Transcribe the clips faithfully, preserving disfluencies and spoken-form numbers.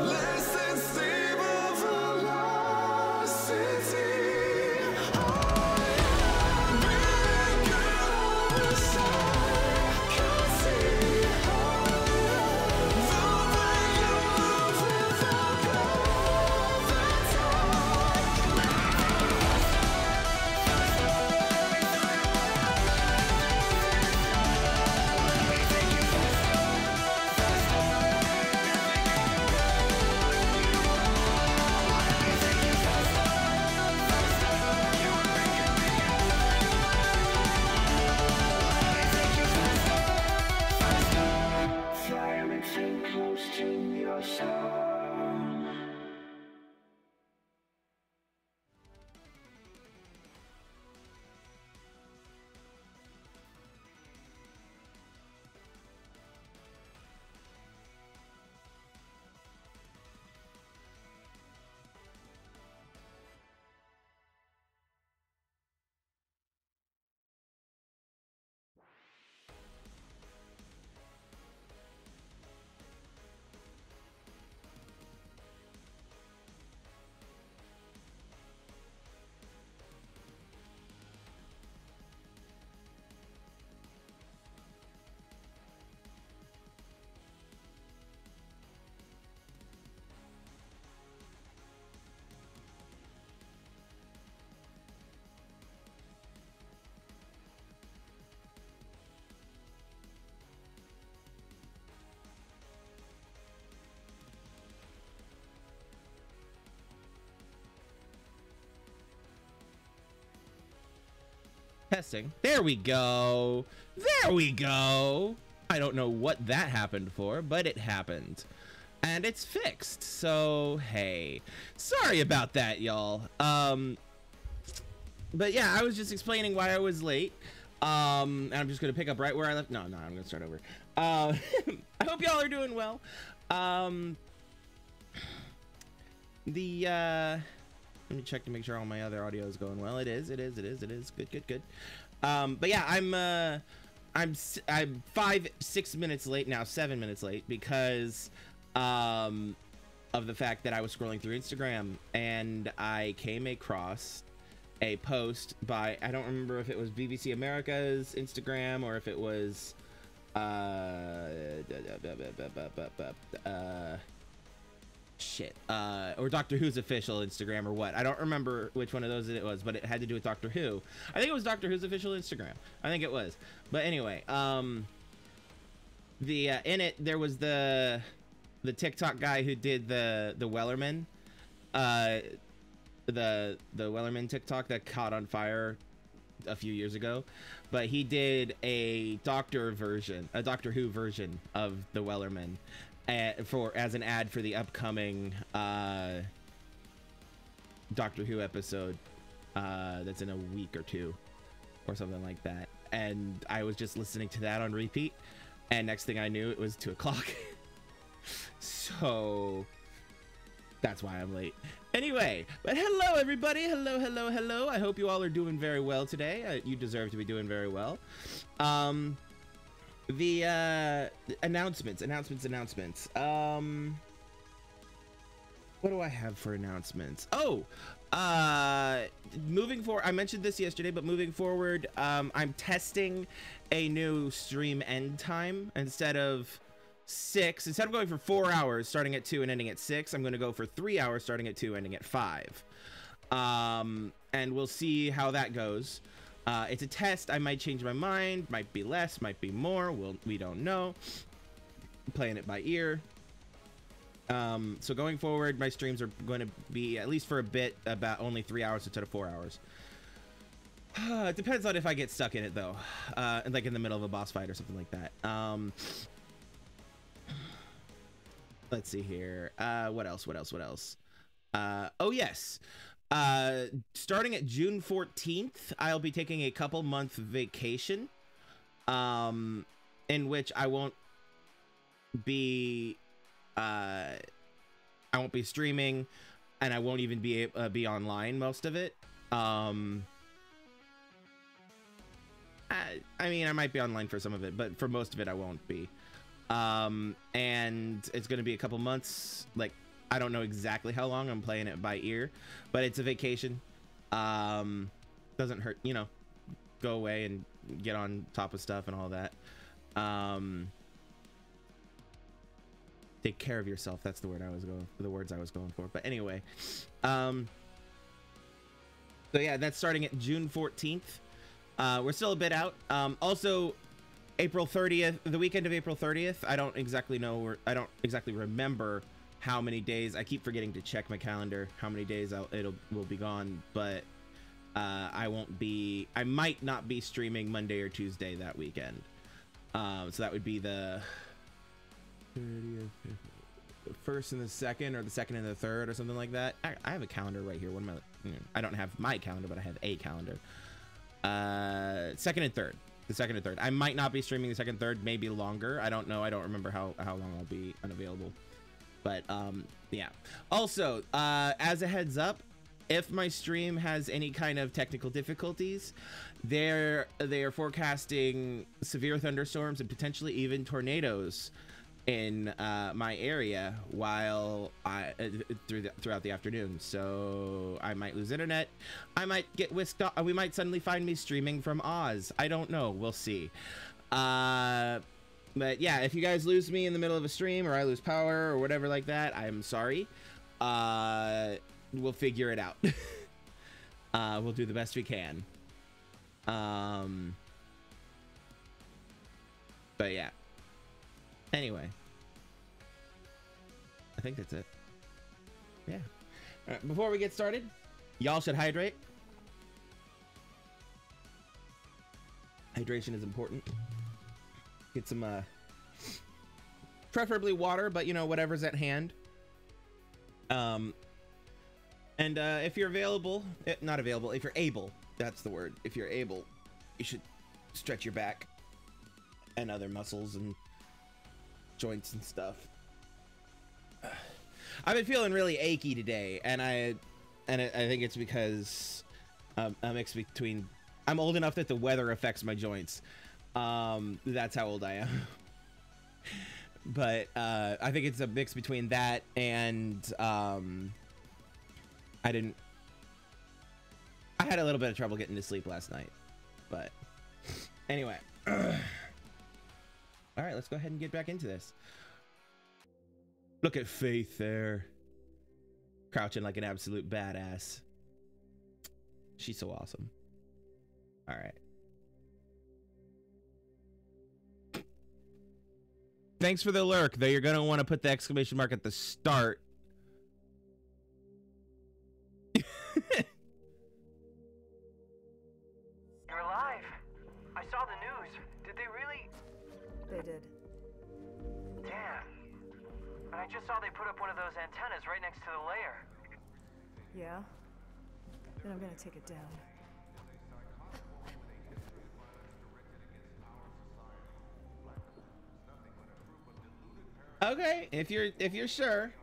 less than stable velocity. Testing. There we go. There we go. I don't know what that happened for, but it happened. And it's fixed. So, hey. Sorry about that, y'all. Um, but yeah, I was just explaining why I was late. Um, and I'm just going to pick up right where I left. No, no, I'm going to start over. Uh, I hope y'all are doing well. Um, the, uh... let me check to make sure all my other audio is going well. It is, it is, it is, it is. Good, good, good. Um, but yeah, I'm, uh, I'm, I'm five, six minutes late now, seven minutes late because, um, of the fact that I was scrolling through Instagram and I came across a post by, I don't remember if it was B B C America's Instagram or if it was, uh, uh, shit uh or Doctor Who's official Instagram or what. I don't remember which one of those it was, but it had to do with Doctor Who. I think it was Doctor Who's official Instagram. I think it was. But anyway, um the uh, in it there was the the TikTok guy who did the the Wellerman uh the the Wellerman TikTok that caught on fire a few years ago, but he did a Doctor version, a Doctor Who version of the Wellerman. Uh, for as an ad for the upcoming uh, Doctor Who episode uh, that's in a week or two or something like that, and I was just listening to that on repeat, and next thing I knew it was two o'clock. So that's why I'm late. Anyway, but hello everybody, hello, hello, hello. I hope you all are doing very well today. Uh, you deserve to be doing very well. Um, The uh, announcements, announcements, announcements. Um, what do I have for announcements? Oh, uh, moving forward, I mentioned this yesterday, but moving forward, um, I'm testing a new stream end time. Instead of six, instead of going for four hours, starting at two and ending at six, I'm going to go for three hours, starting at two, ending at five. Um, and we'll see how that goes. Uh, it's a test. I might change my mind, might be less, might be more. We'll, we don't know. I'm playing it by ear. Um, so going forward, my streams are going to be, at least for a bit, about only three hours instead of four hours. It depends on if I get stuck in it, though. Uh, like in the middle of a boss fight or something like that. Um, let's see here. Uh, what else? What else? What else? Uh, oh, yes. Uh, starting at June fourteenth, I'll be taking a couple month vacation, um, in which I won't be, uh, I won't be streaming, and I won't even be, uh, be online most of it. Um, I, I mean, I might be online for some of it, but for most of it, I won't be. Um, and it's going to be a couple months, like, I don't know exactly how long. I'm playing it by ear, but it's a vacation. Um, doesn't hurt, you know, go away and get on top of stuff and all that. Um, take care of yourself. That's the word I was going for, the words I was going for. But anyway, um, so yeah, that's starting at June fourteenth. Uh, we're still a bit out. Um, also, April thirtieth, the weekend of April thirtieth. I don't exactly know where, I don't exactly remember how many days. I keep forgetting to check my calendar, how many days I'll, it'll will be gone, but uh, I won't be, I might not be streaming Monday or Tuesday that weekend. Um, so that would be the thirtieth, the first and the second, or the second and the third, or something like that. I, I have a calendar right here. What am I, you know, I don't have my calendar, but I have a calendar. Uh, second and third. The second and third. I might not be streaming the second and third, maybe longer. I don't know. I don't remember how, how long I'll be unavailable. But um, yeah. Also, uh, as a heads up, if my stream has any kind of technical difficulties, they're they are forecasting severe thunderstorms and potentially even tornadoes in uh, my area while I uh, through the, throughout the afternoon. So I might lose internet. I might get whisked off. We might suddenly find me streaming from Oz. I don't know. We'll see. Uh, but yeah, if you guys lose me in the middle of a stream, or I lose power or whatever like that, I'm sorry. Uh, we'll figure it out. uh, we'll do the best we can. Um, but yeah. Anyway, I think that's it. Yeah. All right, before we get started, y'all should hydrate. Hydration is important. Get some, uh, preferably water, but you know, whatever's at hand. Um, and uh, if you're available, eh, not available, if you're able, that's the word. If you're able, you should stretch your back and other muscles and joints and stuff. I've been feeling really achy today, and I, and I think it's because um, a mix between, I'm old enough that the weather affects my joints. Um, that's how old I am. But uh, I think it's a mix between that and um, I didn't. I had a little bit of trouble getting to sleep last night, but anyway. All right, let's go ahead and get back into this. Look at Faith there, crouching like an absolute badass. She's so awesome. All right. Thanks for the lurk, though. You're going to want to put the exclamation mark at the start. You're alive. I saw the news. Did they really? They did. Damn. And I just saw they put up one of those antennas right next to the lair. Yeah? Then I'm gonna take it down. Okay, if you're if you're sure.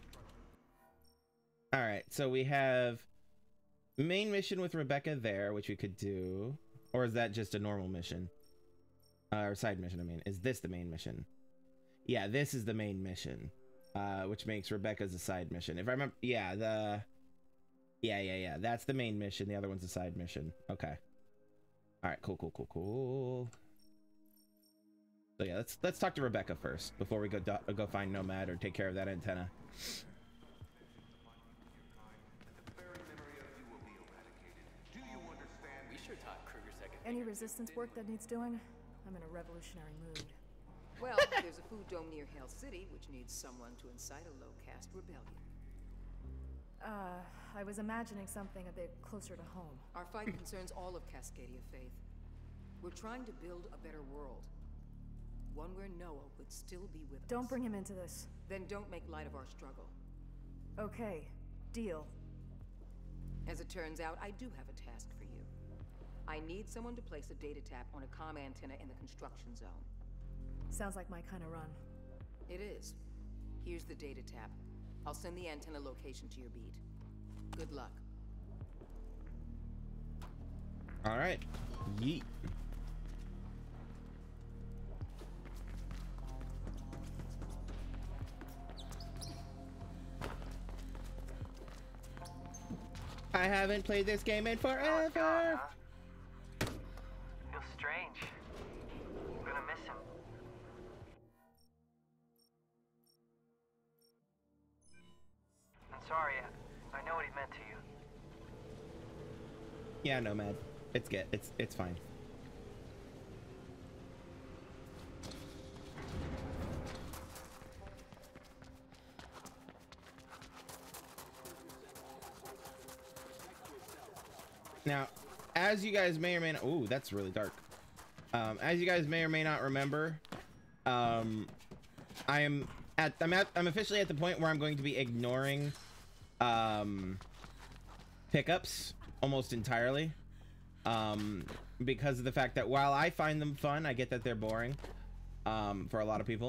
All right, so we have main mission with Rebecca there, which we could do, or is that just a normal mission? Uh, or side mission? I mean, is this the main mission? Yeah, this is the main mission, uh, which makes Rebecca's a side mission. If I remember, yeah, the yeah, yeah, yeah, that's the main mission. The other one's a side mission. Okay. All right, cool, cool, cool, cool. So yeah, let's let's talk to Rebecca first before we go do, go find Nomad or take care of that antenna. We sure taught Kruger second. Any resistance work that needs doing? I'm in a revolutionary mood. Well, there's a food dome near Hell City, which needs someone to incite a low-caste rebellion. Uh, I was imagining something a bit closer to home. Our fight concerns all of Cascadia, Faith. We're trying to build a better world. One where Noah would still be with us. Don't bring him into this. Then don't make light of our struggle. Okay, deal. As it turns out, I do have a task for you. I need someone to place a data tap on a comm antenna in the construction zone. Sounds like my kind of run. It is. Here's the data tap. I'll send the antenna location to your beat. Good luck. All right, yeet. I haven't played this game in Oh, it's gone, forever. huh? Feels strange. I'm gonna miss him. I'm sorry. I, I know what he meant to you. Yeah, Nomad. It's get. It's it's fine. Now, as you guys may or may not, ooh, that's really dark. Um, as you guys may or may not remember, um, I am at, I'm at, I'm officially at the point where I'm going to be ignoring, um, pickups almost entirely, um, because of the fact that while I find them fun, I get that they're boring, um, for a lot of people.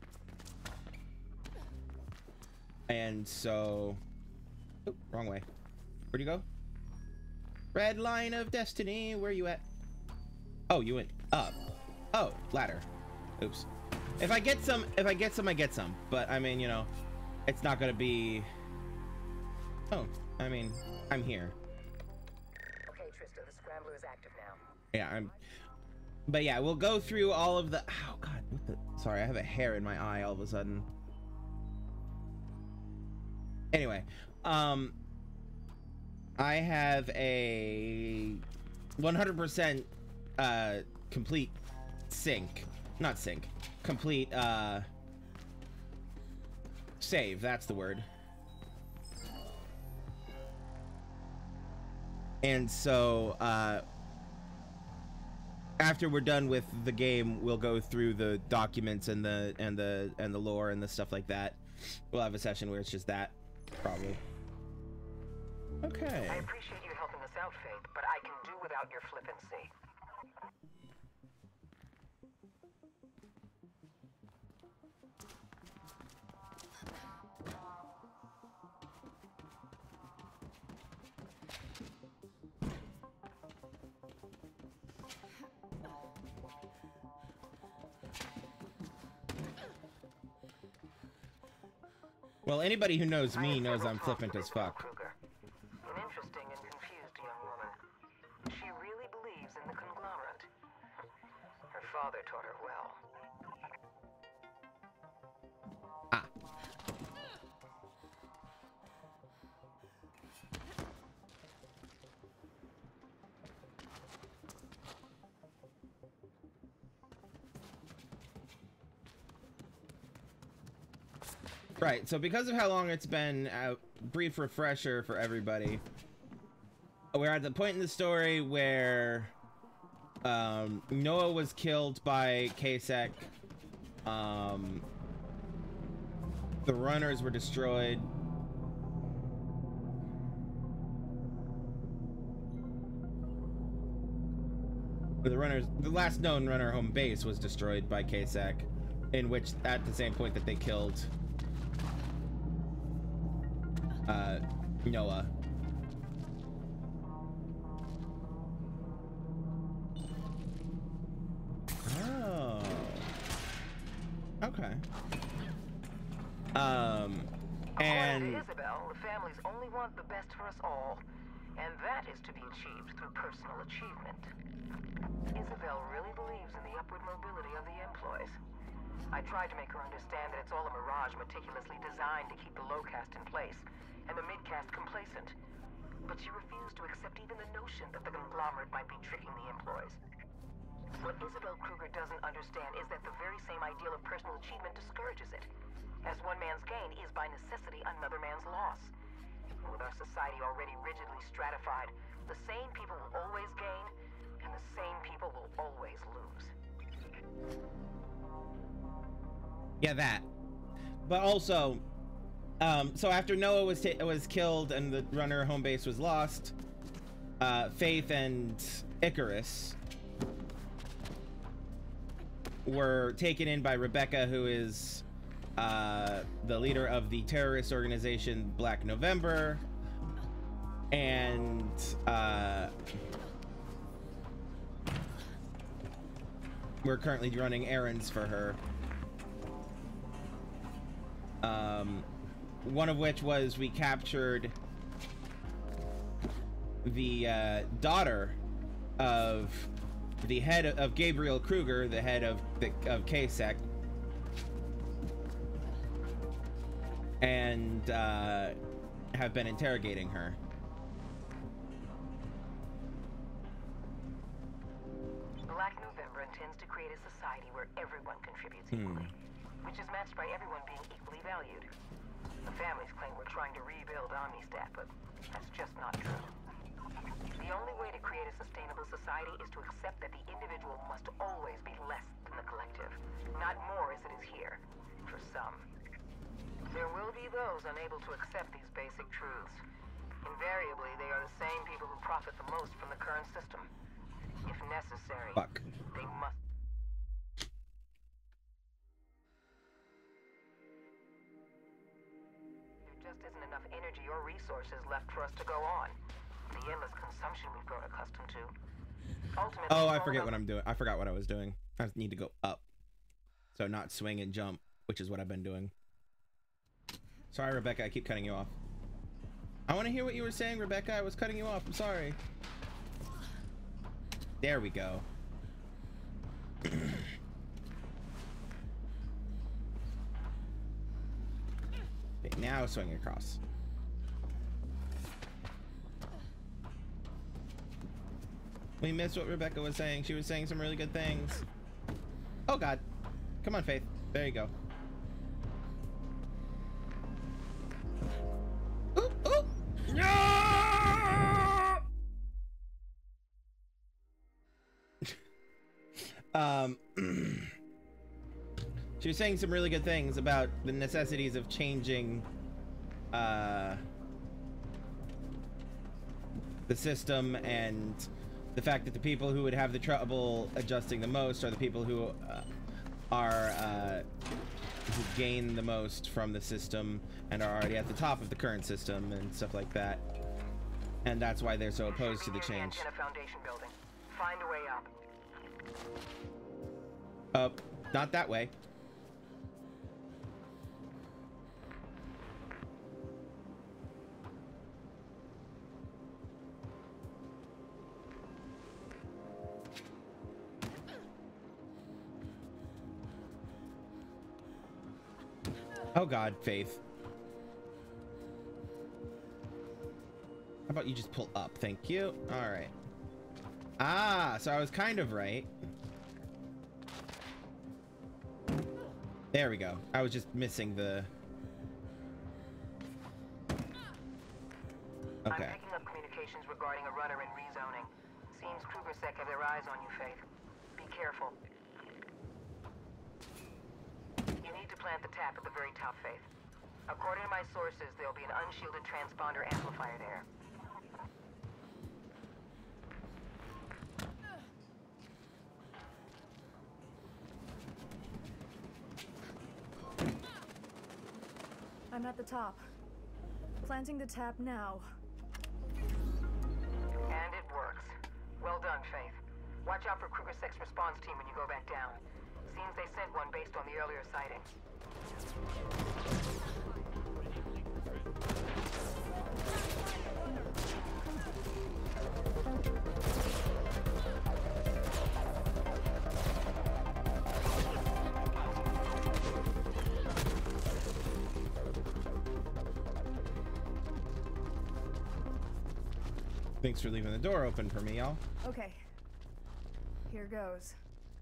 And so, oh, wrong way. Where'd you go? Red line of destiny, where you at? Oh, you went up. Oh, ladder. Oops. If I get some, if I get some, I get some. But I mean, you know, it's not gonna be. Oh, I mean, I'm here. Okay, Trista, the scrambler is active now. Yeah, I'm. But yeah, we'll go through all of the. Oh God, what the? Sorry, I have a hair in my eye all of a sudden. Anyway, um. I have a one hundred percent uh, complete sync, not sync, complete uh, save, that's the word. And so uh, after we're done with the game, we'll go through the documents and the and the and the lore and the stuff like that. We'll have a session where it's just that, probably. Okay. I appreciate you helping us out, Faith, but I can do without your flippancy. Well, anybody who knows me knows I'm flippant as fuck. Kruger. An interesting and confused young woman. She really believes in the conglomerate. Her father taught her well. Ah. Right, so because of how long it's been, a brief refresher for everybody. We're at the point in the story where um, Noah was killed by Kasek. Um, the runners were destroyed. The runners, the last known runner home base was destroyed by Kasek, in which at the same point that they killed uh, Noah. Oh. Okay. Um, and According to Isabel, the families only want the best for us all, and that is to be achieved through personal achievement. Isabel really believes in the upward mobility of the employees. I tried to make her understand that it's all a mirage meticulously designed to keep the low caste in place and the mid caste complacent, but she refused to accept even the notion that the conglomerate might be tricking the employees. What Isabel Kruger doesn't understand is that the very same ideal of personal achievement discourages it, as one man's gain is by necessity another man's loss. With our society already rigidly stratified, the sane people will always gain, and the sane people will always lose. yeah, that. But also, um, so after Noah was ta was killed and the runner home base was lost, uh, Faith and Icarus were taken in by Rebecca, who is uh, the leader of the terrorist organization Black November, and uh, we're currently running errands for her. Um, one of which was we captured the uh, daughter of the head of Gabriel Kruger, the head of the of K S E C, and uh, have been interrogating her. Black November intends to create a society where everyone contributes Hmm. equally, which is matched by everyone being equally valued. The families claim we're trying to rebuild Omnistat, but that's just not true. The only way to create a sustainable society is to accept that the individual must always be less than the collective, not more as it is here, for some. There will be those unable to accept these basic truths. Invariably, they are the same people who profit the most from the current system. If necessary, Fuck. they must. There just isn't enough energy or resources left for us to go on. The endless consumption we've grown accustomed to. Ultimately, Oh, I it's all forget about- what I'm doing. I forgot what I was doing. I need to go up. So not swing and jump, which is what I've been doing. Sorry, Rebecca, I keep cutting you off. I want to hear what you were saying, Rebecca. I was cutting you off. I'm sorry. There we go. Okay, now swing across. We missed what Rebecca was saying. She was saying some really good things. Oh God. Come on, Faith. There you go. Ooh, ooh. No! um, she was saying some really good things about the necessities of changing uh, the system, and the fact that the people who would have the trouble adjusting the most are the people who uh, are uh, who gain the most from the system and are already at the top of the current system and stuff like that. And that's why they're so opposed to the change. Antenna foundation building. Find a way up. Up, not that way. Oh God, Faith. How about you just pull up? Thank you. All right. Ah, so I was kind of right. There we go. I was just missing the... Okay. I'm picking up communications regarding a runner in rezoning. Seems KrugerSec have their eyes on you, Faith. Be careful. You need to plant the tap at the very top, Faith. According to my sources, there'll be an unshielded transponder amplifier there. I'm at the top. Planting the tap now. And it works. Well done, Faith. Watch out for KrugerSec's response team when you go back down. Seems they sent one based on the earlier sighting. Thanks for leaving the door open for me, y'all. Okay. Here goes.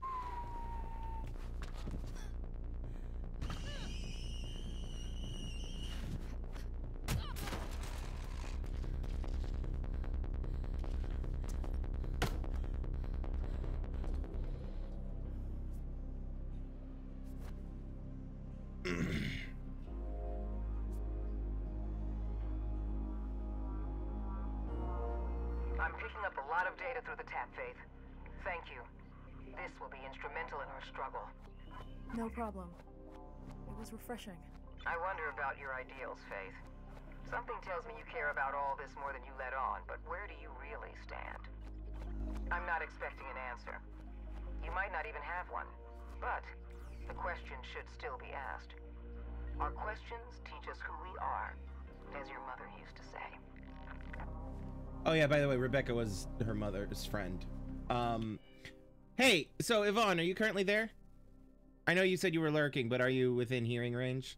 I'm picking up a lot of data through the tap, Faith. Thank you. This will be instrumental in our struggle. No problem. It was refreshing. I wonder about your ideals, Faith. Something tells me you care about all this more than you let on, but where do you really stand? I'm not expecting an answer. You might not even have one, but the question should still be asked. Our questions teach us who we are, as your mother used to say. Oh yeah, by the way, Rebecca was her mother's friend. Um, hey, so Yvonne, are you currently there? I know you said you were lurking, but are you within hearing range?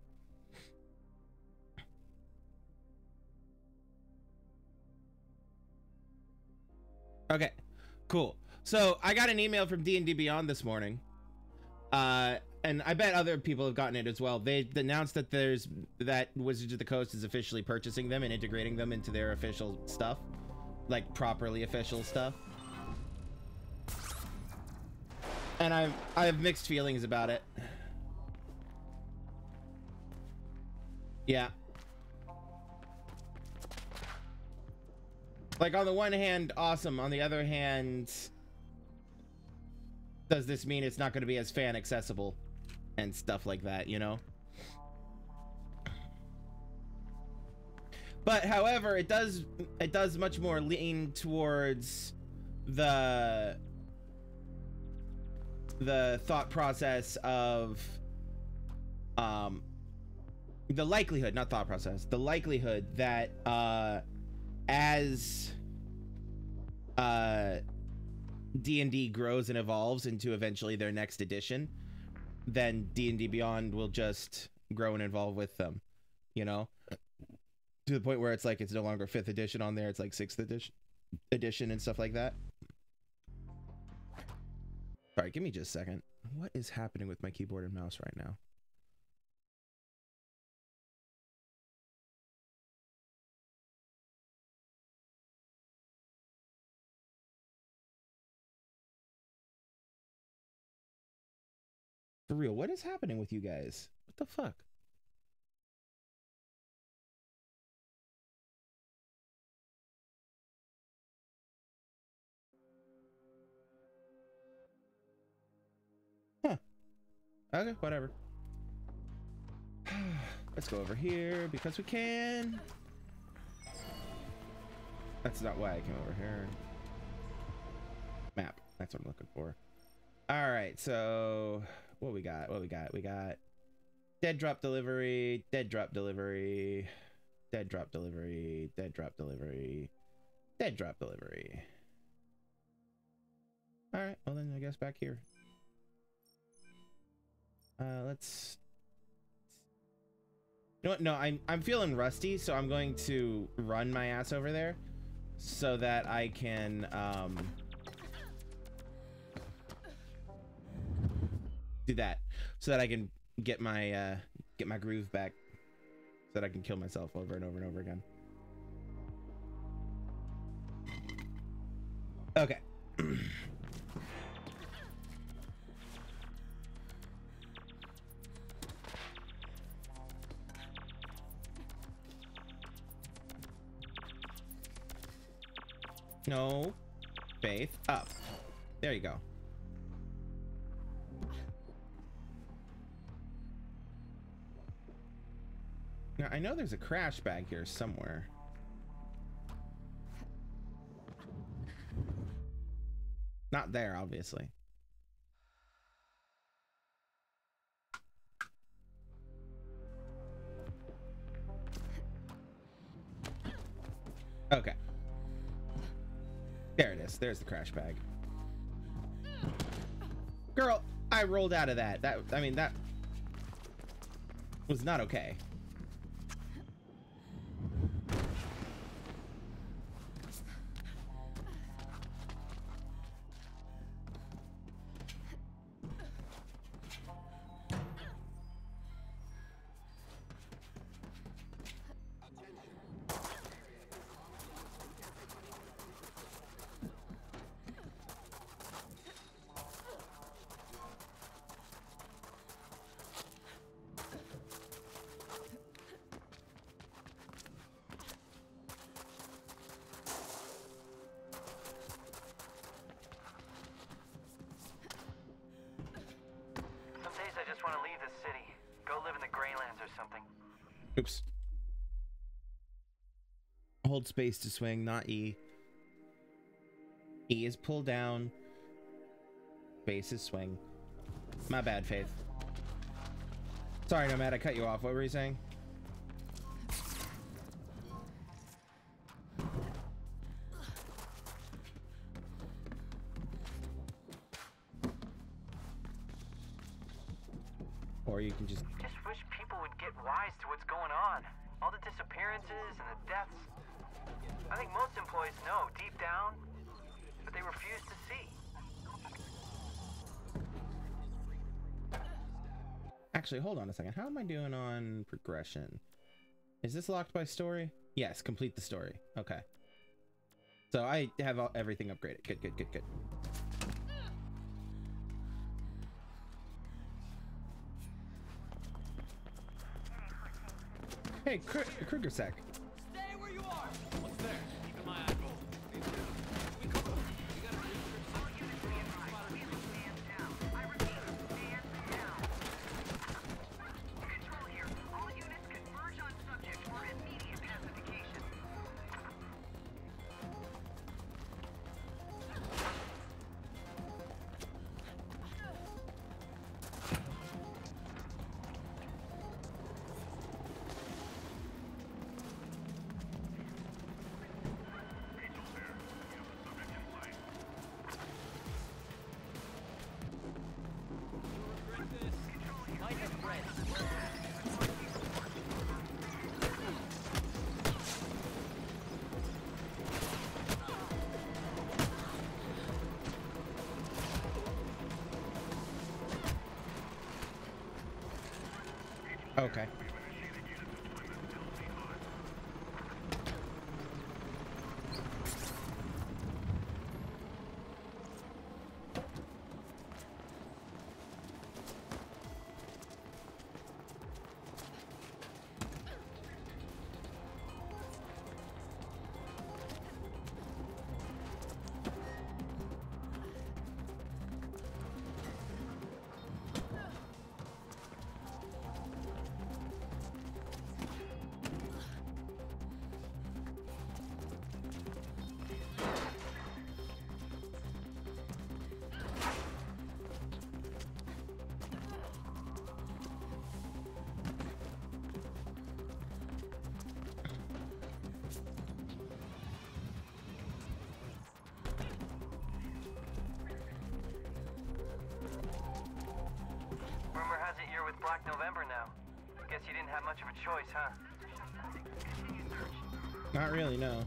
Okay, cool. So I got an email from D and D Beyond this morning. Uh, and I bet other people have gotten it as well. They announced that there's that Wizards of the Coast is officially purchasing them and integrating them into their official stuff, like properly official stuff. And I've I have mixed feelings about it. Yeah. Like on the one hand, awesome. On the other hand, does this mean it's not going to be as fan accessible and stuff like that, you know? But however, it does it does much more lean towards the the thought process of um the likelihood, not thought process, the likelihood that uh as uh D and D grows and evolves into eventually their next edition, then D and D Beyond will just grow and evolve with them, you know, to the point where it's like it's no longer fifth edition on there, it's like sixth edition edition and stuff like that. All right, give me just a second. What is happening with my keyboard and mouse right now? For real, what is happening with you guys? What the fuck? Huh. Okay, whatever. Let's go over here because we can. That's not why I came over here. Map. That's what I'm looking for. All right, so what we got? What we got? We got dead drop delivery, dead drop delivery, dead drop delivery, dead drop delivery, dead drop delivery. All right, well then I guess back here. Uh, let's. You know what? No, I'm I'm feeling rusty, so I'm going to run my ass over there, so that I can um. do that, so that I can get my uh, get my groove back, so that I can kill myself over and over and over again. Okay. No. Faith. Up. There you go. Now, I know there's a crash bag here somewhere. Not there, obviously. Okay. There it is. There's the crash bag. Girl, I rolled out of that. That, I mean, that was not okay. Oops. Hold space to swing, not E. E is pull down. Space is swing. My bad, Faith. Sorry, Nomad, I cut you off. What were you saying? or you can just... Just wish people would get wise to what's going on. All the disappearances and the deaths. I think most employees know deep down, but they refuse to see. Actually, hold on a second. How am I doing on progression? Is this locked by story? Yes, complete the story. Okay. So I have all, everything upgraded. Good, good, good, good. Hey, Kr Kruger Sec. Stay where you are. What's there? Keeping my eye rolled. Me too. We cover. We got a Control here. All units converge on subject for immediate pacification. Might have bread. Okay. Rumor has it you're with Black November now. Guess you didn't have much of a choice, huh? Not really, no.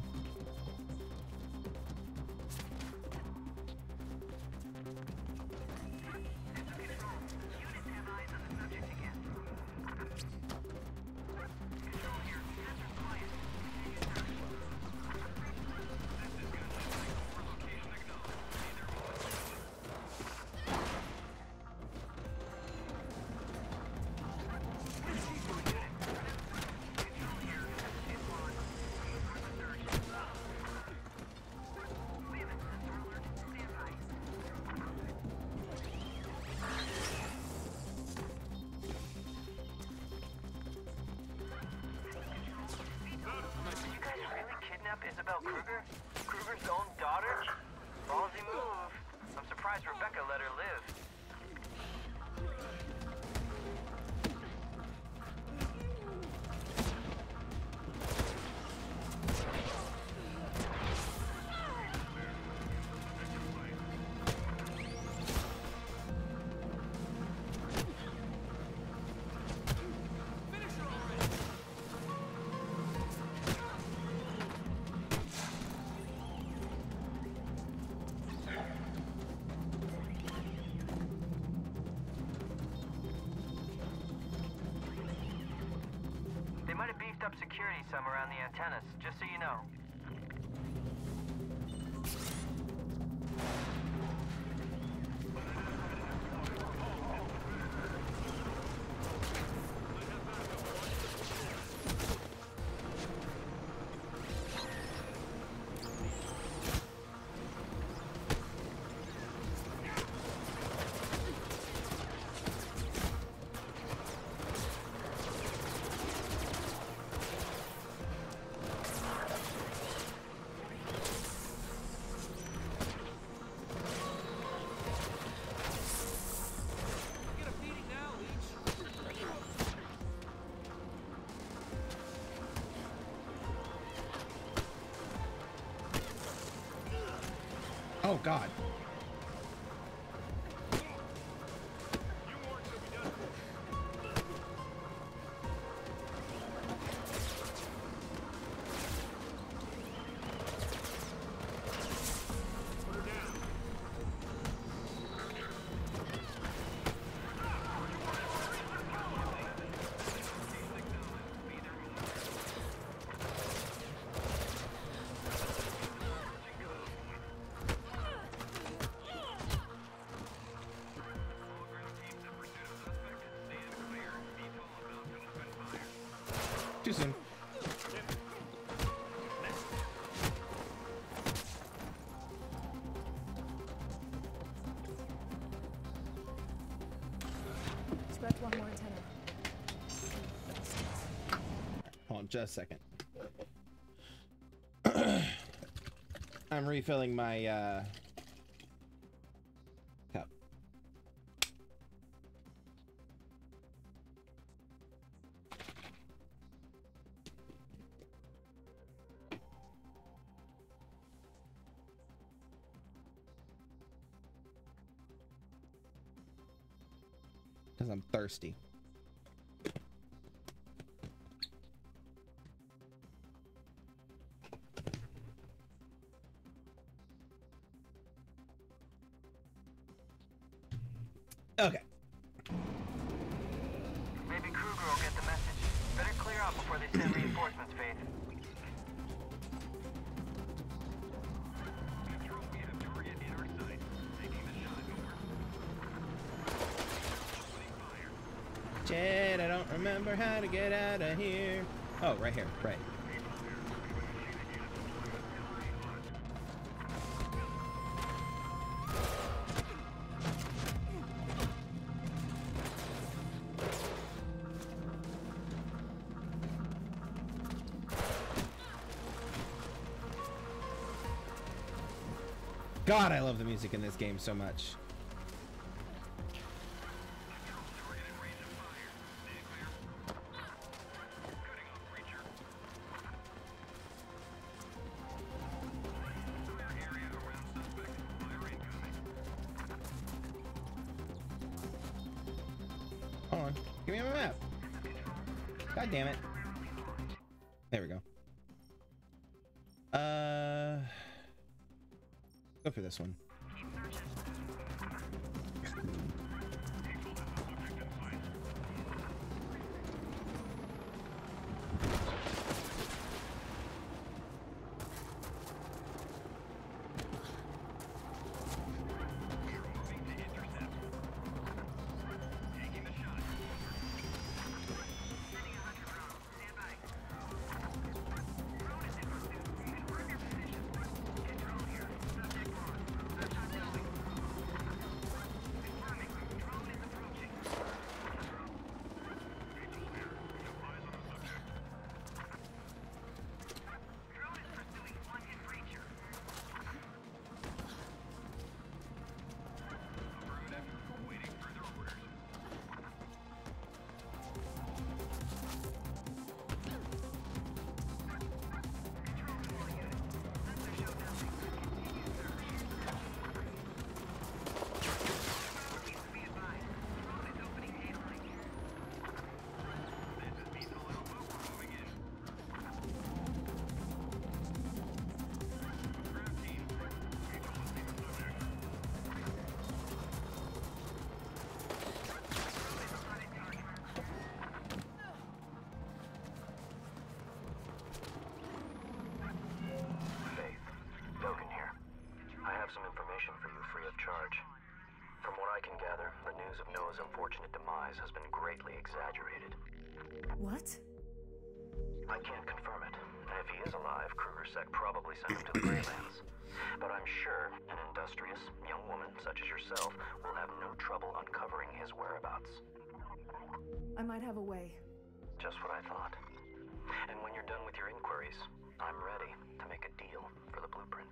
Isabel Kruger? Kruger's own daughter? Ballsy move. I'm surprised Rebecca let her live. They might have beefed up security some around the antennas, just so you know. Oh, God. Too soon. Scratch one more antenna. Hold on just a second. I'm refilling my uh, cup. Because I'm thirsty. Okay. Maybe Kruger will get the message. Better clear out before they send reinforcements, Faith. Control, we have target in our sight. Taking the shot. Over. Opening fire. Jed, I don't remember how to get out of here. Oh, right here. Right. God, I love the music in this game so much. Hold on. Give me my map. God damn it. There we go. Uh... Go for this one. Unfortunate demise has been greatly exaggerated. What? I can't confirm it, and if he is alive, Kruger Sec probably sent him to the Greylands. But I'm sure an industrious young woman such as yourself will have no trouble uncovering his whereabouts. I might have a way. Just what I thought. And when you're done with your inquiries, I'm ready to make a deal for the blueprint.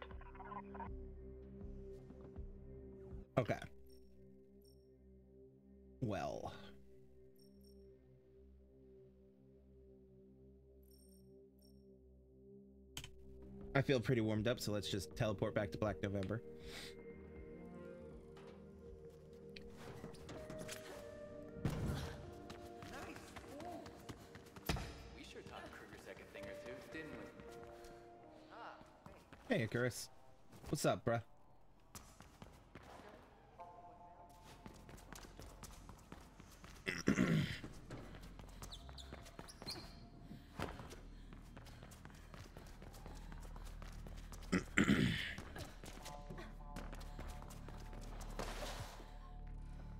Okay. Well. I feel pretty warmed up, so let's just teleport back to Black November. We sure taught Kruger Sec a thing or two, didn't we? Hey, Icarus. What's up, bruh?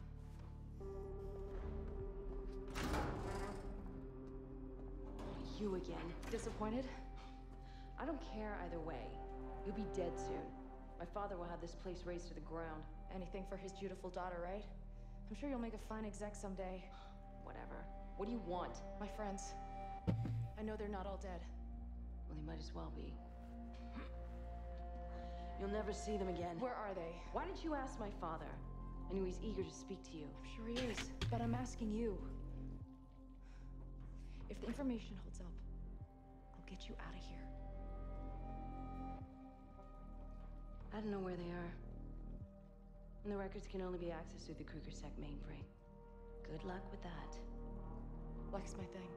You fine. Disappointed? I don't care either way. You'll be dead soon. My father will have this place razed to the ground. Anything for his beautiful daughter, right? I'm sure you'll make a fine exec someday. Whatever. What do you want? My friends. I know they're not all dead. Well, they might as well be. You'll never see them again. Where are they? Why didn't you ask my father? I knew he's eager to speak to you. I'm sure he is, but I'm asking you. If the information holds up, I'll get you out of here. I don't know where they are. And the records can only be accessed through the KrugerSec mainframe. Good luck with that. Luck's my thing.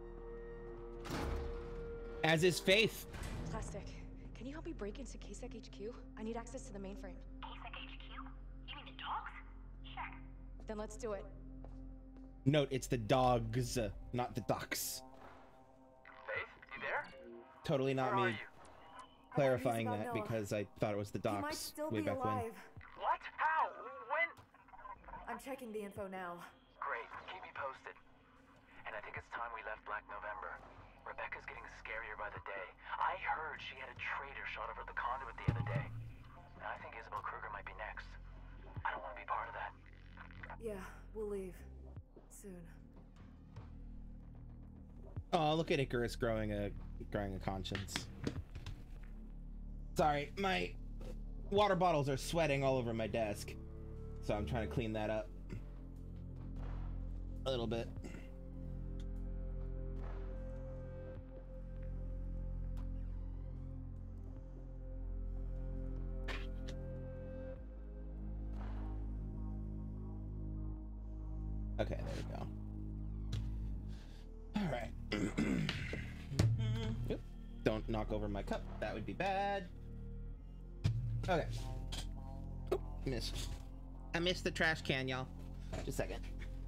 As is faith. Plastic, can you help me break into KSec H Q? I need access to the mainframe. KSec H Q? You mean the dogs? Sure. Then let's do it. Note, it's the dogs, uh, not the ducks. Faith, you there? Totally not Where are me you? clarifying about that Noah. because I thought it was the He might docs still way be back alive. What? How? When? I'm checking the info now. Great. Keep me posted. And I think it's time we left Black November. Rebecca's getting scarier by the day. I heard she had a traitor shot over the conduit the other day. And I think Isabel Kruger might be next. I don't want to be part of that. Yeah, we'll leave. Soon. when. Oh, look at Icarus growing a growing a conscience. Sorry, my water bottles are sweating all over my desk, so I'm trying to clean that up a little bit. Okay, there we go. All right. Oop, don't knock over my cup. That would be bad. Okay. Oop, missed. I missed the trash can, y'all. Just a second.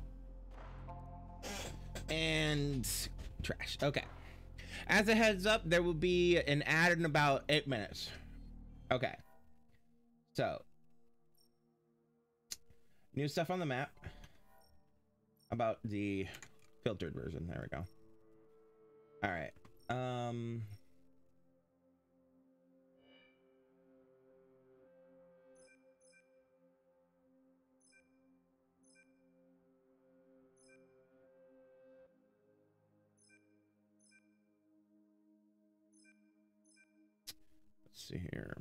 And trash. Okay. As a heads up, there will be an ad in about eight minutes. Okay. So, new stuff on the map. About the filtered version. There we go. All right. Um. Let's see here.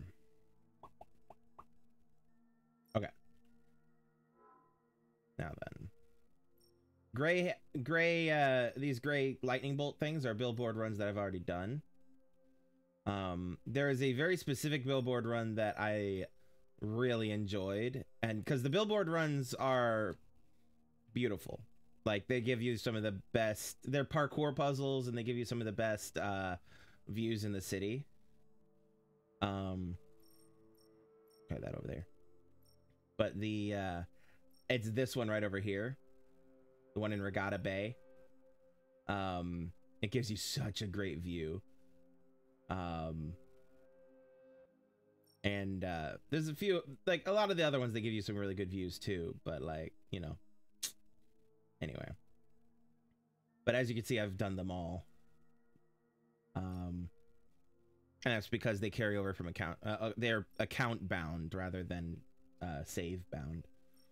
Okay. Now then. Gray, gray, uh, these gray lightning bolt things are billboard runs that I've already done. Um, there is a very specific billboard run that I really enjoyed, and because the billboard runs are beautiful. Like, they give you some of the best, they're parkour puzzles, and they give you some of the best, uh, views in the city. Um, try that over there. But the, uh, it's this one right over here. The one in Regatta Bay. Um, it gives you such a great view. Um, and uh, there's a few, like a lot of the other ones, they give you some really good views too. But like, you know, anyway. But as you can see, I've done them all. Um, and that's because they carry over from account. Uh, uh, they're account bound rather than uh, save bound.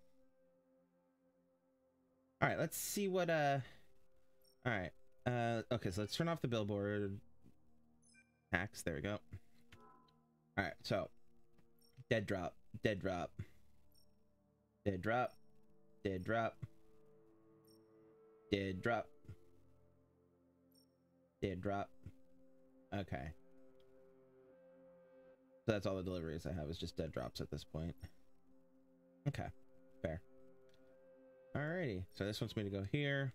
All right, let's see what, uh, all right. Uh, okay, so let's turn off the billboard hacks. There we go. All right, so dead drop, dead drop, dead drop, dead drop, dead drop, dead drop. Okay. So that's all the deliveries I have is just dead drops at this point. Okay, fair. Alrighty, so this wants me to go here.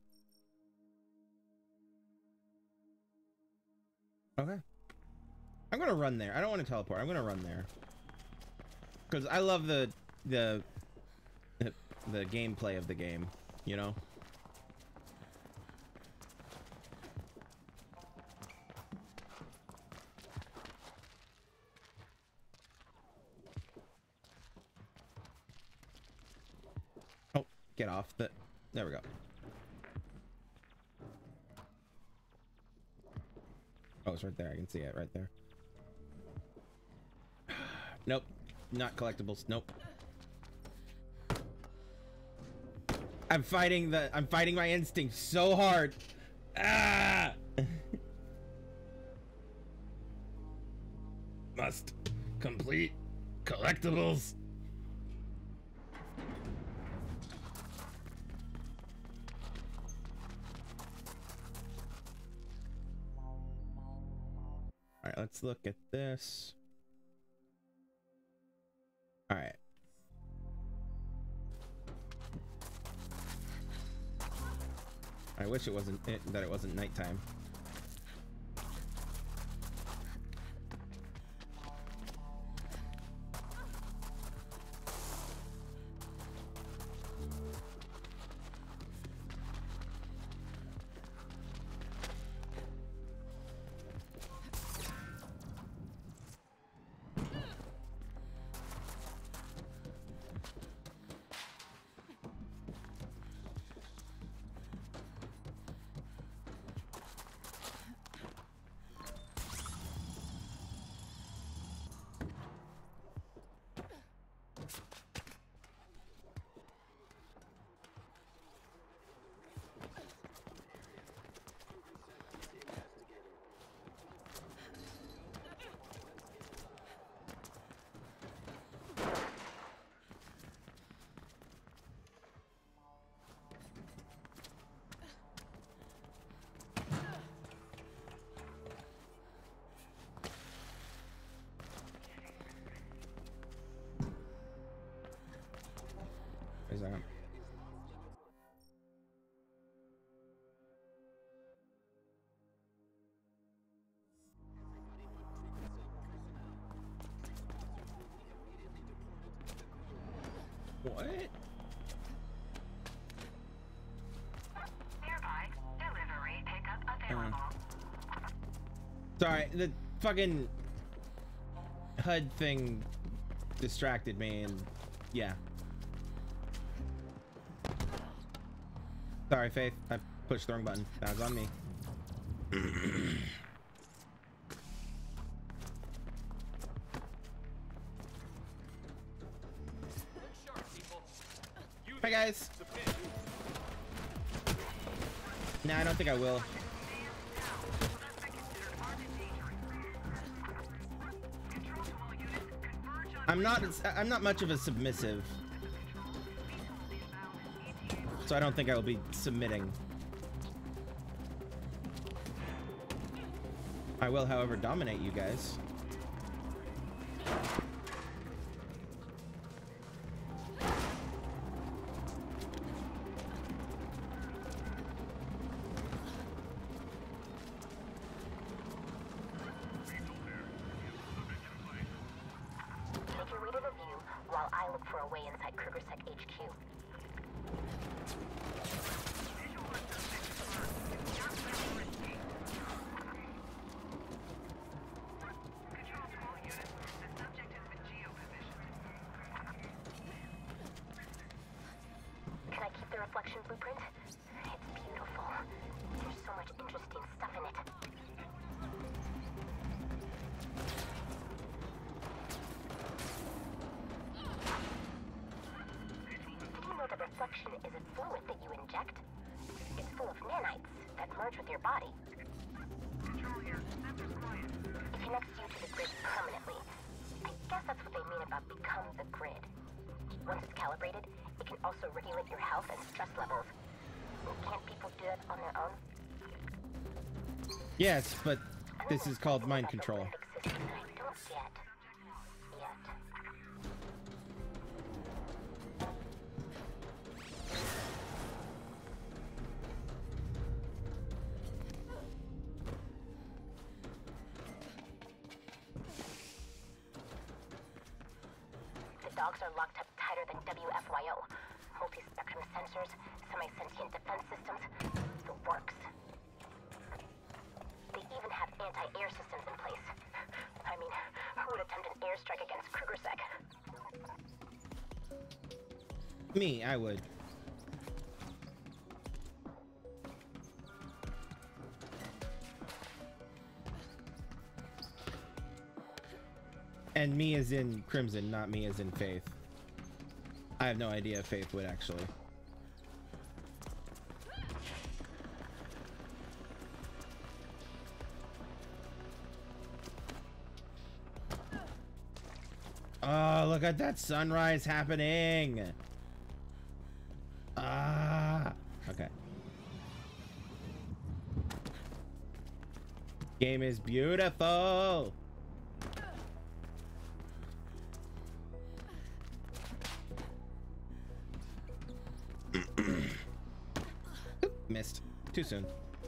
Okay. I'm gonna run there. I don't want to teleport. I'm gonna run there. Because I love the, the, the, the gameplay of the game, you know? Get off the, there we go. Oh, it's right there. I can see it right there. Nope. Not collectibles. Nope. I'm fighting the I'm fighting my instinct so hard. Ah! Must complete collectibles. All right, let's look at this. All right. I wish it wasn't it, that it wasn't nighttime. Is that? What? Nearby, delivery pickup available. Uh, sorry, the fucking H U D thing distracted me, and yeah. Sorry, Faith. I pushed the wrong button. That was on me. Hi, guys. Nah, I don't think I will. I'm not. I'm not much of a submissive. So I don't think I will be submitting. I will, however, dominate you guys. Take your way to the view while I look for a way inside KrugerSec H Q. Can I keep the reflection blueprint? It's beautiful. There's so much interesting stuff in it. Did you know the reflection is a fluid that you inject? It's full of nanites that merge with your body. It connects you to the grid permanently. I guess that's what they mean about become the grid. Once it's calibrated, it can also regulate your health and stress levels. Can't people do that on their own? Yes, but this is called mind control. I don't get yet. The dogs are locked up tighter than W F Y O. Multi-spectrum sensors, semi-sentient defense systems, the works. They even have anti-air systems in place. I mean, who would attempt an airstrike against KrugerSec? Me, I would. And me as in Krimzon, not me as in Faith. I have no idea if Faith would actually. Oh, look at that sunrise happening. Ah, okay. Game is beautiful. Missed. Too soon.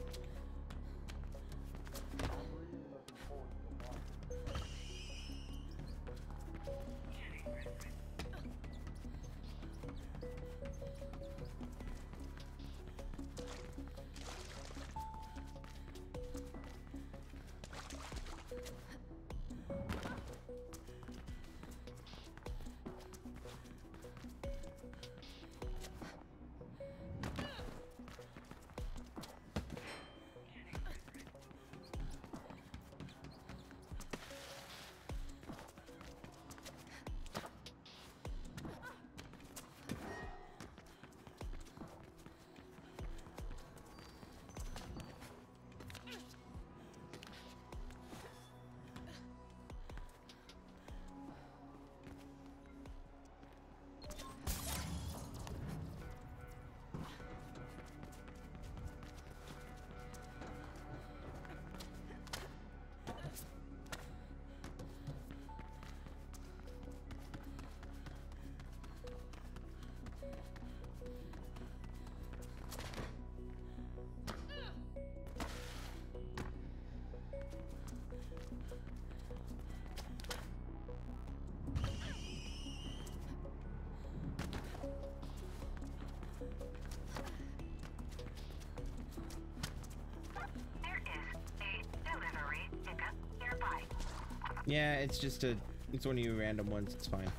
Yeah, it's just a, it's one of you random ones, it's fine.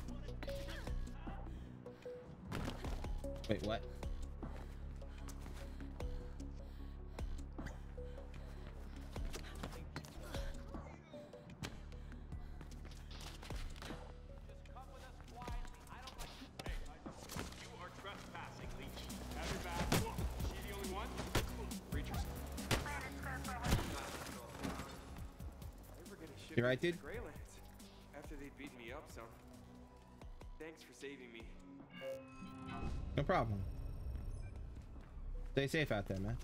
Wait, what? You right, dude? After they beat me up some. Thanks for saving me. No problem. Stay safe out there, man.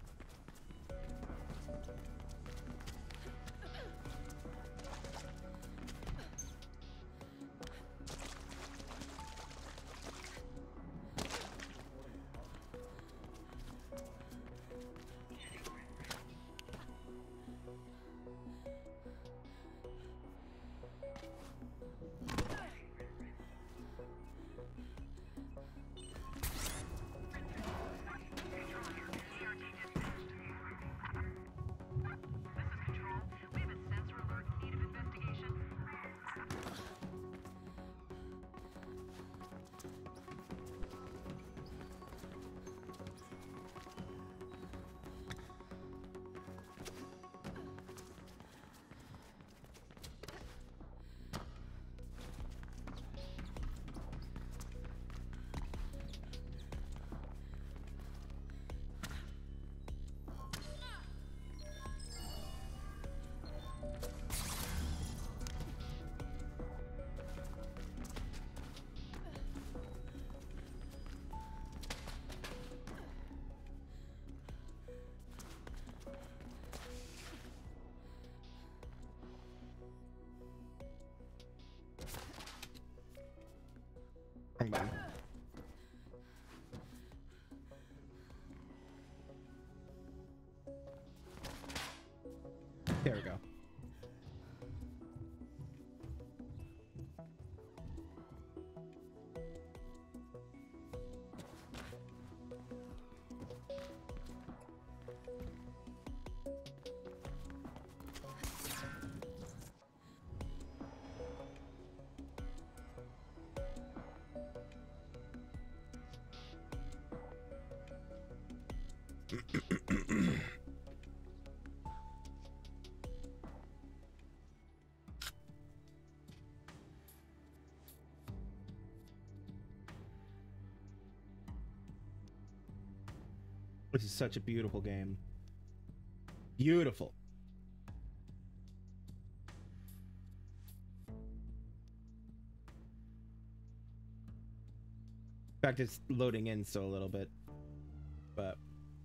Wrong button. There we go. This is such a beautiful game. Beautiful. In fact, it's loading in still a little bit, but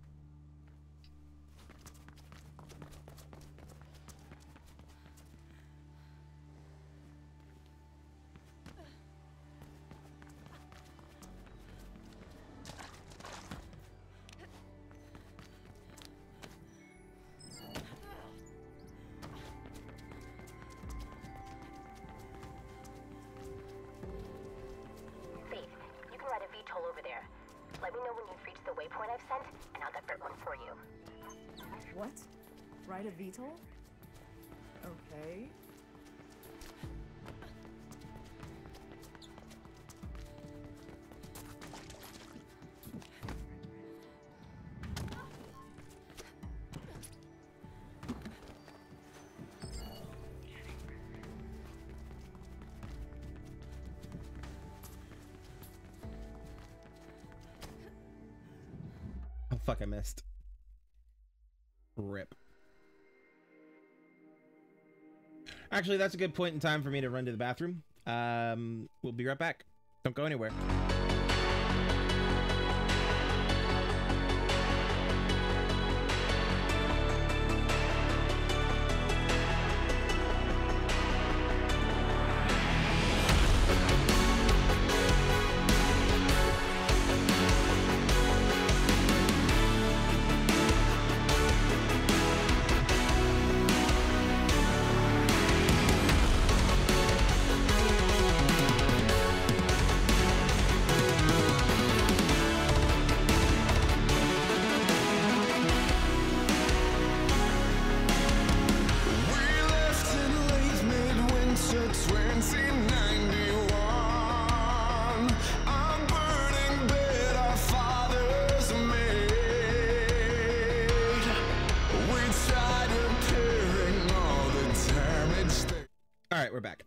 Faith, you can ride a V TOL over there. Let me know when you've reached the waypoint I've sent, and I'll divert one for you. What? Ride a V TOL? Okay. oh fuck, I missed. Rip. Actually, that's a good point in time for me to run to the bathroom. Um, we'll be right back. Don't go anywhere. All right, we're back.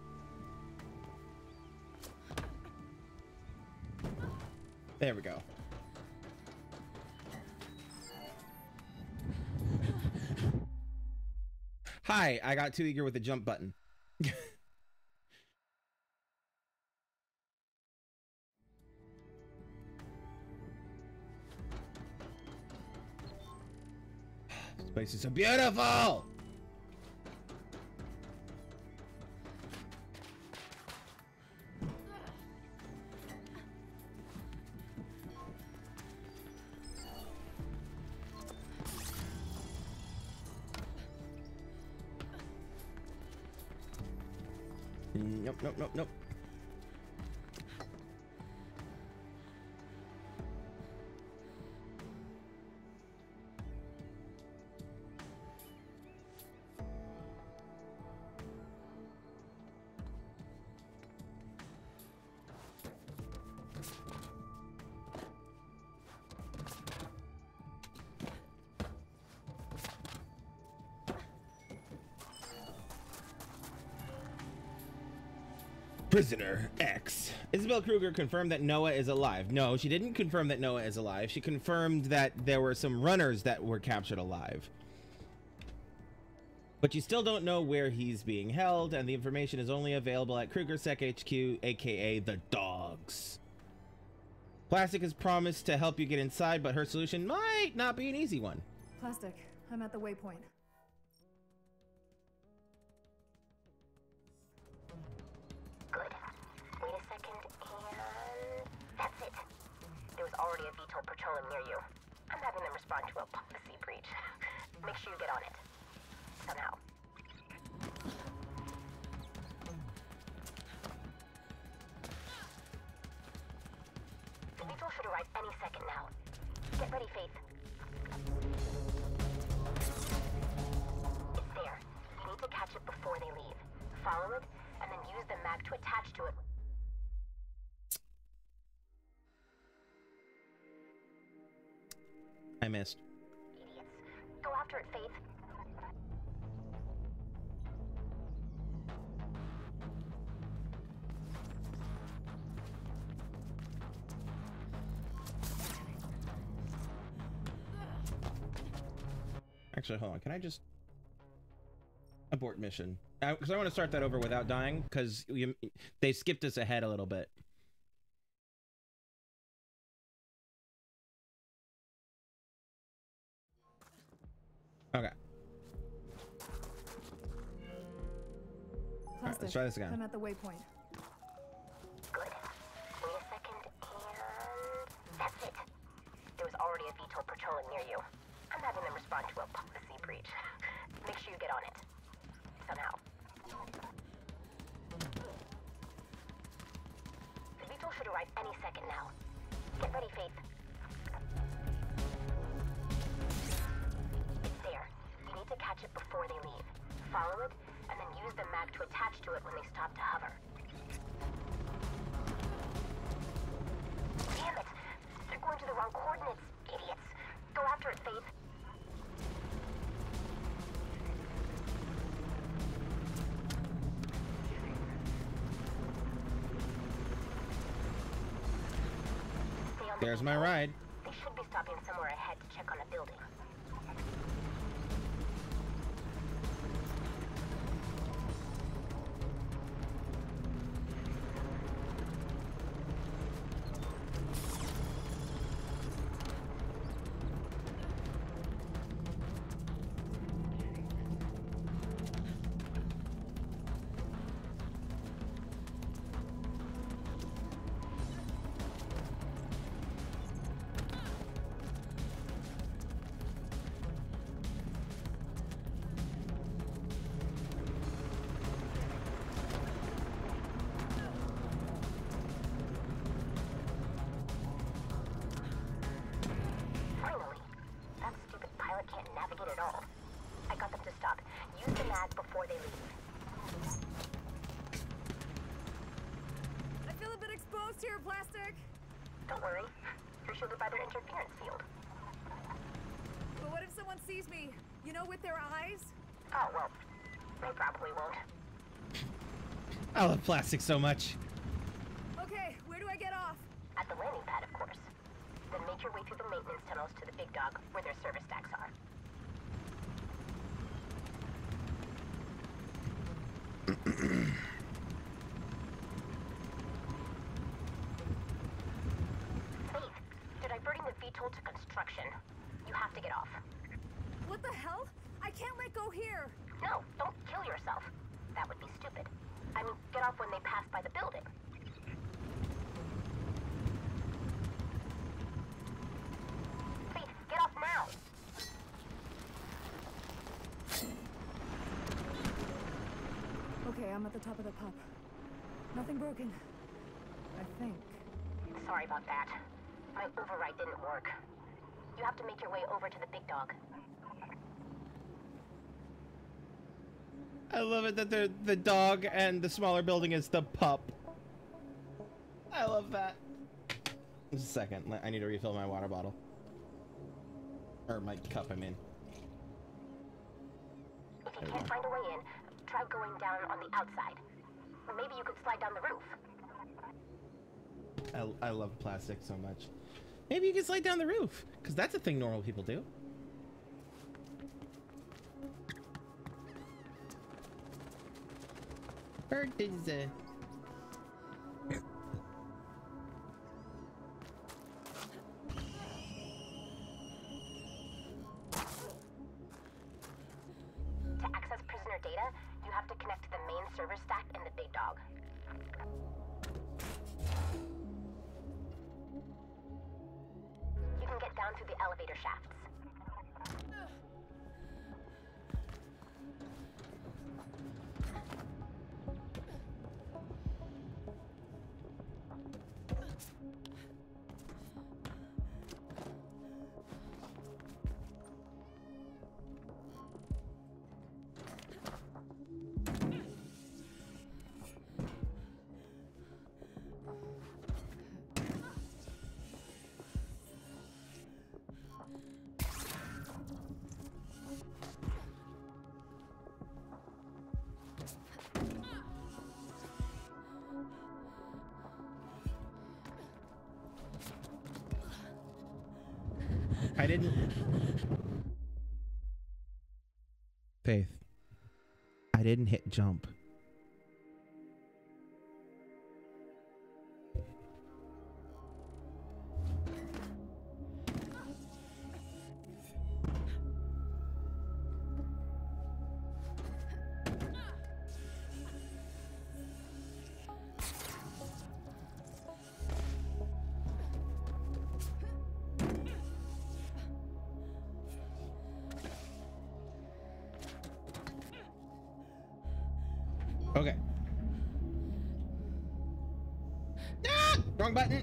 There we go. Hi, I got too eager with the jump button. This place is so beautiful! Nope, nope, nope, nope. Prisoner X. Isabel Kruger confirmed that Noah is alive. No, she didn't confirm that Noah is alive. She confirmed that there were some runners that were captured alive. But you still don't know where he's being held, and the information is only available at Kruger Sec H Q, aka the Dogs. Plastic has promised to help you get inside, but her solution might not be an easy one. Plastic, I'm at the waypoint. Good. Wait a second, and that's it. There was already a V TOL patrolling near you. I'm having them respond to a policy breach. Make sure you get on it. Somehow. The V TOL should arrive any second now. Get ready, Faith. It's there. You need to catch it before they leave. Follow it, and then use the mag to attach to it. I missed. Idiots. Go after it, Faith. Actually, hold on. Can I just abort mission? Because I, I want to start that over without dying, because they skipped us ahead a little bit. Okay. Alright, let's try this again. I'm at the waypoint. Good. Wait a second, and that's it. There was already a V TOL patrolling near you. I'm having them respond to a policy breach. Make sure you get on it. Somehow. The V TOL should arrive any second now. Get ready, Faith. It's there. You need to catch it before they leave. Follow it, and then use the mag to attach to it when they stop to hover. Damn it! They're going to the wrong coordinates, idiots. Go after it, Faith. There's my ride. They should be stopping somewhere ahead to check on a building. Don't worry. You're shielded by their interference field. But what if someone sees me? You know, with their eyes? Oh, well, they probably won't. I love plastic so much. Okay, where do I get off? At the landing pad, of course. Then make your way through the maintenance tunnels to the Big Dog, where their service stacks are. Faith, they're diverting the V TOL to construction. You have to get off. What the hell? I can't let go here. No, don't kill yourself. That would be stupid. I mean, get off when they pass by the building. Faith, get off now. Okay, I'm at the top of the pup. Nothing broken. I think. Sorry about that. My override didn't work. You have to make your way over to the Big Dog. I love it that the the dog and the smaller building is the pup. I love that. Just a second. I need to refill my water bottle. Or my cup, I mean. If you can't find a way in, try going down on the outside. Or maybe you could slide down the roof. I, I love plastic so much. Maybe you can slide down the roof, because that's a thing normal people do. Bird is a... To access prisoner data, you have to connect to the main server stack in the Big Dog. You can get down through the elevator shafts. I didn't... didn't hit jump. Okay. Ah! Wrong button.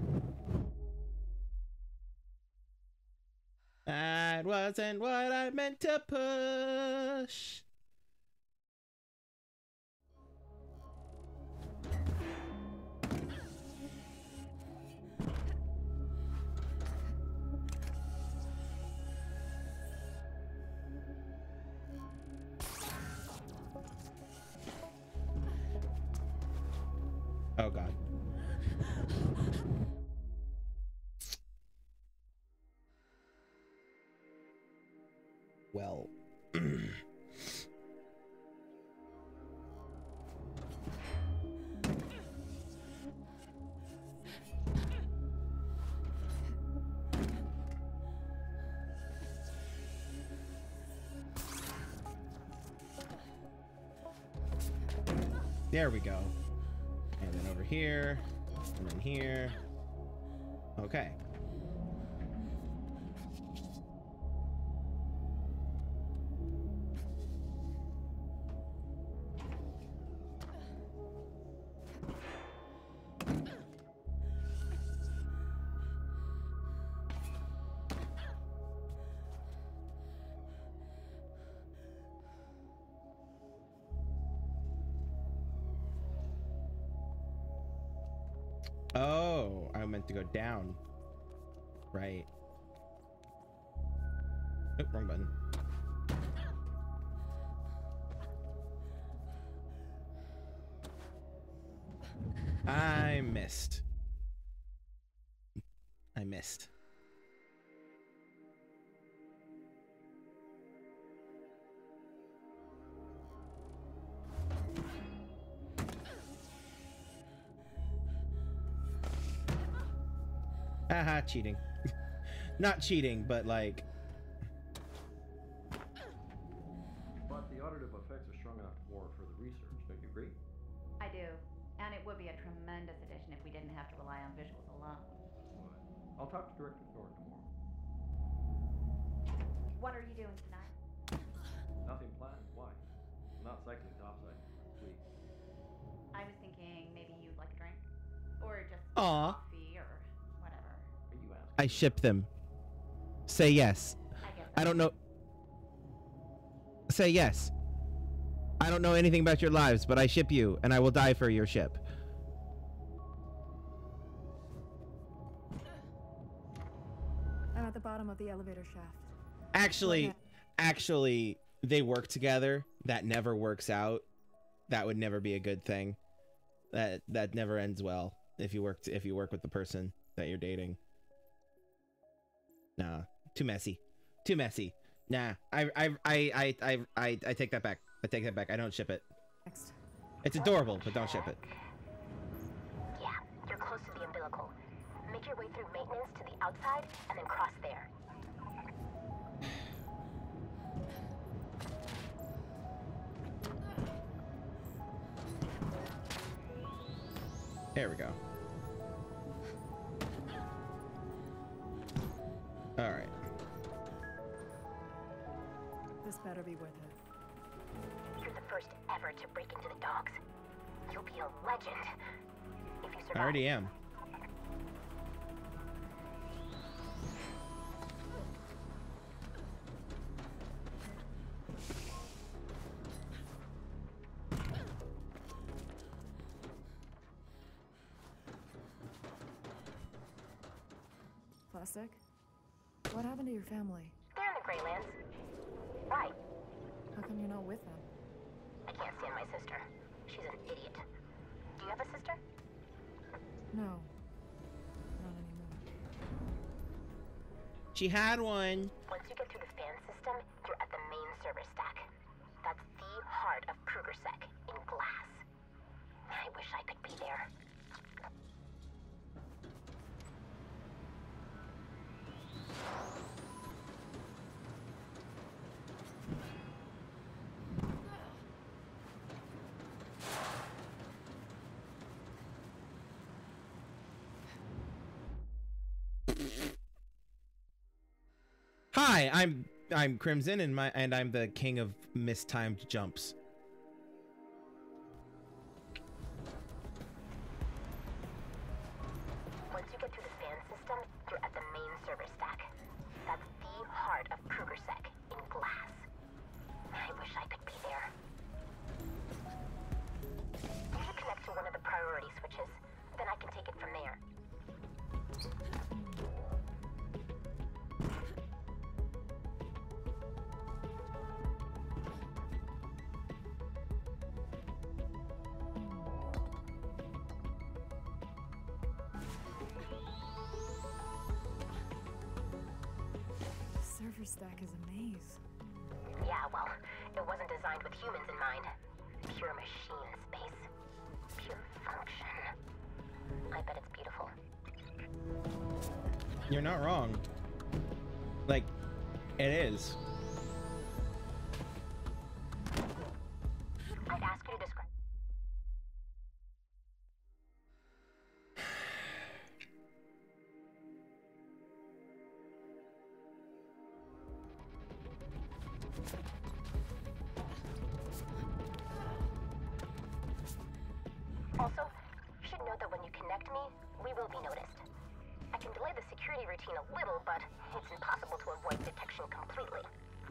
That wasn't what I meant to push. Oh God. Well. There we go. And then over here, and then here. Okay. Oh, I meant to go down. Right. Oh, wrong button. I missed. I missed. Haha, cheating. Not cheating, but like... But the auditive effects are strong enough to warrant further research, don't you agree? I do. And it would be a tremendous addition if we didn't have to rely on visuals alone. What? I'll talk to Director Thorne tomorrow. What are you doing tonight? Nothing planned. Why? I'm not cycling topside. Please. I was thinking maybe you'd like a drink? Or just Aw. coffee or whatever. Are you asking? I ship them. Say yes. I guess I don't know. Say yes. I don't know anything about your lives, but I ship you, and I will die for your ship. I'm at the bottom of the elevator shaft. Actually, actually, they work together. That never works out. That would never be a good thing. That that never ends well if you work t if you work with the person that you're dating. Nah, too messy, too messy. Nah, I I I I I I, I take that back. I take that back. I don't ship it. Next. It's adorable, but don't ship it. Yeah, you're close to the umbilical. Make your way through maintenance to the outside and then cross there. There we go. All right. This better be worth it. You're the first ever to break into the docks. You'll be a legend if you survive. I already am. Plastic? What happened to your family? They're in the Greylands. Why? How come you're not with them? I can't stand my sister. She's an idiot. Do you have a sister? No. Not anymore. She had one. Once you get through the fan system, you're at the main server stack. That's the heart of crew Hi, I'm I'm Krimzon, and my and I'm the king of mistimed jumps. Once you get through the fan system, you're at the main server stack. That's the heart of KrugerSec in glass. I wish I could be there. You should connect to one of the priority switches. Then I can take it from there. Server stack is a maze. Yeah, well, it wasn't designed with humans in mind. Pure machine space. Pure function. I bet it's beautiful. You're not wrong. Like, it is. I'd ask you to describe. Also, you should note that when you connect me, we will be noticed. I can delay the security routine a little, but it's impossible to avoid detection completely.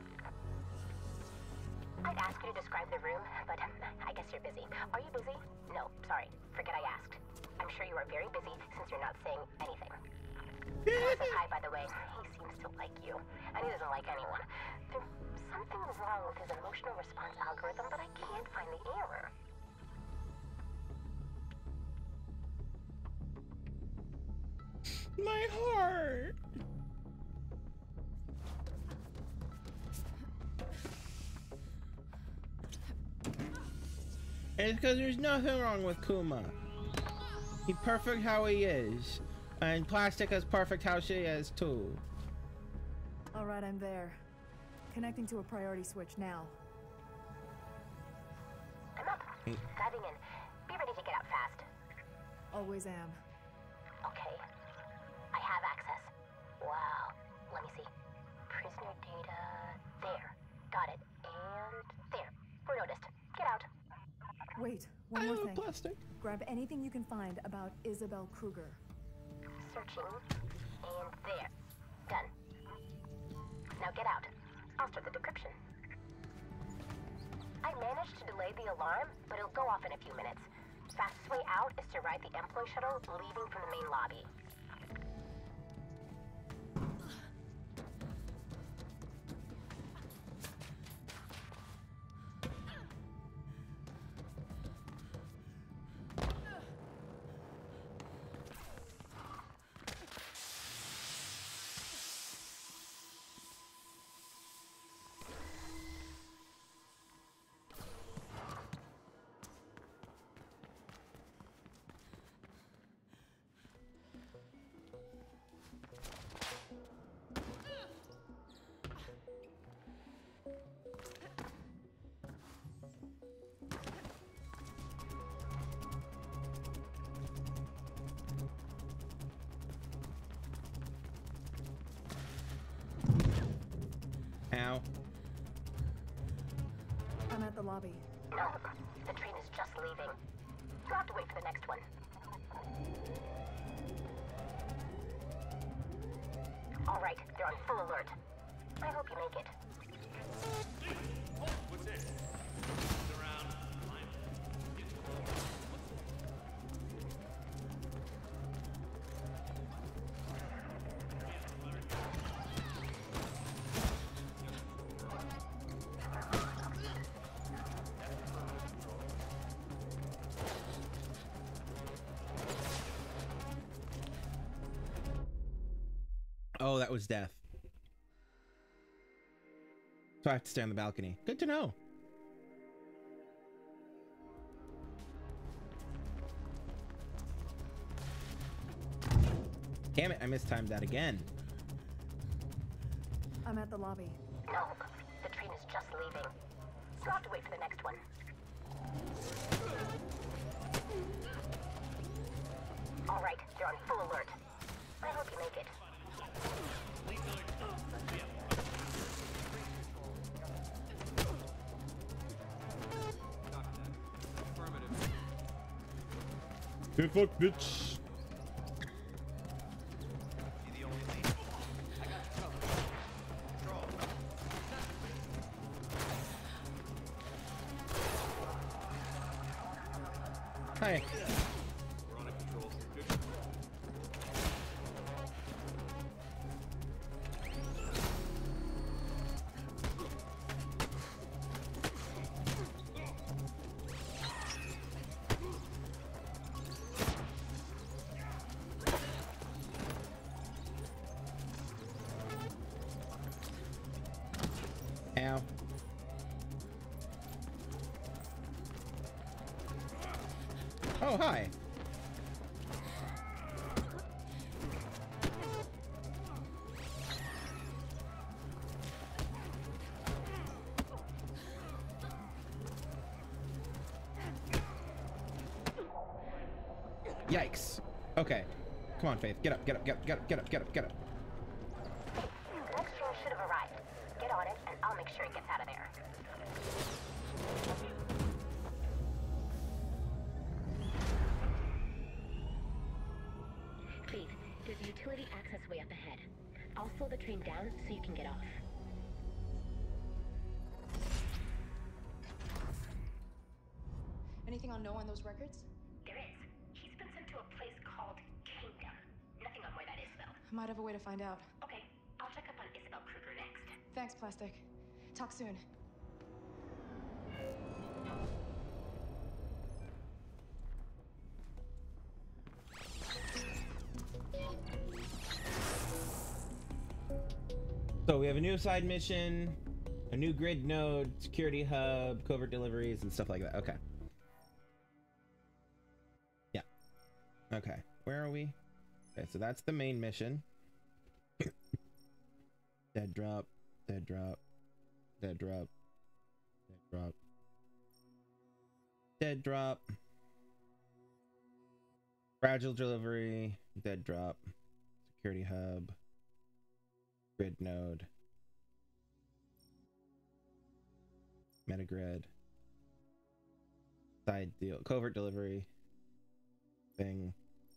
I'd ask you to describe the room, but I guess you're busy. Are you busy? No, sorry. Forget I asked. I'm sure you are very busy since you're not saying anything. Noah says hi, by the way. He seems to like you, and he doesn't like anyone. There's something wrong with his emotional response algorithm, but I can't find the error. My heart. It's because there's nothing wrong with Kuma. He's perfect how he is. And Plastic is perfect how she is too. Alright, I'm there. Connecting to a priority switch now. I'm up. Diving in. Be ready to get out fast. Always am. Okay. I have access. Wow. Let me see. Prisoner data. There. Got it. And there. We're noticed. Get out. Wait, one I more love thing. Plastic. Grab anything you can find about Isabel Kruger. Searching. And there. Done. Now get out. I'll start the decryption. I managed to delay the alarm, but it'll go off in a few minutes. Fastest way out is to ride the employee shuttle leaving from the main lobby. Ow. I'm at the lobby. No, the train is just leaving. You'll have to wait for the next one. All right, they're on full alert. I hope you make it. What's this? Around. Oh, that was death. So I have to stay on the balcony. Good to know. Damn it, I mistimed that again. I'm at the lobby. No, the train is just leaving. You'll have to wait for the next one. All right, they're on full alert. I hope you make it. Get fucked, bitch. Hi. Ow. Oh, hi. Yikes. Okay. Come on, Faith. Get up, get up, get up, get up, get up, get up, get up. The next train should have arrived. Get on it, and I'll make sure it gets out of there. Faith, there's a utility access way up ahead. I'll slow the train down so you can get off. Anything on no on those records? There is. He's been sent to a place called Kingdom. Nothing on where that is, though. I might have a way to find out. Okay, I'll check up on Isabel Kruger next. Thanks, Plastic. Talk soon. So we have a new side mission, a new grid node, security hub, covert deliveries, and stuff like that. Okay. Yeah. Okay. Where are we? Okay, so that's the main mission. Dead drop, dead drop, dead drop, dead drop, dead drop, fragile delivery, dead drop, security hub, grid node, metagrid, side deal, covert delivery thing.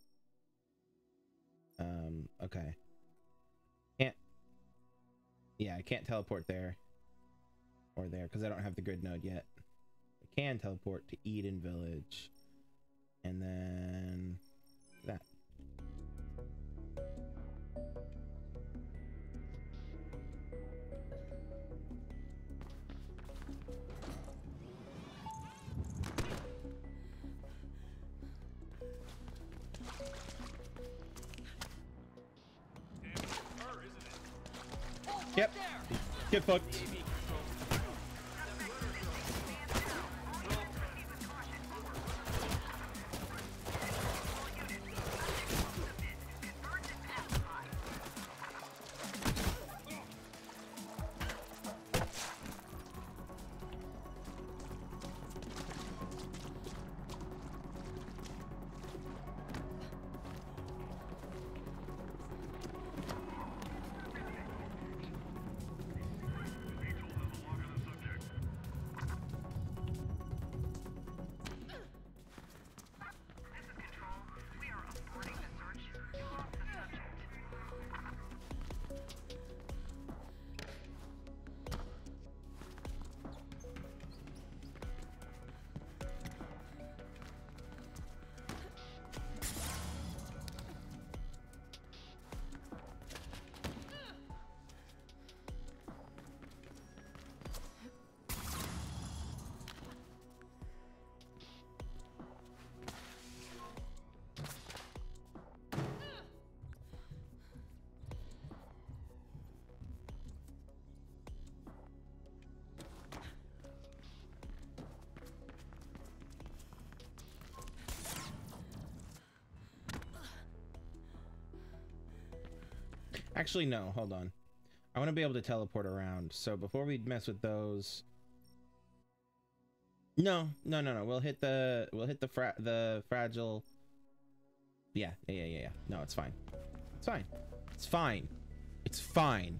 Um, okay. Can't, yeah, I can't teleport there or there because I don't have the grid node yet. I can teleport to Eden Village and then that. Yep. Get fucked. Actually, no, hold on. I want to be able to teleport around. So before we mess with those, no, no, no, no. We'll hit the we'll hit the fra the fragile. Yeah, yeah, yeah, yeah, yeah. No, it's fine. It's fine. It's fine. It's fine.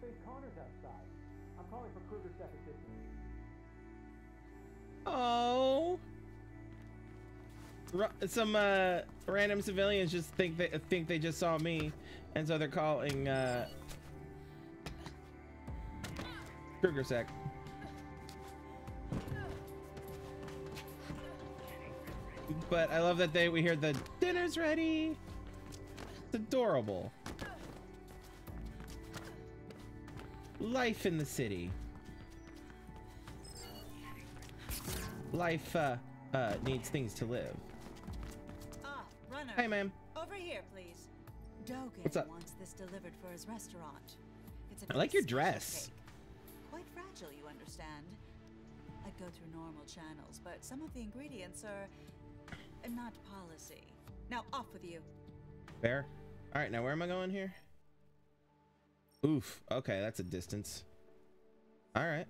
face Connor's outside. I'm calling for Kruger second distance. Oh. Some uh, random civilians just think they think they just saw me, and so they're calling uh, Kruger sec. But I love that they we hear the dinner's ready. It's adorable. Life in the city. Life uh, uh, needs things to live. Ah, runner. Hey, ma'am. Over here, please. Dogan What's up? wants this delivered for his restaurant. It's a I like your very special dress. cake. Quite fragile, you understand. I'd go through normal channels, but some of the ingredients are uh, not policy. Now off with you. Fair. All right, now where am I going here? Oof. Okay, that's a distance. All right.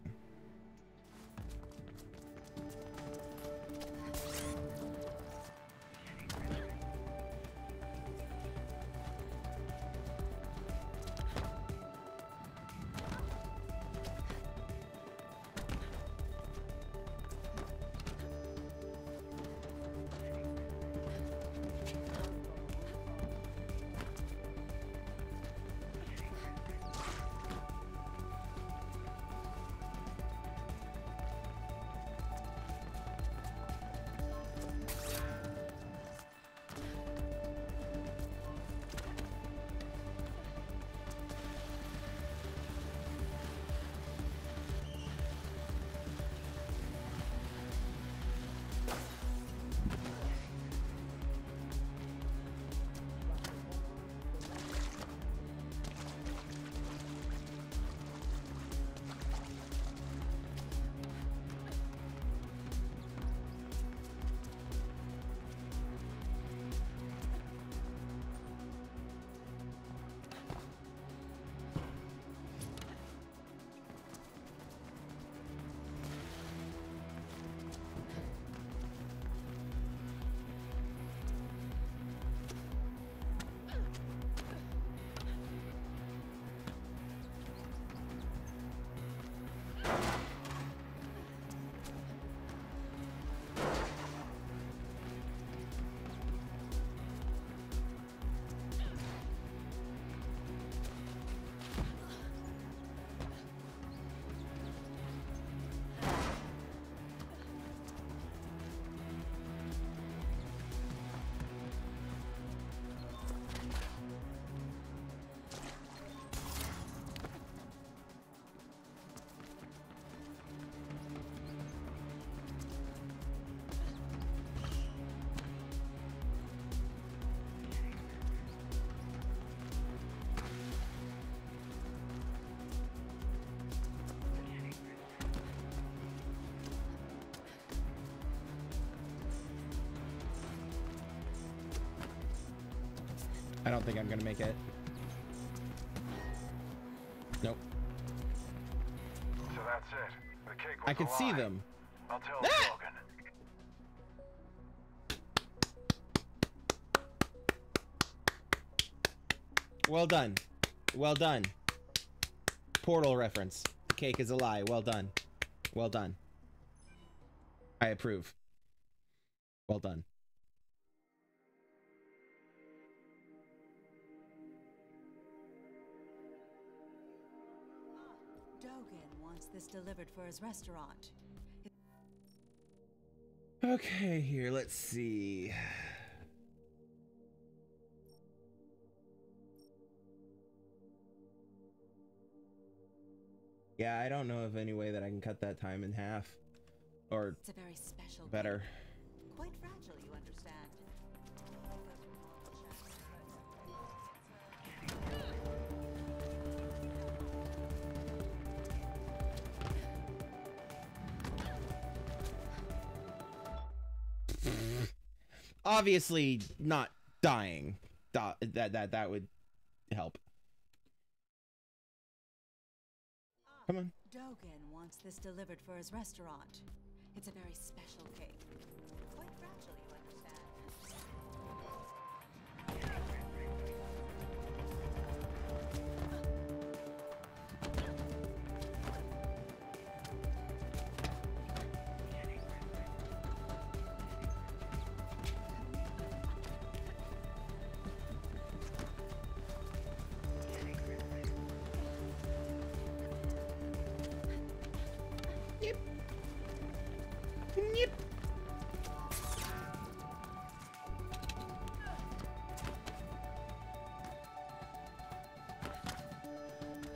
I don't think I'm gonna make it. Nope. So that's it. The cake was I can alive. see them. I'll tell Ah! Logan. Well done. Well done. Portal reference. The cake is a lie. Well done. Well done. I approve. Well done. Dogan wants this delivered for his restaurant. Okay, here, let's see. Yeah, I don't know of any way that I can cut that time in half. Or It's a very special better. cake. Quite fragile, you understand. Obviously not dying. Da- that that that would help. Come on. Dogan wants this delivered for his restaurant. It's a very special cake. Quite fragile, you understand.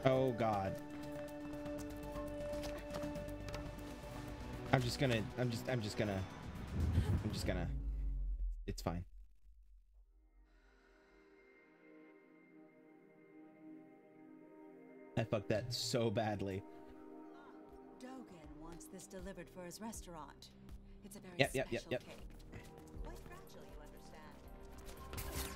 Oh God. I'm just gonna, I'm just, I'm just gonna, I'm just gonna, it's fine. I fucked that so badly. Dogan wants this delivered for his restaurant. It's a very Yep, yep, special yep, yep. cake. Quite fragile, you understand.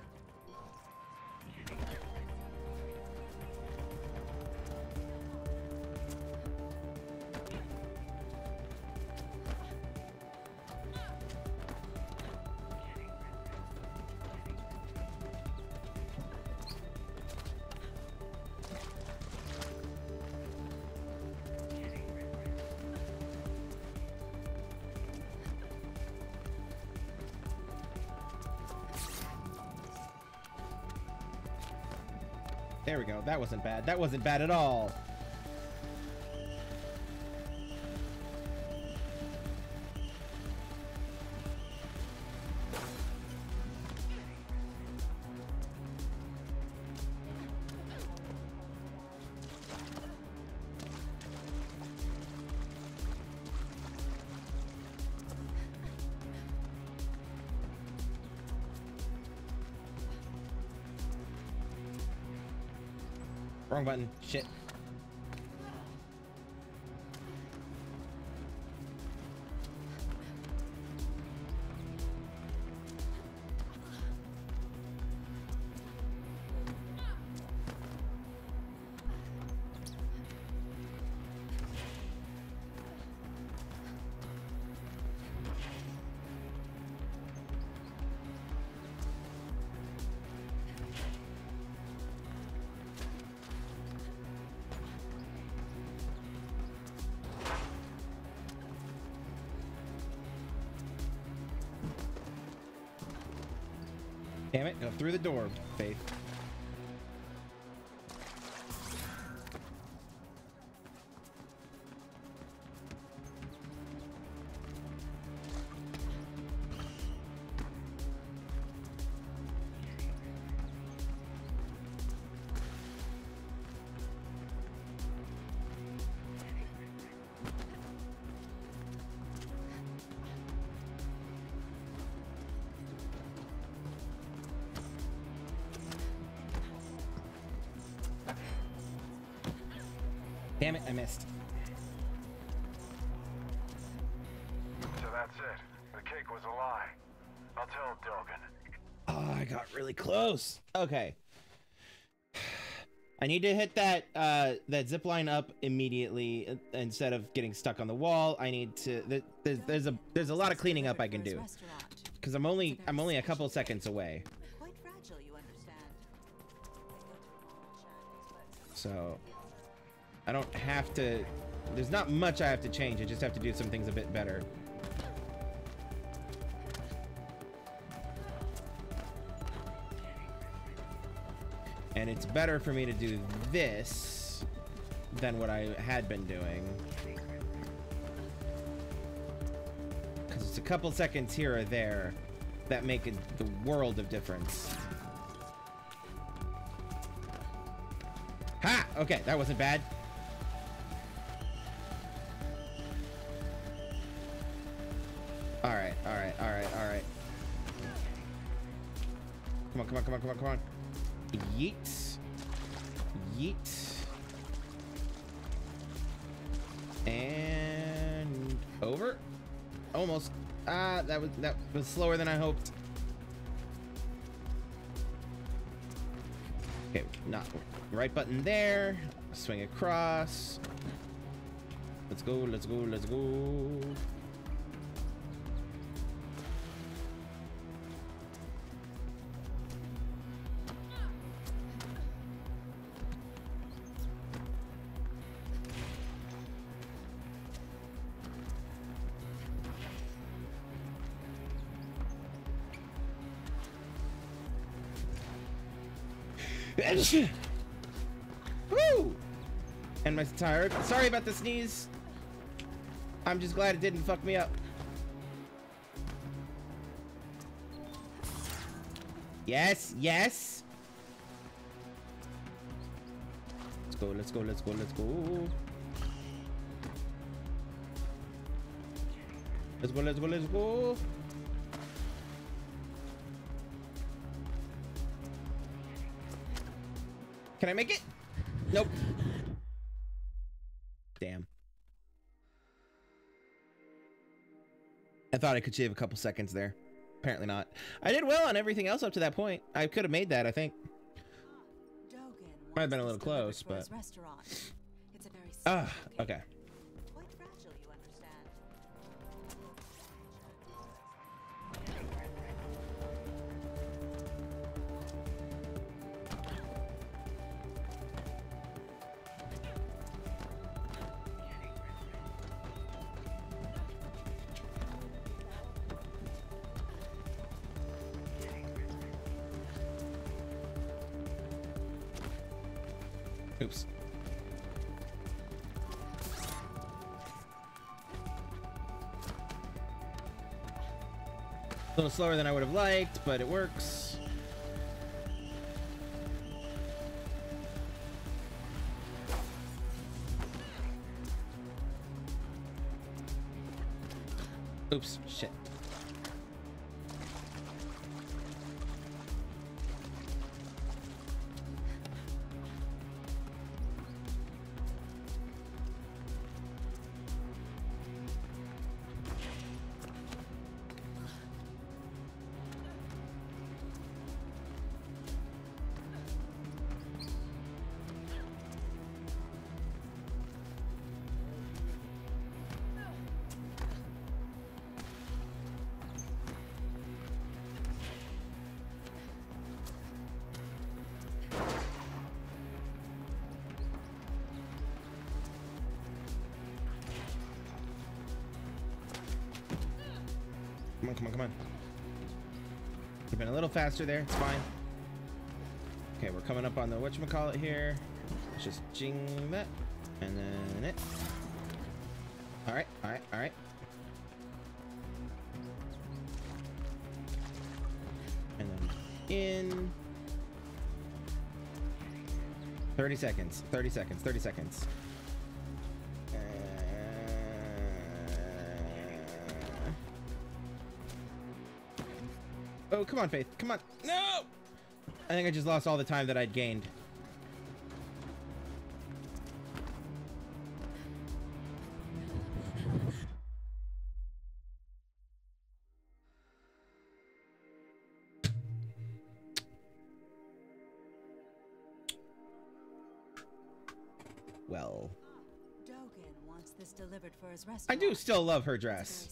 There we go. That wasn't bad. That wasn't bad at all. Wrong button. Shit. Damn it, go through the door, Faith. Damn it, I missed. So that's it. The cake was a lie. I'll tell Dogan. Oh, I got really close. Okay. I need to hit that uh, that zip line up immediately uh, instead of getting stuck on the wall. I need to. Th there's there's a there's a lot of cleaning up I can do because I'm only I'm only a couple seconds away. Quite fragile, you understand. So I don't have to. There's not much I have to change. I just have to do some things a bit better. And it's better for me to do this than what I had been doing. Because it's a couple seconds here or there that make a, the world of difference. Ha! Okay, that wasn't bad. Alright, alright, alright, alright. Come on, come on, come on, come on, come on. Yeet. Yeet. And over. Almost. Ah, that was that was slower than I hoped. Okay, not right button there. Swing across. Let's go, let's go, let's go. Woo! And my tired. Sorry about the sneeze. I'm just glad it didn't fuck me up. Yes, yes. Let's go, let's go, let's go, let's go. Let's go, let's go, let's go. Can I make it? Nope. Damn. I thought I could shave a couple seconds there. Apparently not. I did well on everything else up to that point. I could have made that, I think. Might have been a little close, but... Ah, okay. Oops. A little slower than I would have liked, but it works. Oops, shit. Come on, come on, come on. You've been a little faster there. It's fine. Okay, we're coming up on the whatchamacallit here. Let's just jing that. And then it. Alright, alright, alright. And then in. thirty seconds. thirty seconds. thirty seconds. Oh, come on, Faith. Come on. No! I think I just lost all the time that I'd gained. Well. Dogen wants this delivered for his restaurant. I do still love her dress.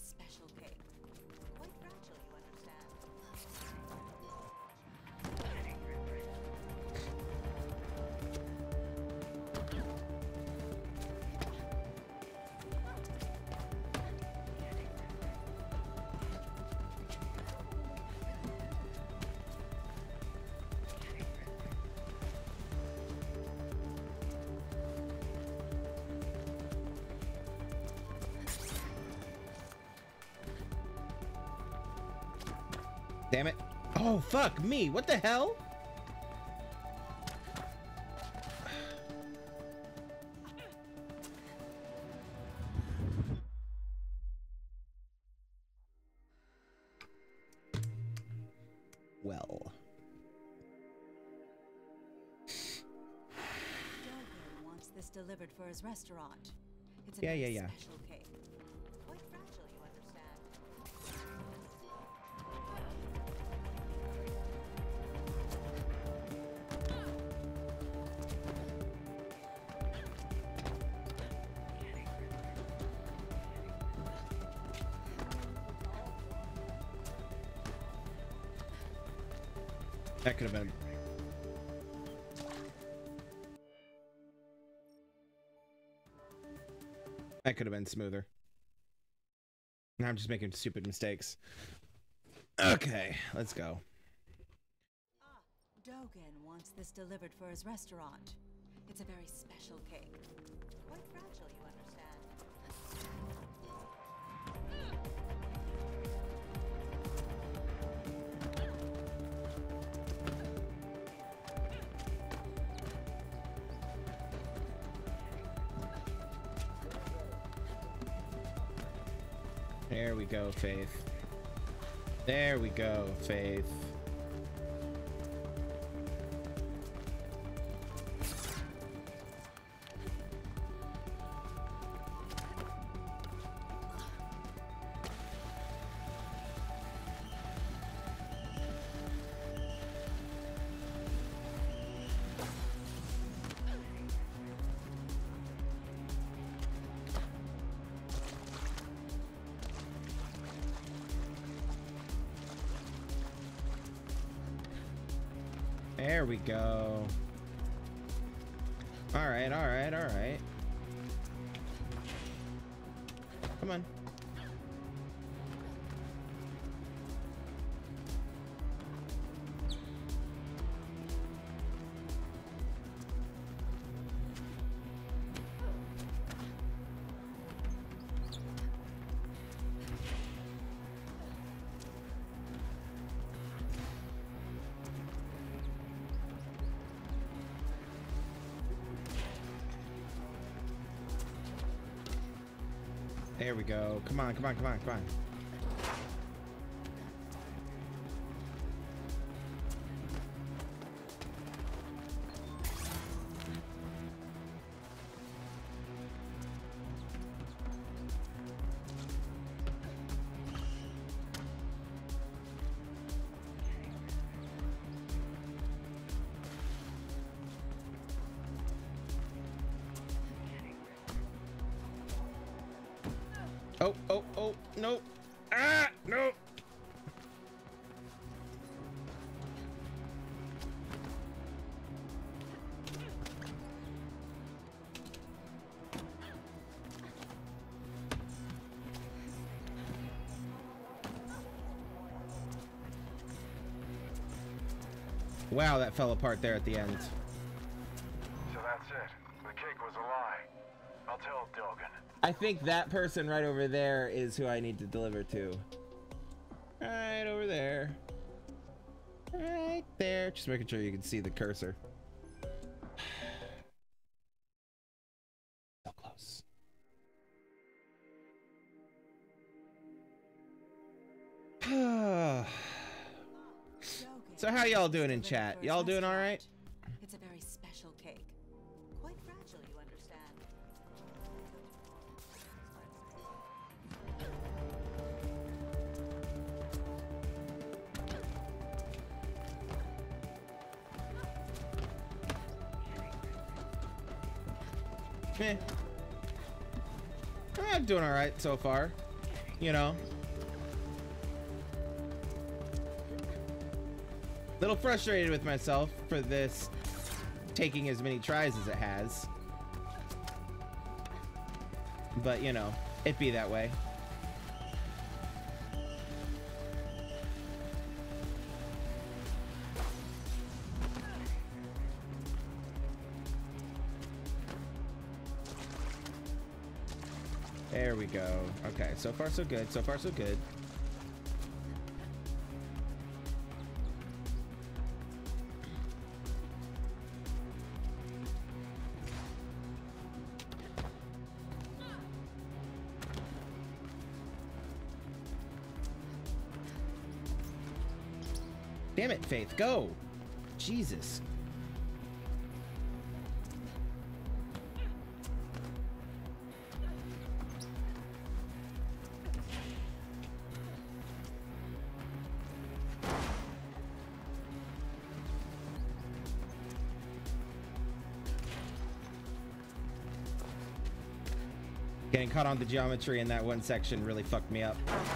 Damn it. Oh, fuck me. What the hell? Well. Dogen wants this delivered for his restaurant. It's a Yeah, very yeah, yeah. special cake. Quite fragile, you understand. That could have been. That could have been smoother. Now I'm just making stupid mistakes. Okay, let's go. Dogen wants this delivered for his restaurant. It's a very special cake. Quite fragile, you understand. There we go, Faith. There we go, Faith. There we go. All right, all right, all right. Come on. There we go. Come on, come on, come on, come on. Oh, oh, oh, no. Ah, no. Wow, that fell apart there at the end. So that's it. The cake was a lie. I'll tell Dogan. I think that person right over there is who I need to deliver to. Right over there. Right there. Just making sure you can see the cursor. So close. So how y'all doing in chat? Y'all doing all right? It's a very special cake. Quite fragile, you understand. Eh. I'm doing all right so far, you know. Little frustrated with myself for this taking as many tries as it has, but you know, it be that way. There we go. Okay, so far so good. So far so good. Damn it, Faith, go! Jesus. Getting caught on the geometry in that one section really fucked me up.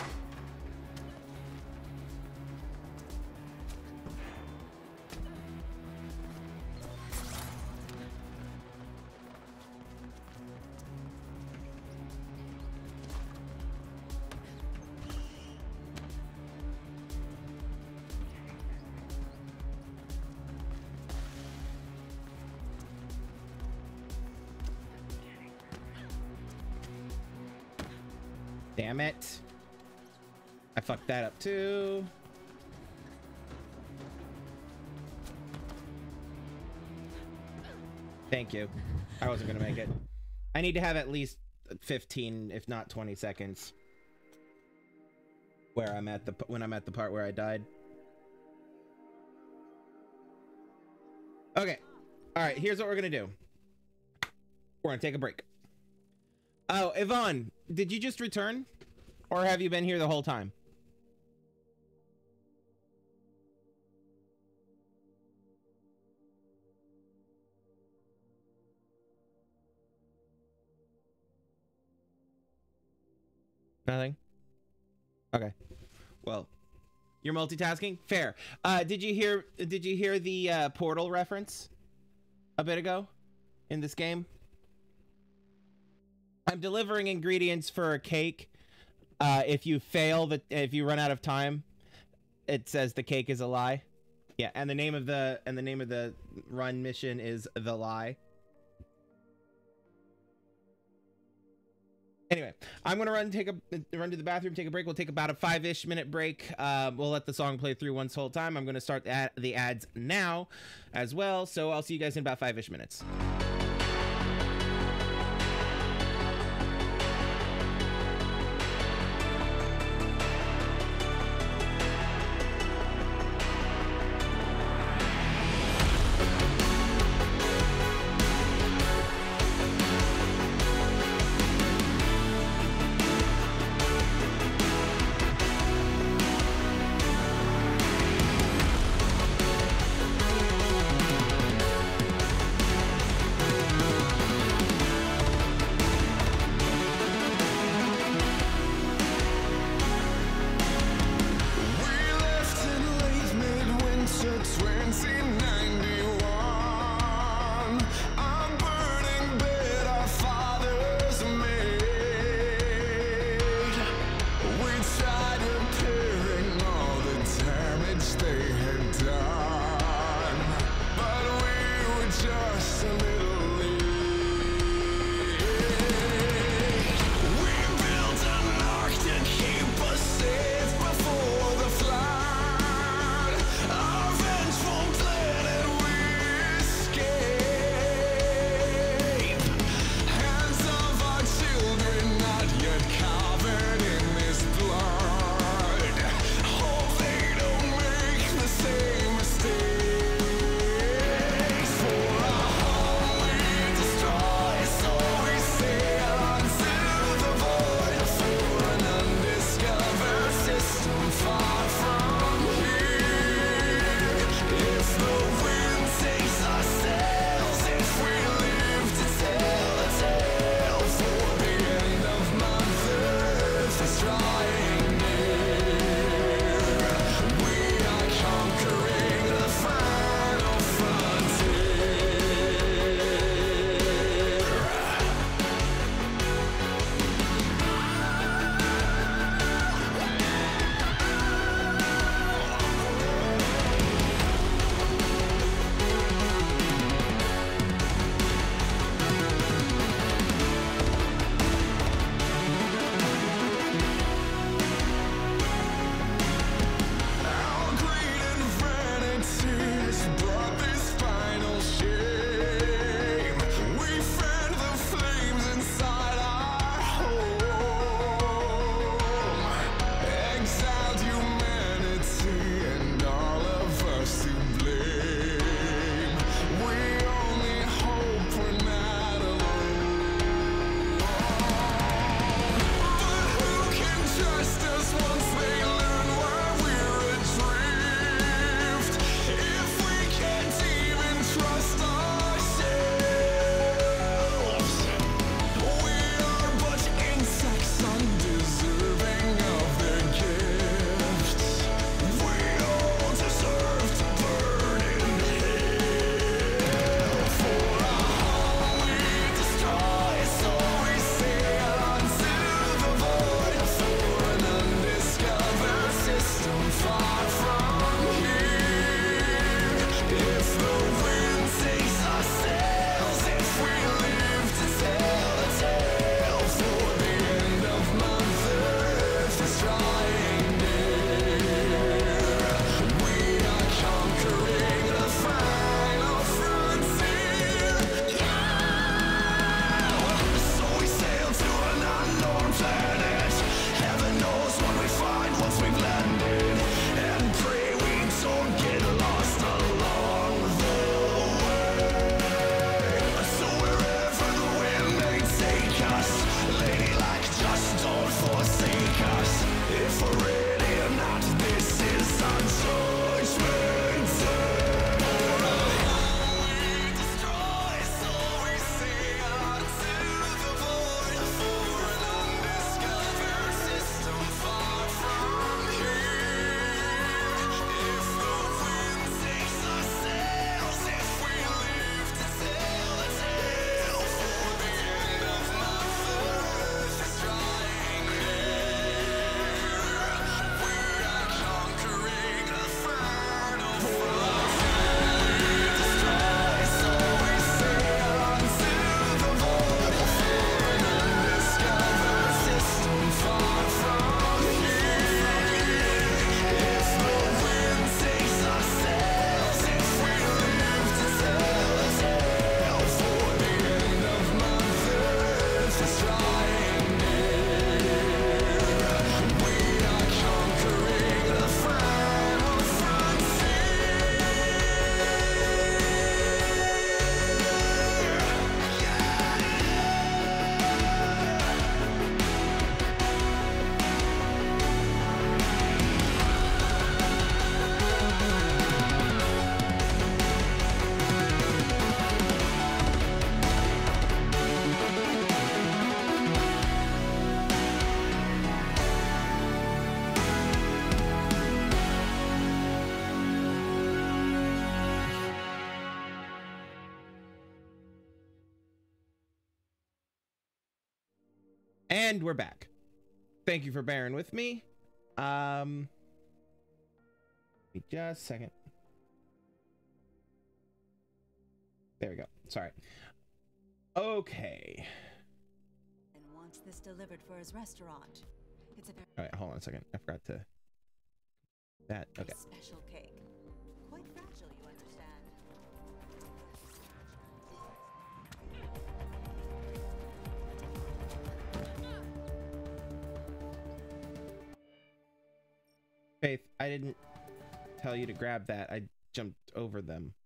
Damn it. I fucked that up too. Thank you. I wasn't gonna make it. I need to have at least fifteen, if not twenty seconds. Where I'm at the when I'm at the part where I died. Okay. All right, here's what we're going to do. We're going to take a break. Oh, Yvonne, did you just return? Or have you been here the whole time? Nothing? Okay. Well, you're multitasking? Fair. Uh, did you hear did you hear the uh, Portal reference a bit ago in this game? I'm delivering ingredients for a cake. Uh, if you fail, the if you run out of time, it says the cake is a lie. Yeah, and the name of the and the name of the run mission is The Lie. Anyway, I'm gonna run, take a run to the bathroom, take a break. We'll take about a five-ish minute break. Uh, we'll let the song play through once whole time. I'm gonna start the, ad the ads now, as well. So I'll see you guys in about five-ish minutes. And we're back. Thank you for bearing with me. Um, give me just a second. There we go. Sorry. Okay. And wants this delivered for his restaurant. It's a very All right, hold on a second. I forgot to. That okay. special cake. Quite fragile, you understand. Faith, I didn't tell you to grab that. I jumped over them.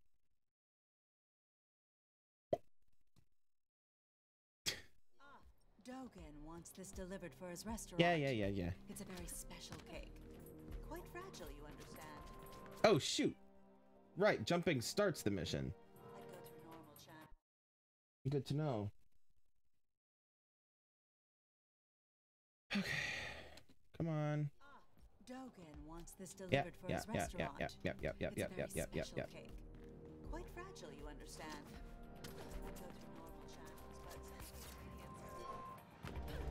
Dogen wants this delivered for his restaurant. Yeah, yeah, yeah, yeah. It's a very special cake. Quite fragile, you understand. Oh, shoot. Right, jumping starts the mission. I'd go through normal channel. Good to know. Okay. Come on. Dogen wants this Yeah, delivered for yeah, his yeah, restaurant. yeah, yeah, yeah, yeah, It's yeah, a very yeah, yeah, yeah, special yeah. cake. Quite fragile, you understand. I'd go through normal channels, but since the ingredients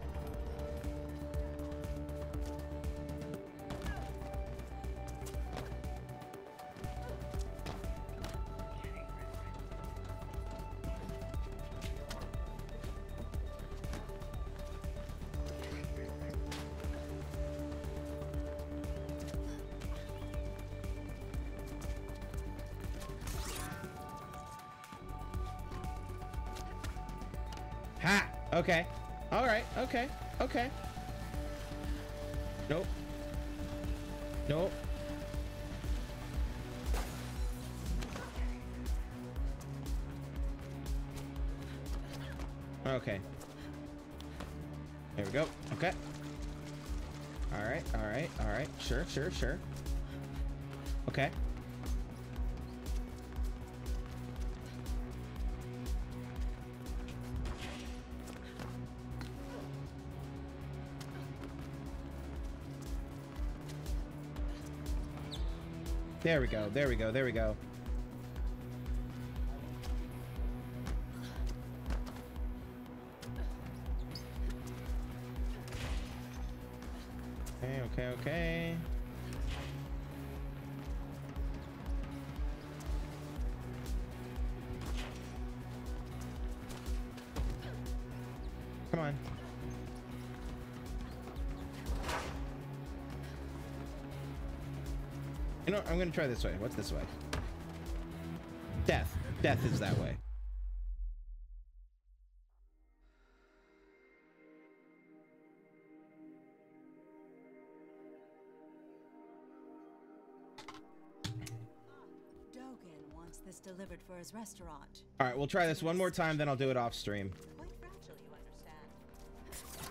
Ha! Okay. Alright, okay, okay. Nope. Nope. Okay. There we go. Okay. Alright, alright, alright. Sure, sure, sure. Okay. There we go, there we go, there we go. Okay, okay, okay. Come on. You know, I'm gonna try this way. What's this way? Death. Death is that way. Dogen wants this delivered for his restaurant. All right, we'll try this one more time, then I'll do it off stream. Quite fragile, you understand.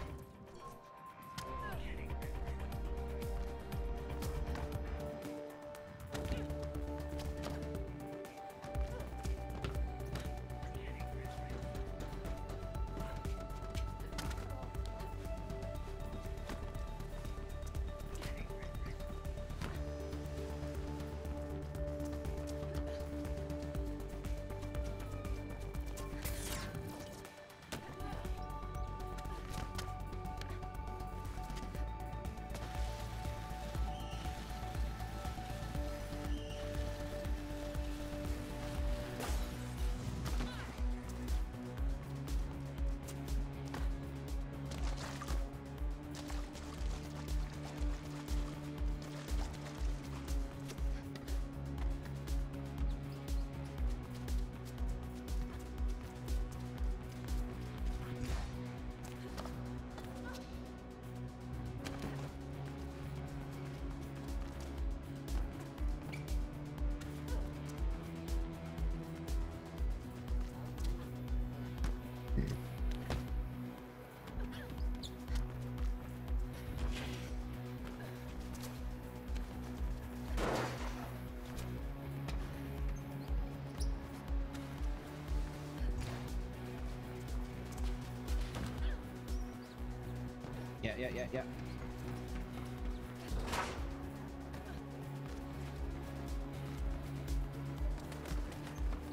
Yeah, yeah, yeah, yeah.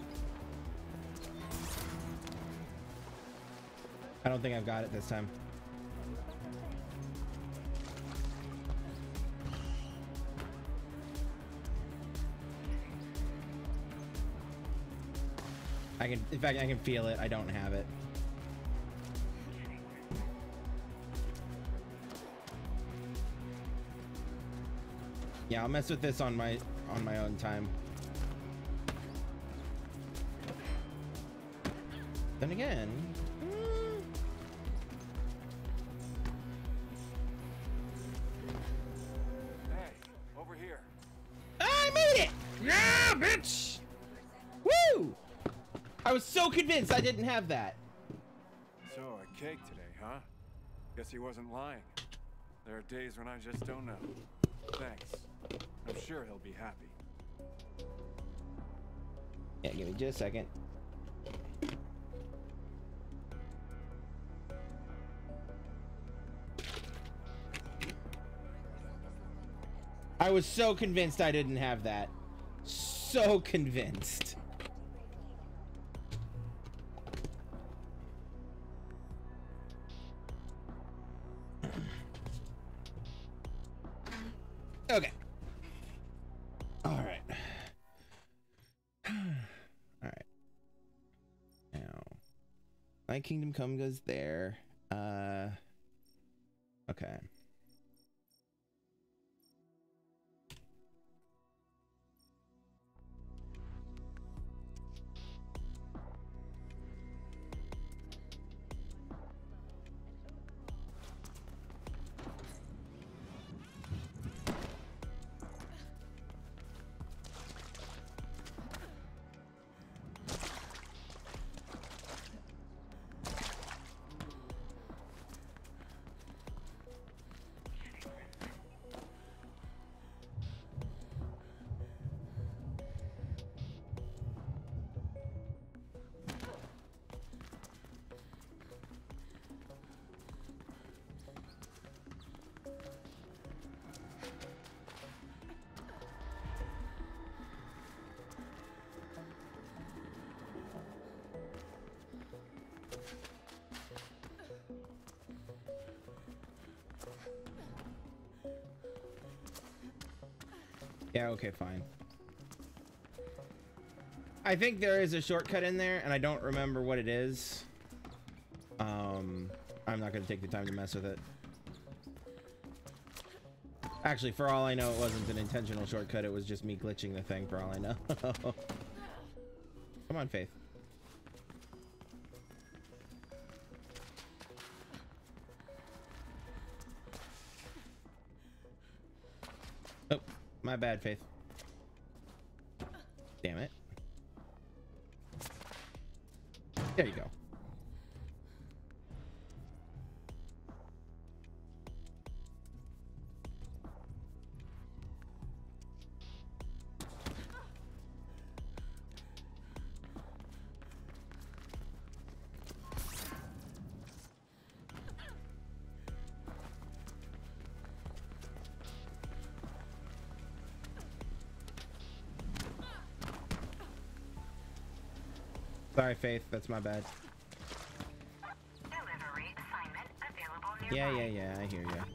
I don't think I've got it this time. I can, in fact, I can feel it. I don't have it. Yeah, I'll mess with this on my on my own time. Then again, mm, Hey, over here. I made it! Yeah, bitch! Woo! I was so convinced I didn't have that. So, a cake today, huh? Guess he wasn't lying. There are days when I just don't know. Thanks. I'm sure he'll be happy. Yeah, give me just a second. I was so convinced I didn't have that. So convinced. Okay. All right. All right. Now, My Kingdom Come goes there. Uh, okay. Yeah, okay, fine. I think there is a shortcut in there, and I don't remember what it is. Um, I'm not going to take the time to mess with it. Actually, for all I know, it wasn't an intentional shortcut. It was just me glitching the thing, for all I know. Come on, Faith. Oh, my bad, Faith. Damn it. There you go. Sorry, Faith. That's my bad. Delivery assignment available nearby. Yeah, yeah, yeah. I hear you.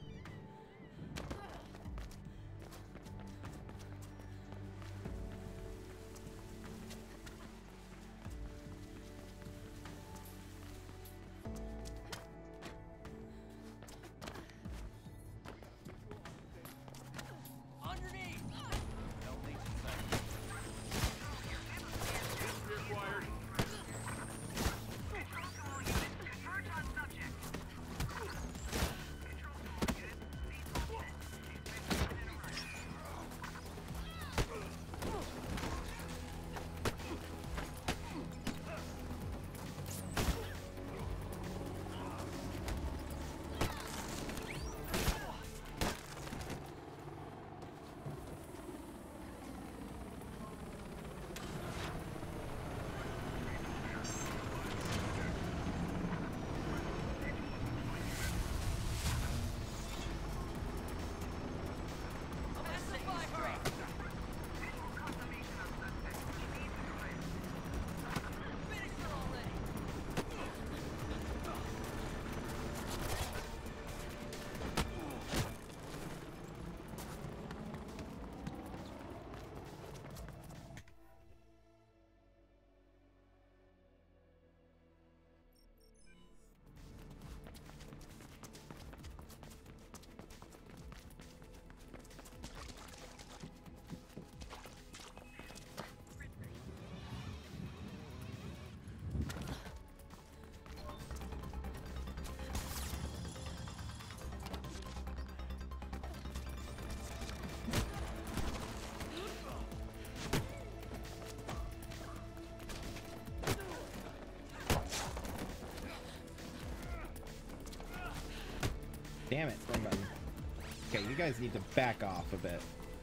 damn it. Wrong button. Okay, you guys need to back off a bit.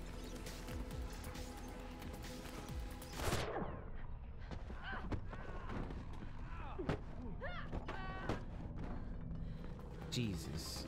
Jesus.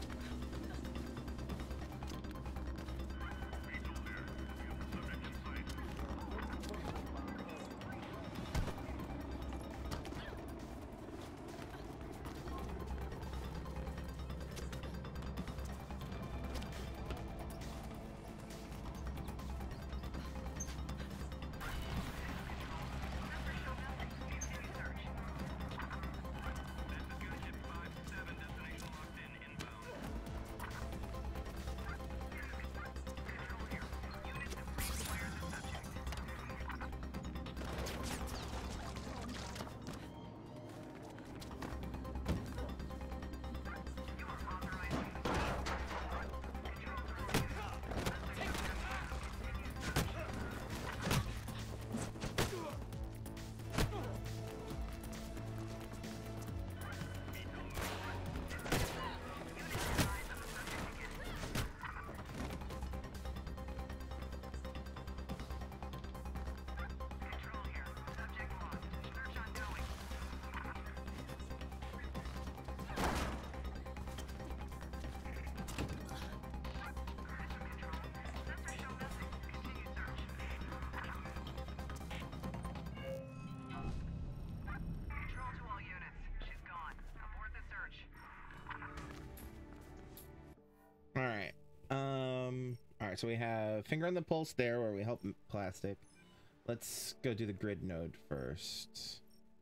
All right. Um. All right. So we have finger on the pulse there, where we help plastic. Let's go do the grid node first.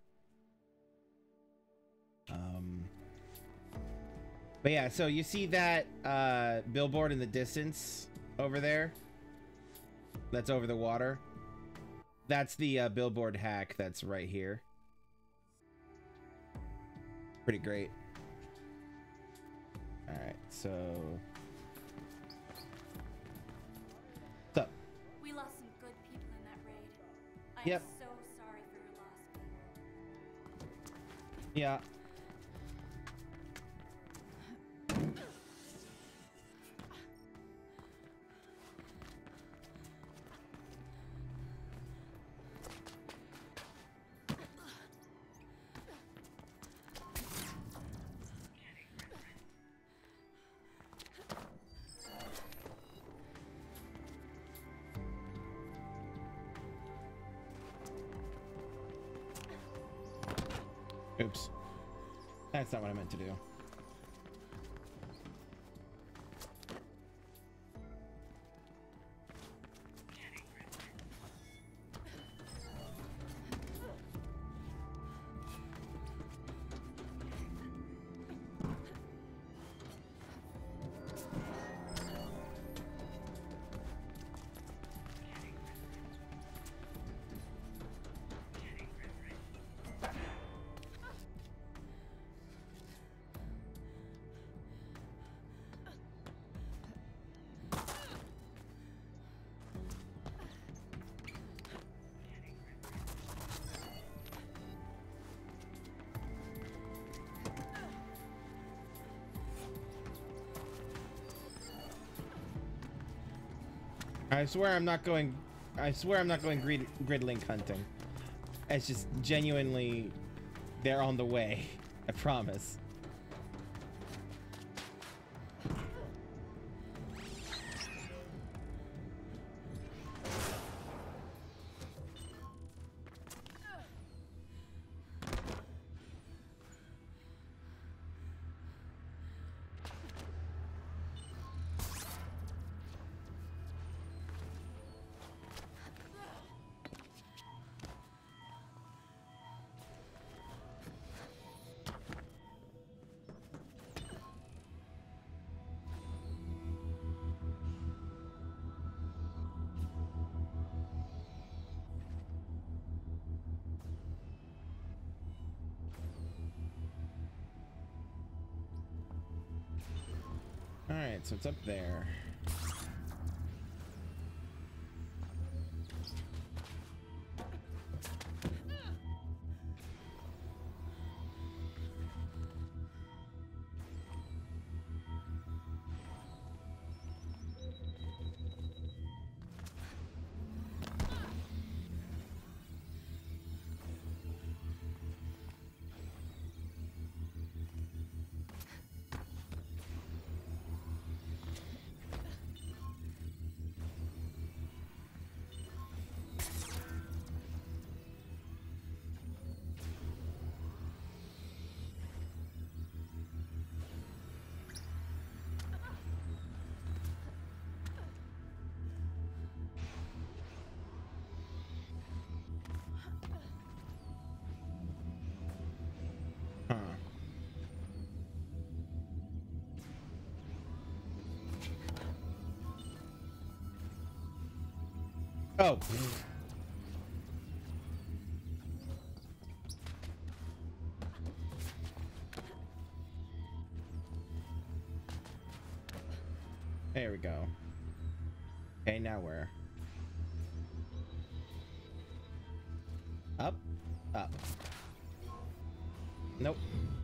Um. But yeah, so you see that uh, billboard in the distance over there? That's over the water. That's the uh, billboard hack that's right here. Pretty great. All right, so. What's up? We lost some good people in that raid. I Yep. am so sorry for your loss. Yeah. Oops. That's not what I meant to do. I swear I'm not going. I swear I'm not going grid, grid link hunting. It's just genuinely, they're on the way. I promise. All right, so it's up there. Oh. There we go. Okay, now where? Up? Up. Nope.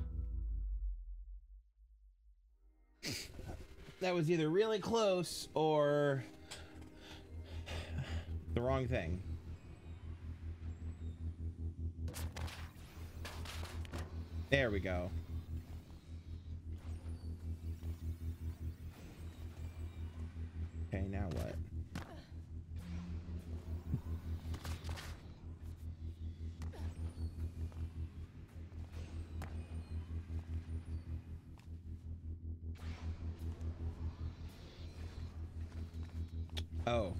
That was either really close or the wrong thing. There we go. Okay, now what? Oh.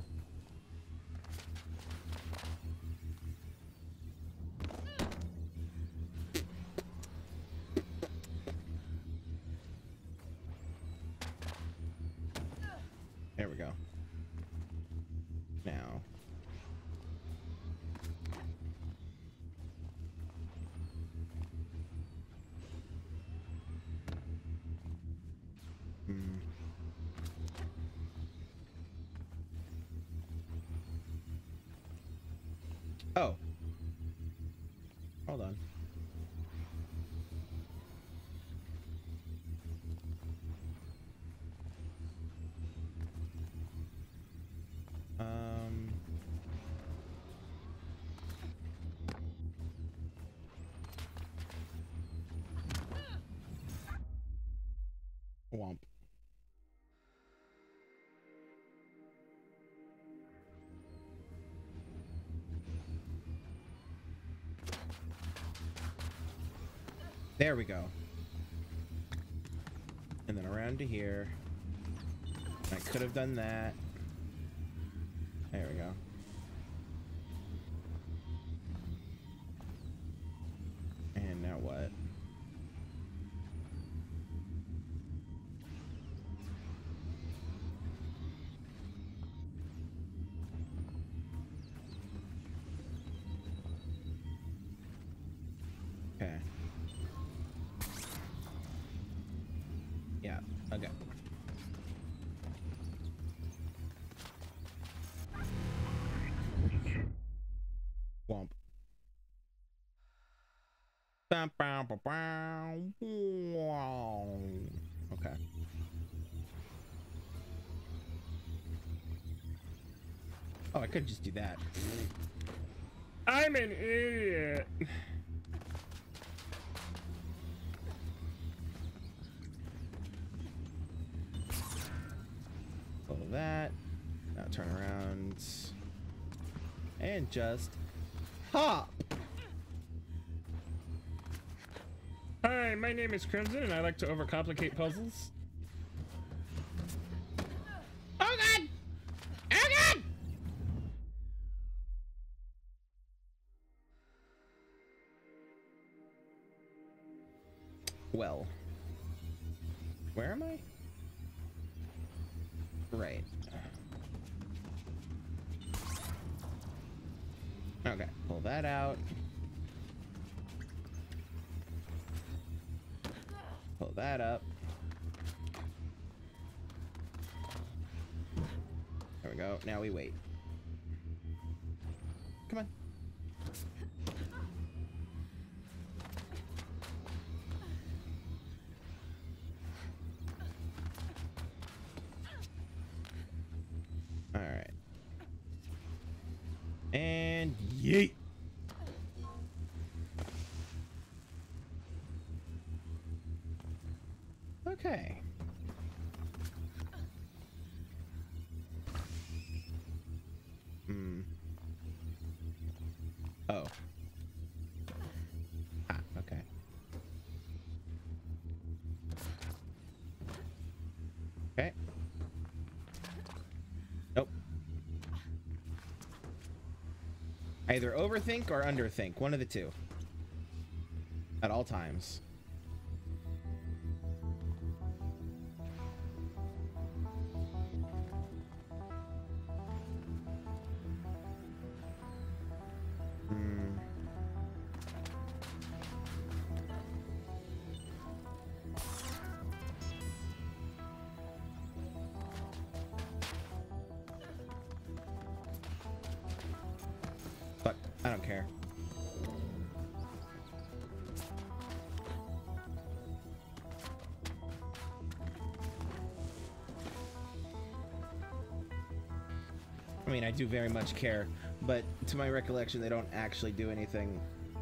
There we go. Now. Hmm. Oh. Hold on. Um. Womp. There we go. And then around to here. I could have done that. There we go. And now what? Okay. Yeah, okay. Womp. Okay. Oh, I could just do that. I'm an idiot. All of that. Now turn around. And just hop. Hi, my name is Krimzon, and I like to overcomplicate puzzles. Oh god! Oh god! Well, where am I? Right. Okay, pull that out. Pull that up. There we go. Now we wait. Come on. All right. And yeet. Okay. Hmm. Oh. Ah, okay. Okay. Nope. Either overthink or underthink. One of the two. At all times. I don't care. I mean, I do very much care, but to my recollection, they don't actually do anything.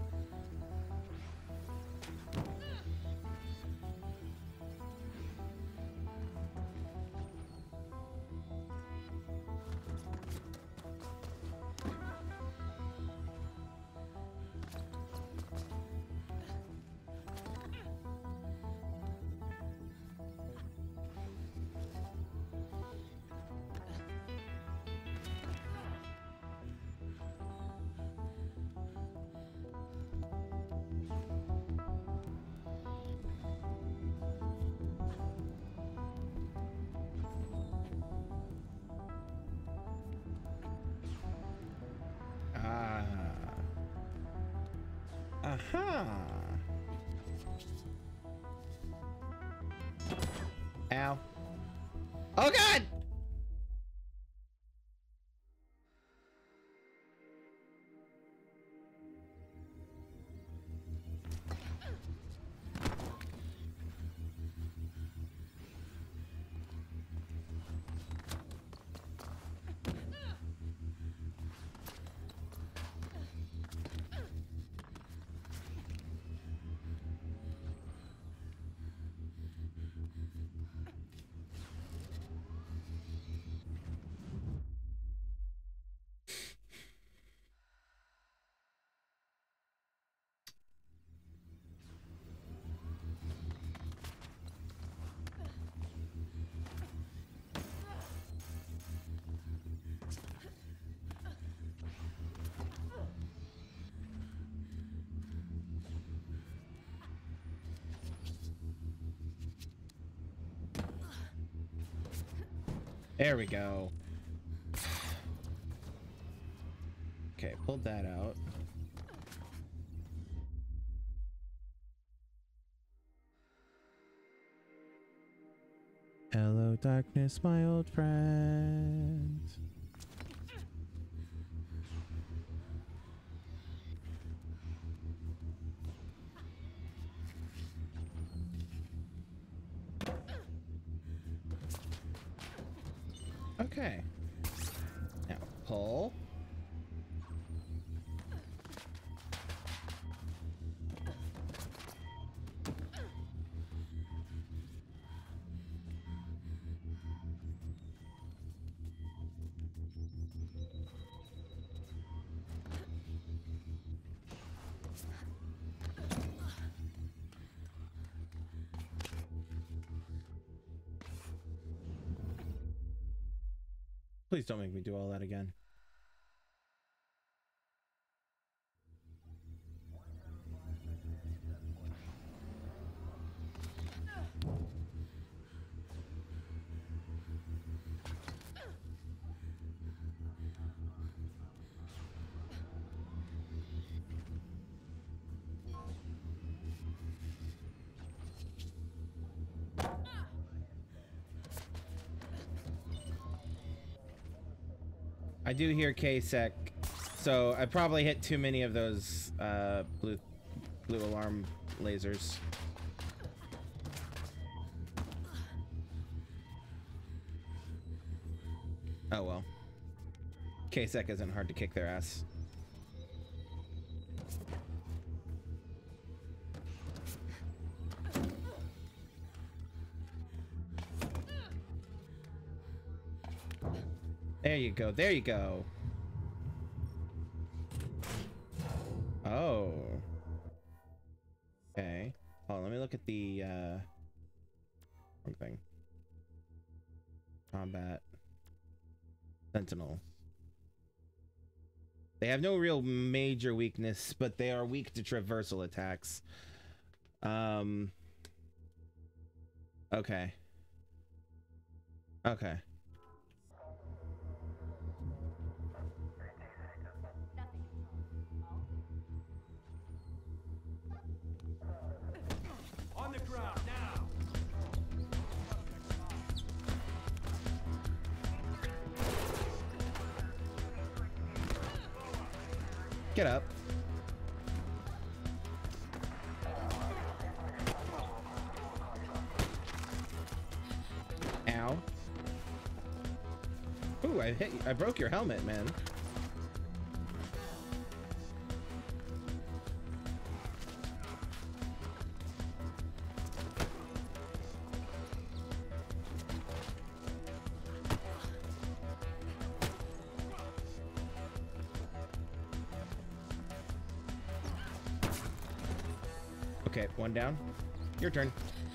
Aha! Ow. Oh god! There we go. Okay, pulled that out. Hello, darkness, my old friend. Okay. Now pull. Please don't make me do all that again. I do hear K-Sec, so I probably hit too many of those uh, blue, blue alarm lasers. Oh well. K-Sec isn't hard to kick their ass. There you go, there you go. Oh. Okay. Oh, let me look at the, uh... wrong thing. Combat. Sentinel. They have no real major weakness, but they are weak to traversal attacks. Um... Okay. Okay. On the ground now. Get up. Ow. Ooh, I hit, I broke your helmet, man. Okay, one down. Your turn.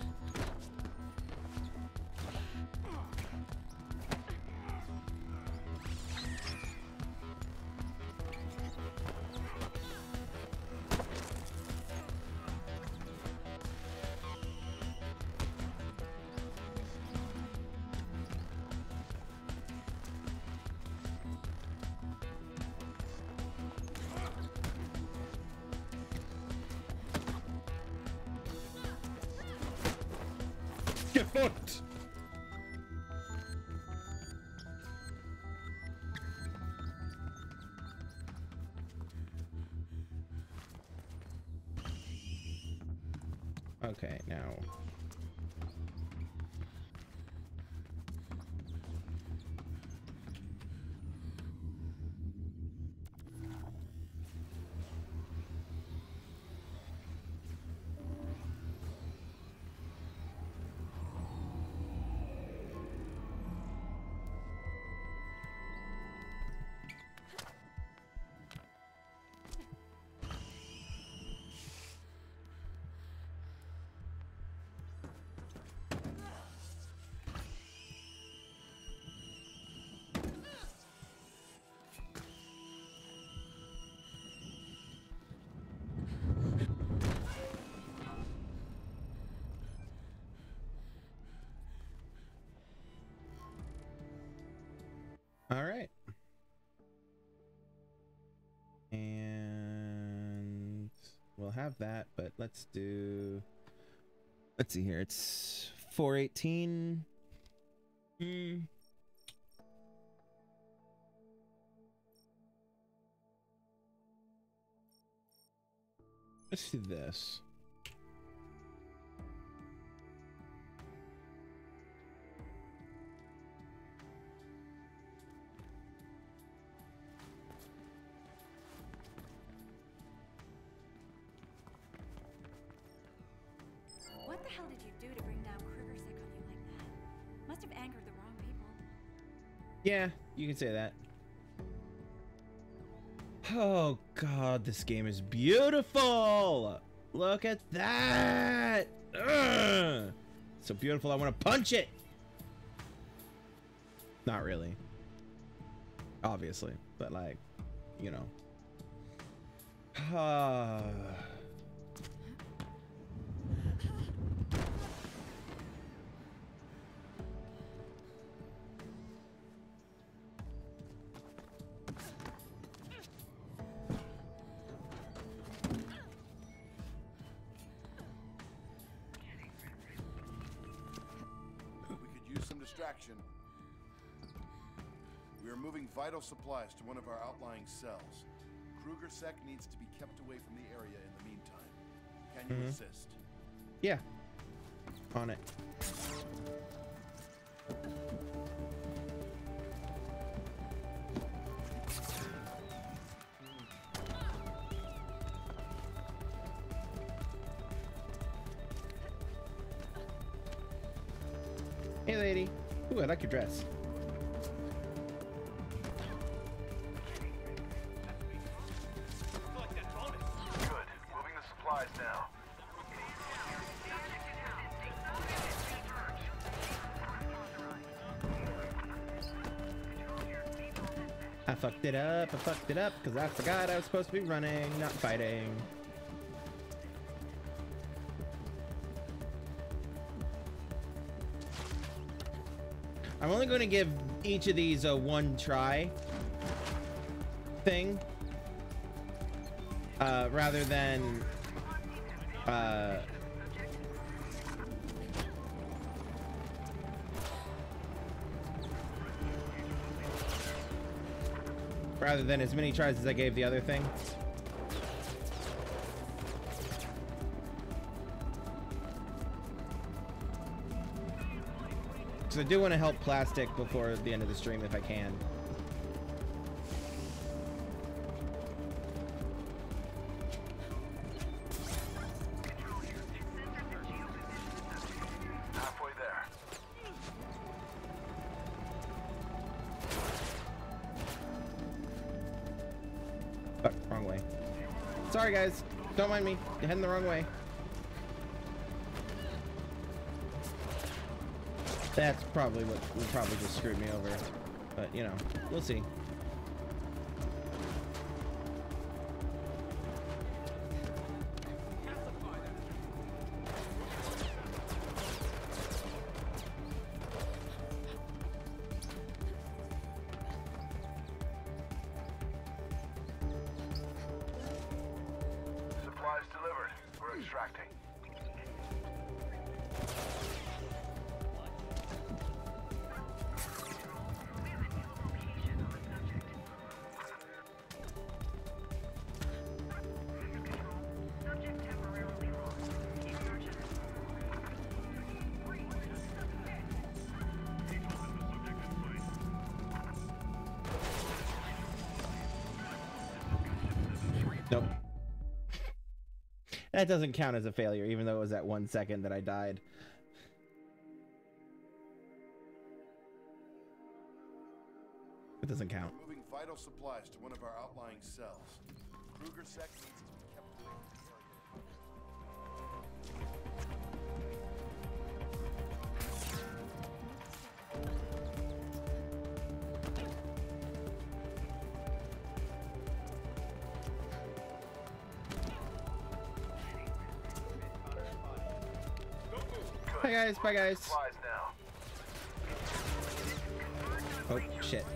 Get fucked! Okay, now. All right. And we'll have that, but let's do, let's see here. It's four eighteen. Hmm. Let's do this. What the hell did you do to bring down Kruger Sec on you like that? Must have angered the wrong people. Yeah, you can say that. Oh god, this game is beautiful! Look at that! Ugh! So beautiful, I want to punch it! Not really. Obviously, but like, you know. Ah. Distraction. We are moving vital supplies to one of our outlying cells. Kruger Sec needs to be kept away from the area in the meantime. Can you Mhm. assist? Yeah. On it. Hey, lady. Ooh, I like your dress. Good. Moving the supplies now. I fucked it up. I fucked it up because I forgot I was supposed to be running, not fighting. I'm only going to give each of these a one try thing, uh, rather than uh, rather than as many tries as I gave the other thing. Because I do want to help Plastic before the end of the stream if I can. Halfway there. Fuck, wrong way. Sorry guys, don't mind me. You're heading the wrong way. That's probably what would probably just screwed me over. But, you know, we'll see. Supplies delivered. We're extracting. Nope. That doesn't count as a failure, even though it was that one second that I died. It doesn't count. Moving vital supplies to one of our outlying cells. Kruger Sec needs to be kept away from the Bye guys, bye guys. Supplies now. Oh shit.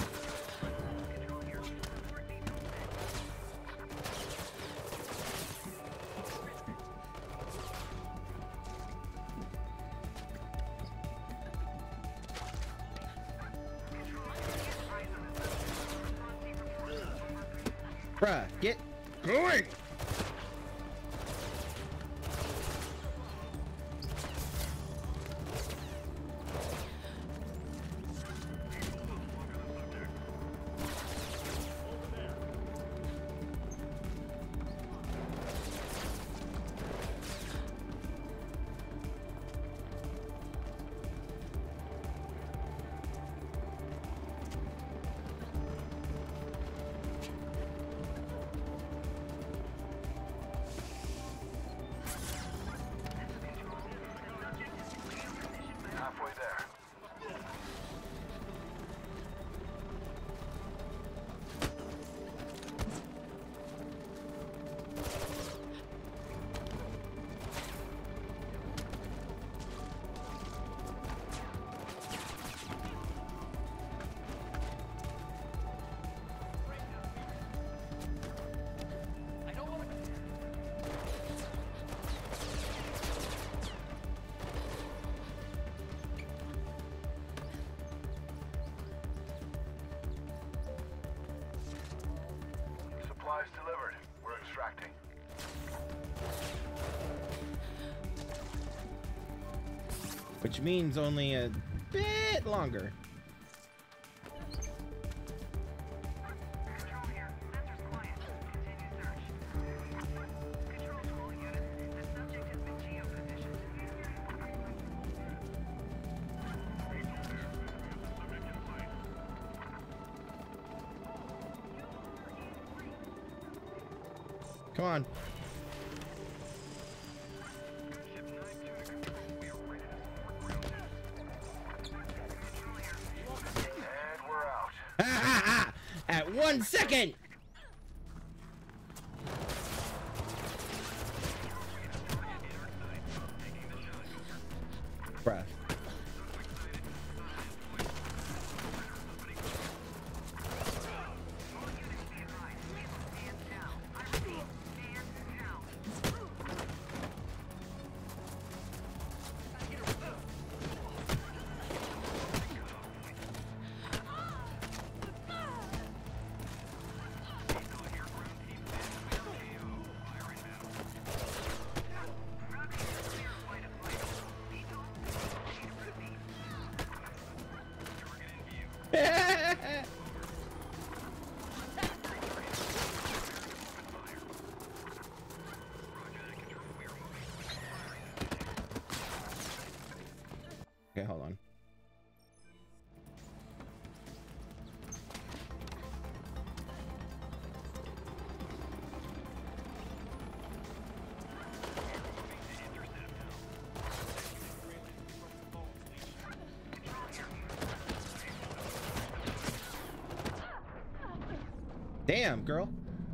Bruh, get going! Halfway there. Supplies delivered. We're extracting. Which means only a bit longer. Come on. And we're out. Ah, ah, ah. At one second. Bruh. Okay, hold on. Damn, girl.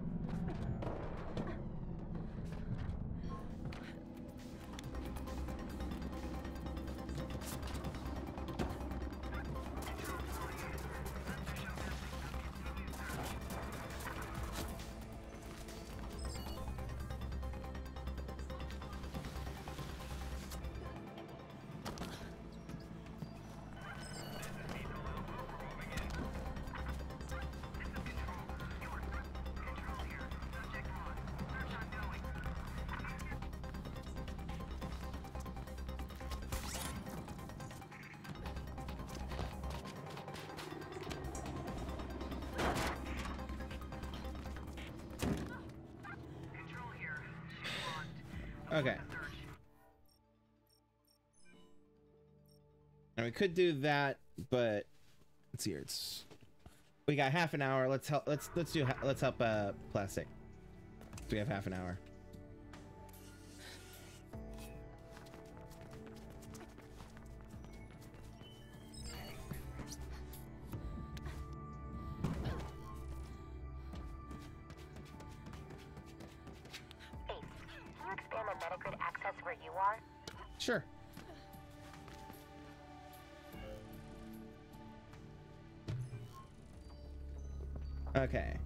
Okay. And we could do that, but let's see here. It's we got half an hour. Let's help. Let's let's do. Let's help uh plastic. We have half an hour. Sure. Okay.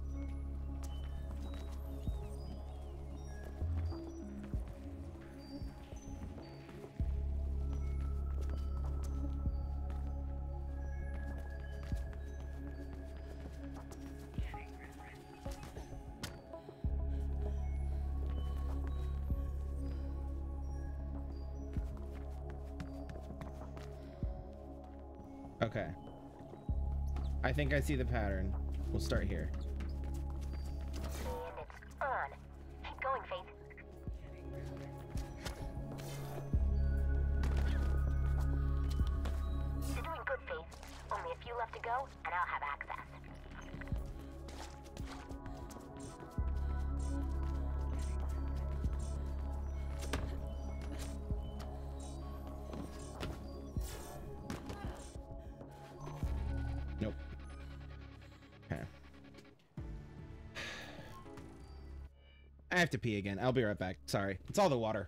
Okay. I think I see the pattern. We'll start here. And it's on. Keep going, Faith. You're doing good, Faith. Only a few left to go, and I'll have access. Nope. Okay. I have to pee again. I'll be right back. Sorry. It's all the water.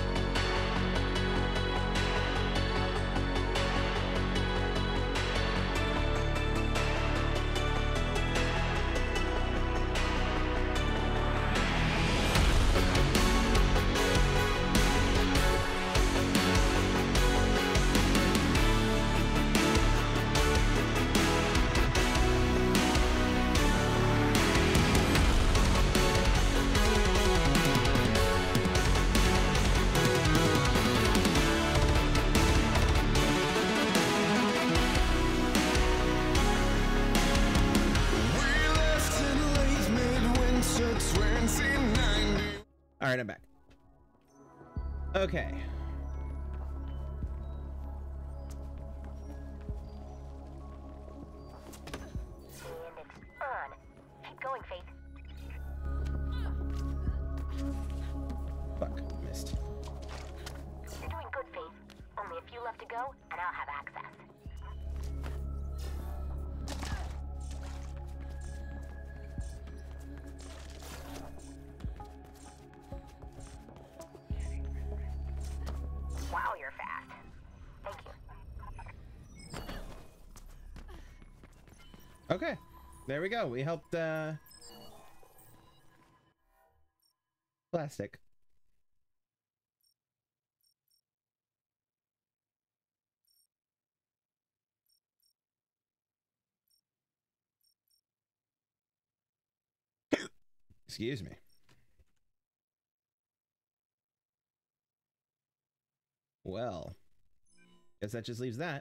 All right, I'm back. Okay. And it's on. Keep going, Faith. Fuck, missed. You're doing good, Faith. Only a few left to go, and I'll have access. Wow, you're fast. Thank you. Okay. There we go. We helped uh plastic. Excuse me. Well, guess that just leaves that.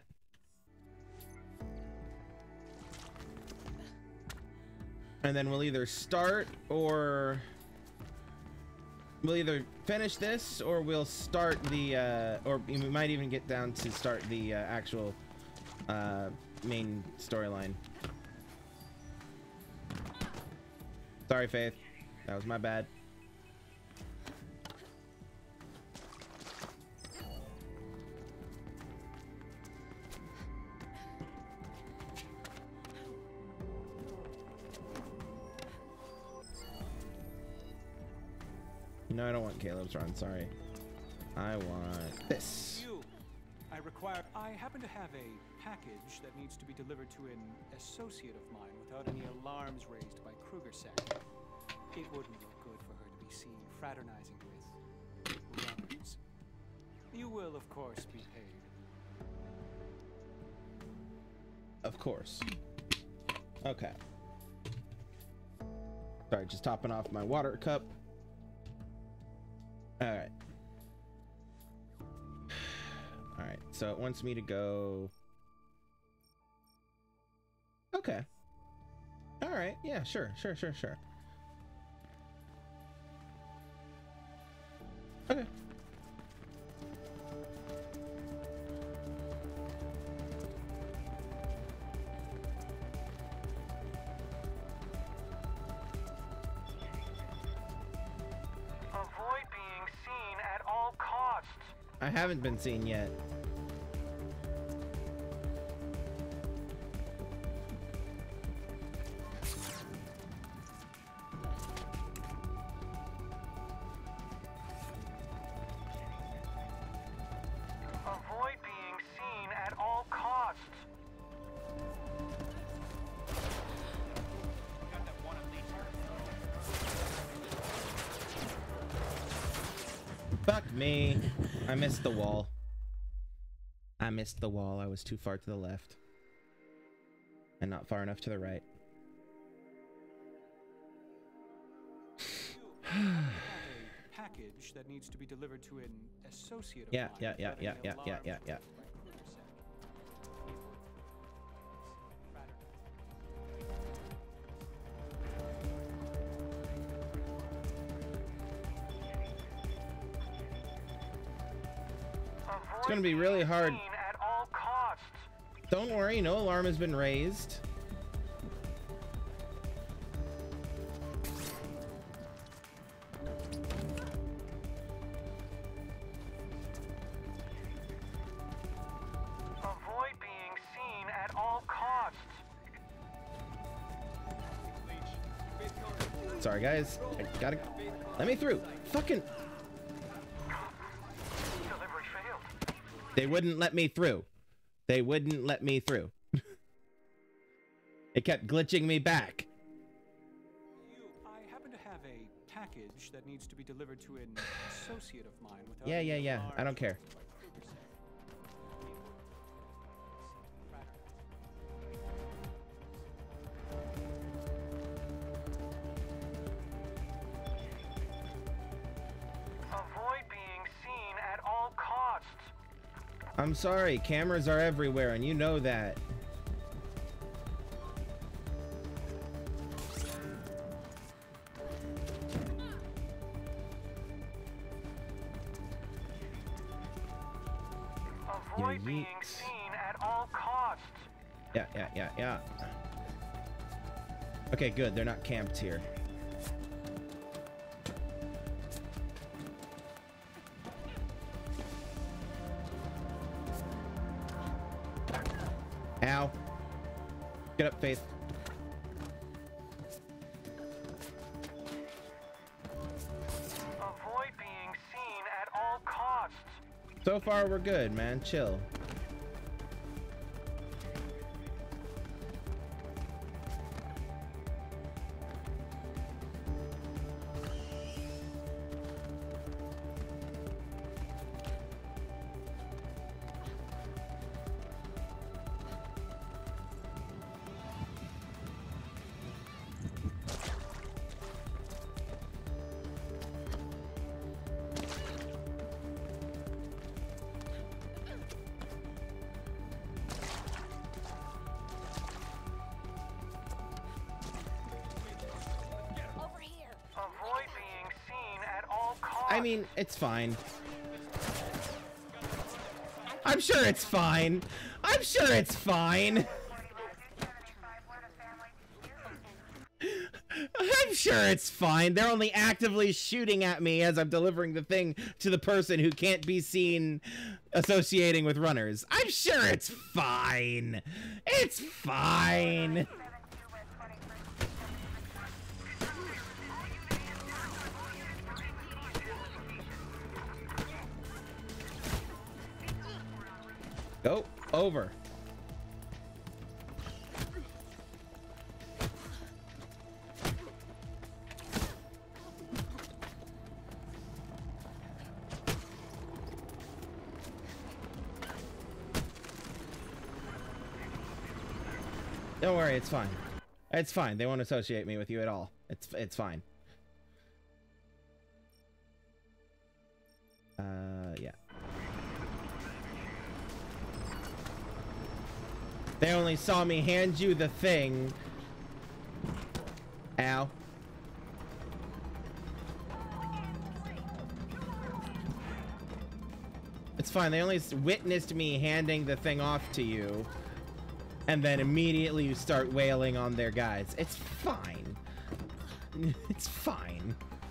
And then we'll either start or we'll either finish this or we'll start the, uh, or we might even get down to start the uh, actual uh, main storyline. Sorry, Faith. That was my bad. No, I don't want Caleb's run. Sorry. I want this. You. I require. I happen to have a package that needs to be delivered to an associate of mine without any alarms raised by Krugersek. It wouldn't look good for her to be seen fraternizing with runners. You will, of course, be paid. Of course. Okay. Sorry, just topping off my water cup. All right. All right. So it wants me to go. Okay. All right. Yeah, sure, sure, sure, sure. Okay. I haven't been seen yet. Avoid being seen at all costs. Fuck me. I missed the wall. I missed the wall. I was too far to the left. And not far enough to the right. Package that needs to be delivered to an associate of Yeah, mine yeah, yeah, without yeah, any yeah, yeah, alarms yeah, yeah. raised by Krugersek. It's gonna be really hard. Don't worry, no alarm has been raised. Avoid being seen at all costs. Sorry, guys. I gotta. Let me through. Fucking. Delivery failed. They wouldn't let me through. They wouldn't let me through. It kept glitching me back. You, I happen to have a package that needs to be delivered to an associate of mine without Yeah, any yeah, yeah. I don't alarms care. raised by Krugersek. Avoid being seen at all costs. I'm sorry. Cameras are everywhere, and you know that. Avoid Yeah, being yeeks. seen at all costs. Yeah, yeah, yeah, yeah. Okay, good. They're not camped here. Ow. Get up, Faith. Avoid being seen at all costs. So far, we're good, man. Chill. I mean, it's fine. I'm sure it's fine. I'm sure it's fine. I'm sure it's fine. They're only actively shooting at me as I'm delivering the thing to the person who can't be seen associating with runners. I'm sure it's fine. It's fine. Go over. Don't worry, it's fine. It's fine. They won't associate me with you at all. It's it's fine. Uh, yeah. They only saw me hand you the thing. Ow. It's fine. They only witnessed me handing the thing off to you. And then immediately you start wailing on their guys. It's fine. It's fine.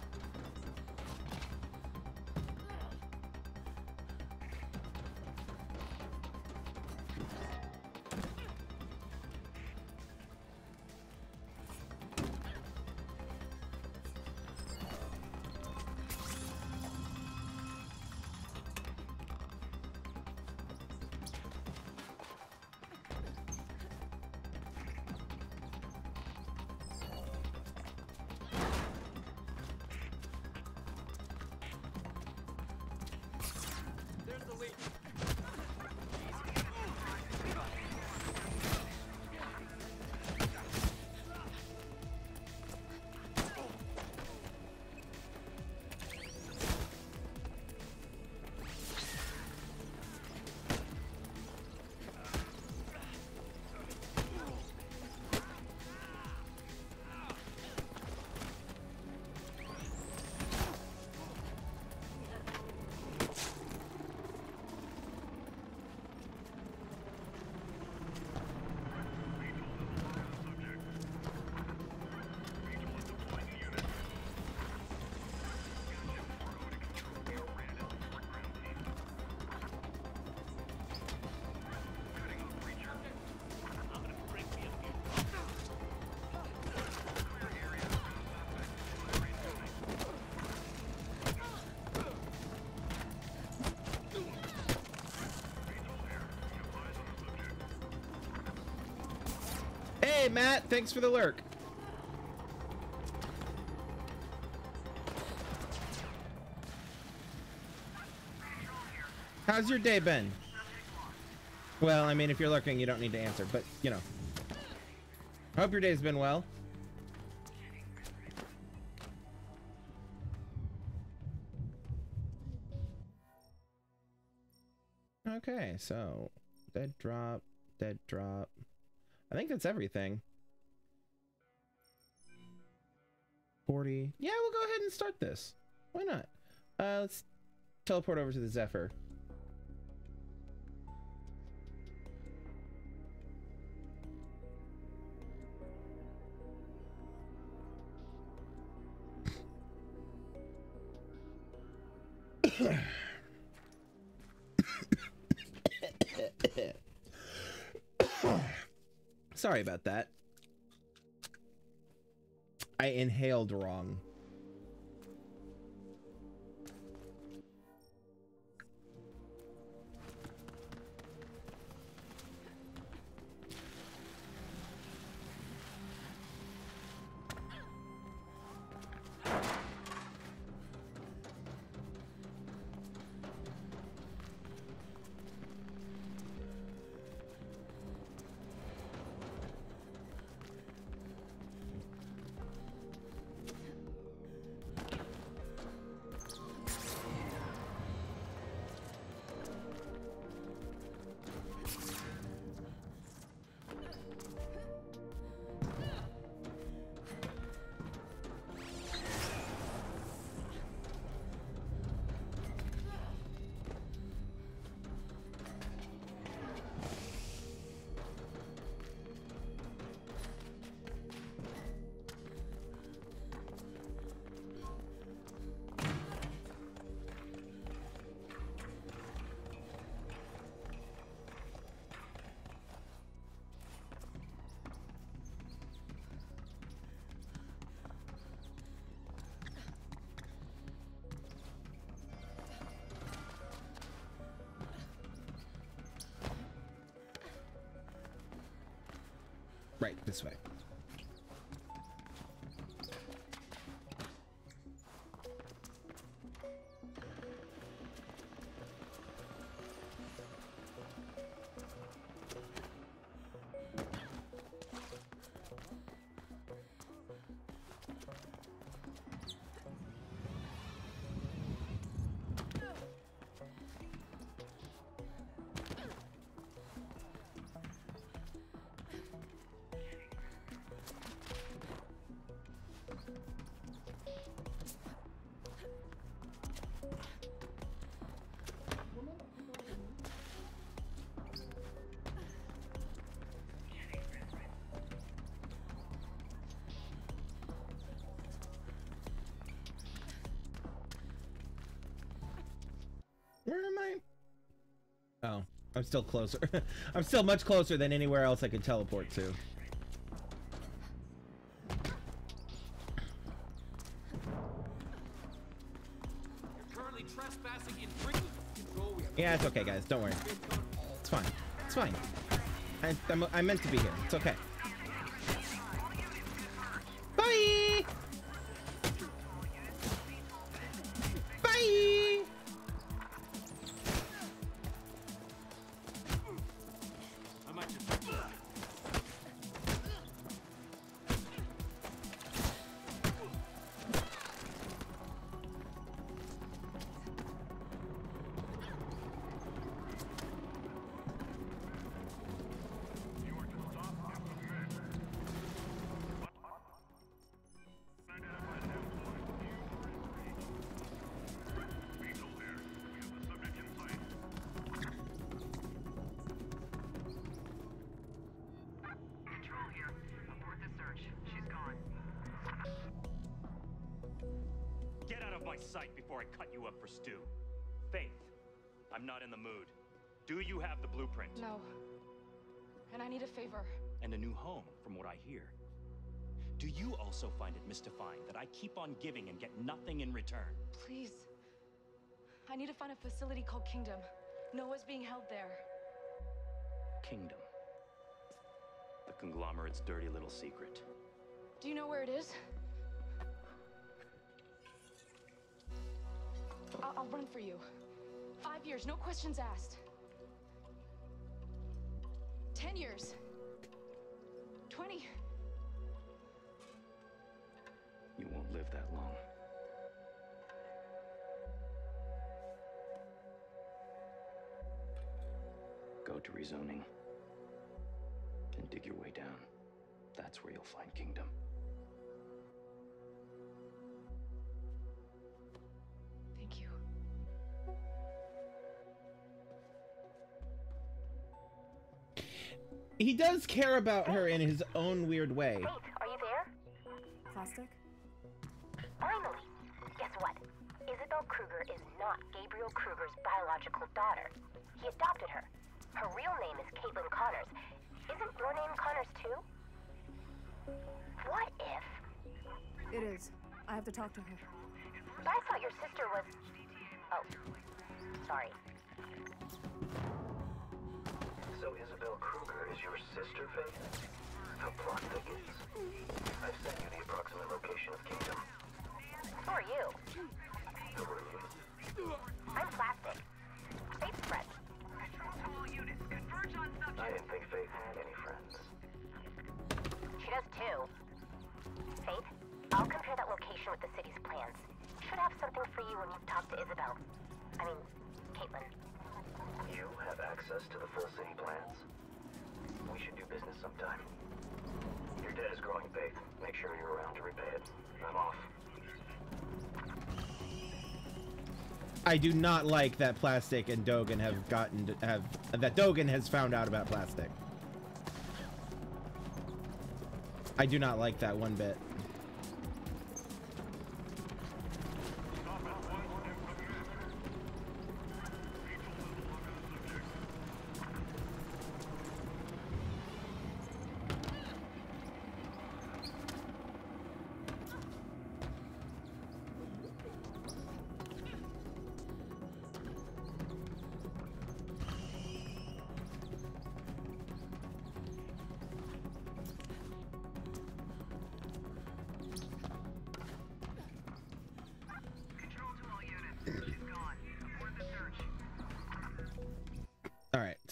Hey, Matt, thanks for the lurk. How's your day been? Well, I mean, if you're lurking, you don't need to answer, but, you know. I hope your day's been well. Okay, so dead drop, dead drop. I think that's everything. forty. Yeah, we'll go ahead and start this. Why not? Uh, let's teleport over to the Zephyr. Sorry about that. I inhaled wrong. Right, this way. Where am I? Oh, I'm still closer. I'm still much closer than anywhere else I could teleport to. Currently trespassing in free control. Yeah, it's okay, guys. Don't worry. It's fine. It's fine. I, I'm, I meant to be here. It's okay. Bye! Bye! I might just. Get out of my sight before I cut you up for stew. Faith, I'm not in the mood. Do you have the blueprint? No. And I need a favor. And a new home, from what I hear. Do you also find it mystifying that I keep on giving and get nothing in return? Please. I need to find a facility called Kingdom. Noah's being held there. Kingdom. The conglomerate's dirty little secret. Do you know where it is? I'll, I'll run for you. Five years, no questions asked. Ten years. Twenty. You won't live that long. Go to rezoning and dig your way down. That's where you'll find Kingdom. Thank you. He does care about her in his own weird way. Wait, are you there? Plastic? Finally! Guess what? Isabel Kruger is not Gabriel Kruger's biological daughter. He adopted her. Her real name is Caitlin Connors. Isn't your name Connors too? What if... It is. I have to talk to her. But I thought your sister was... Oh. Sorry. So Isabel Kruger is your sister, Faith? How plot thickens. I've sent you the approximate location of Kingdom. Who are you? Who are you? I'm Plastic. Faith's friend. I didn't think Faith had any friends. She does too. Faith, I'll compare that location with the city's plans. Should have something for you when you've talked to Isabel. I mean, Caitlin. You have access to the full city plans? We should do business sometime. Your debt is growing, Faith. Make sure you're around to repay it. I'm off. I do not like that Plastic and Dogen have gotten to have that Dogen has found out about Plastic. I do not like that one bit.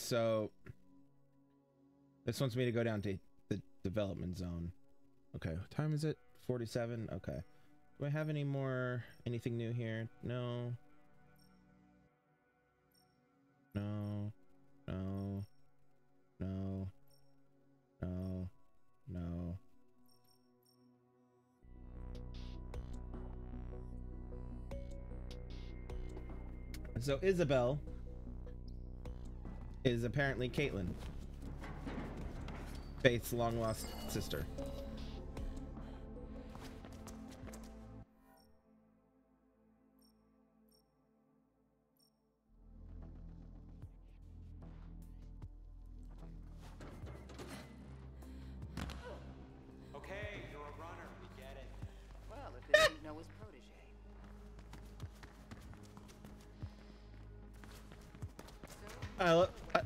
so this wants me to go down to the development zone. Okay, what time is it? forty-seven. Okay. Do I have any more, anything new here? No. No. No. No. No. No. So Isabel is apparently Caitlin, Faith's long lost sister. Okay, you're a runner. We get it. Well, if it ain't Noah's protege. I, lo I,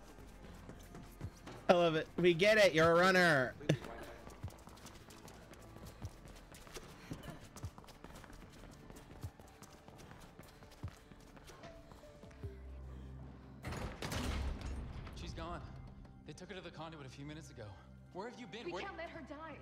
I love it. We get it. You're a runner. She's gone. They took her to the conduit a few minutes ago. Where have you been? We Where can't let her die.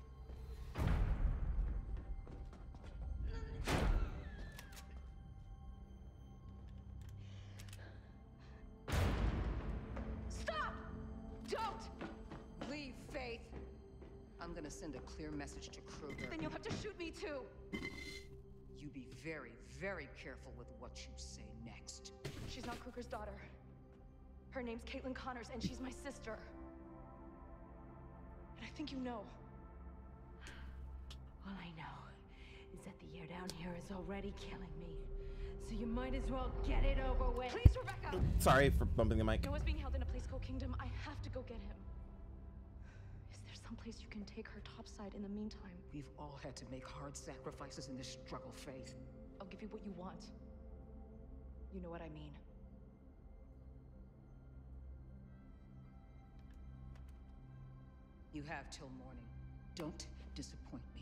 Stop! Don't! Leave, Faith. I'm gonna send a clear message to Kruger. Then you'll have to shoot me too. You be very, very careful with what you say next. She's not Kruger's daughter. Her name's Caitlin Connors, and she's my sister. And I think you know. All I know is that the air down here is already killing me. So you might as well get it over with. Please, Rebecca! Sorry for bumping the mic. Noah's being held in a place called Kingdom. I have to go get him. Is there someplace you can take her topside in the meantime? We've all had to make hard sacrifices in this struggle, Faith. I'll give you what you want. You know what I mean. You have till morning. Don't disappoint me.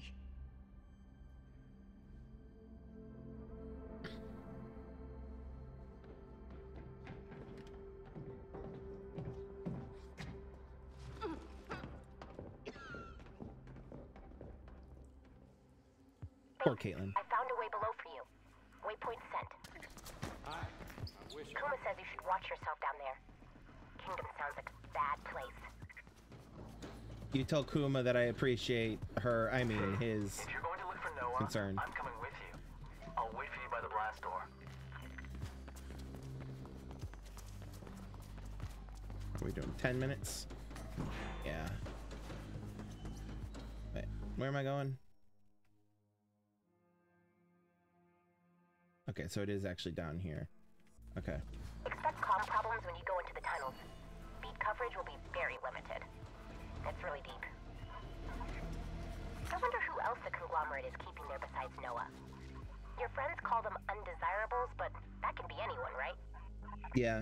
Poor Caitlin. I found a way below for you. Waypoint sent. Hi. I wish. Kuma says you should watch yourself down there. Kingdom sounds like a bad place. You tell Kuma that I appreciate her, I mean his If you're going to look for Noah, concern. I'm coming with you. I'll wait for you by the blast door. Are we doing ten minutes? Yeah. Wait, where am I going? Okay, so it is actually down here. Okay. Expect comm problems when you go into the tunnels. Beat coverage will be very limited. It's really deep. I wonder who else the conglomerate is keeping there besides Noah. Your friends call them undesirables, but that can be anyone, right? Yeah.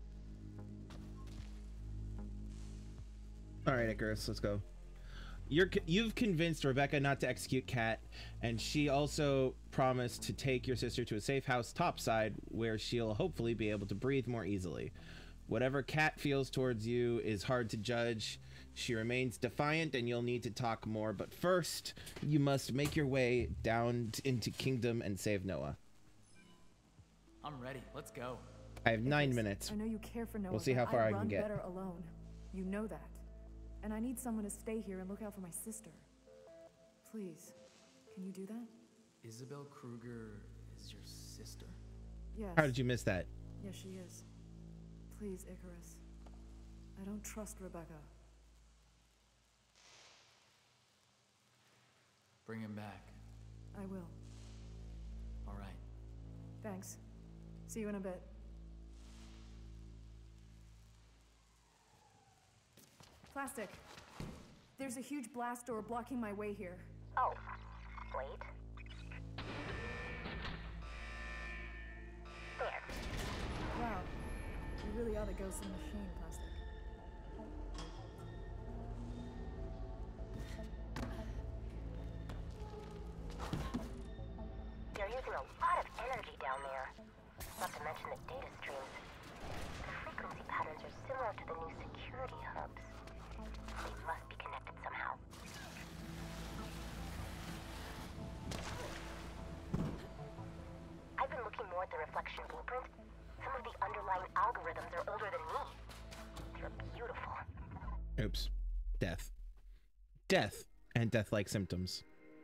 All right, Icarus, let's go. You're you've convinced Rebecca not to execute Kat, and she also promised to take your sister to a safe house topside where she'll hopefully be able to breathe more easily. Whatever Kat feels towards you is hard to judge. She remains defiant, and you'll need to talk more, but first you must make your way down into Kingdom and save Noah. I'm ready. Let's go. I have nine minutes. I know you care for Noah. We'll see how but far I, I run can get. better alone. You know that. And I need someone to stay here and look out for my sister. Please, can you do that? Isabel Kruger is your sister? Yes. How did you miss that? Yes, she is. Please, Icarus. I don't trust Rebecca. Bring him back. I will. All right. Thanks. See you in a bit. Plastic. There's a huge blast door blocking my way here. Oh, wait. There. Wow. You really are the ghost in the machine, Plastic. They're using a lot of energy down there. Not to mention the data streams. The frequency patterns are They're similar to the new security hubs. They must be connected somehow. I've been looking more at the reflection blueprint. Some of the underlying algorithms are older than me. They're beautiful. Oops. Death. Death and death-like symptoms.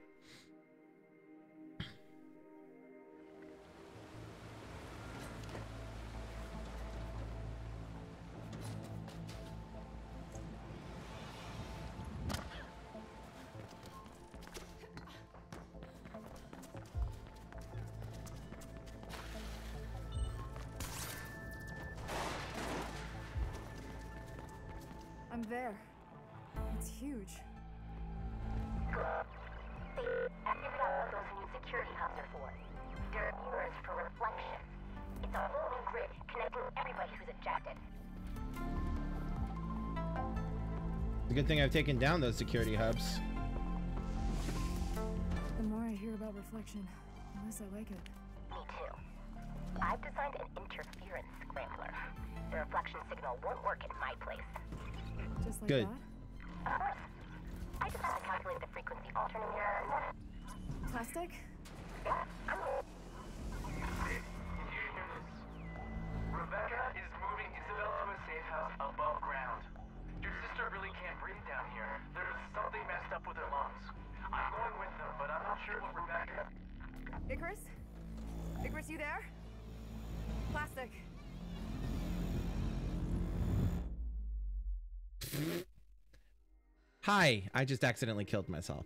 I'm there. It's huge. They I figured out what those new security hubs are for. They're mirrors for reflection. It's a whole new grid connecting everybody who's ejected. It's a good thing I've taken down those security hubs. The more I hear about reflection, the less I like it. Me too. I've designed an interference scrambler. The reflection signal won't work in my place. Just like Good. that? Of course. I just have to calculate the frequency alternator. Plastic? Yeah, I'm Rebecca is moving Isabel to a safe house above ground. Your sister really can't breathe down here. There's something messed up with her lungs. I'm going with them, but I'm not sure what Rebecca... Icarus? Icarus, you there? Plastic. Hi, I just accidentally killed myself.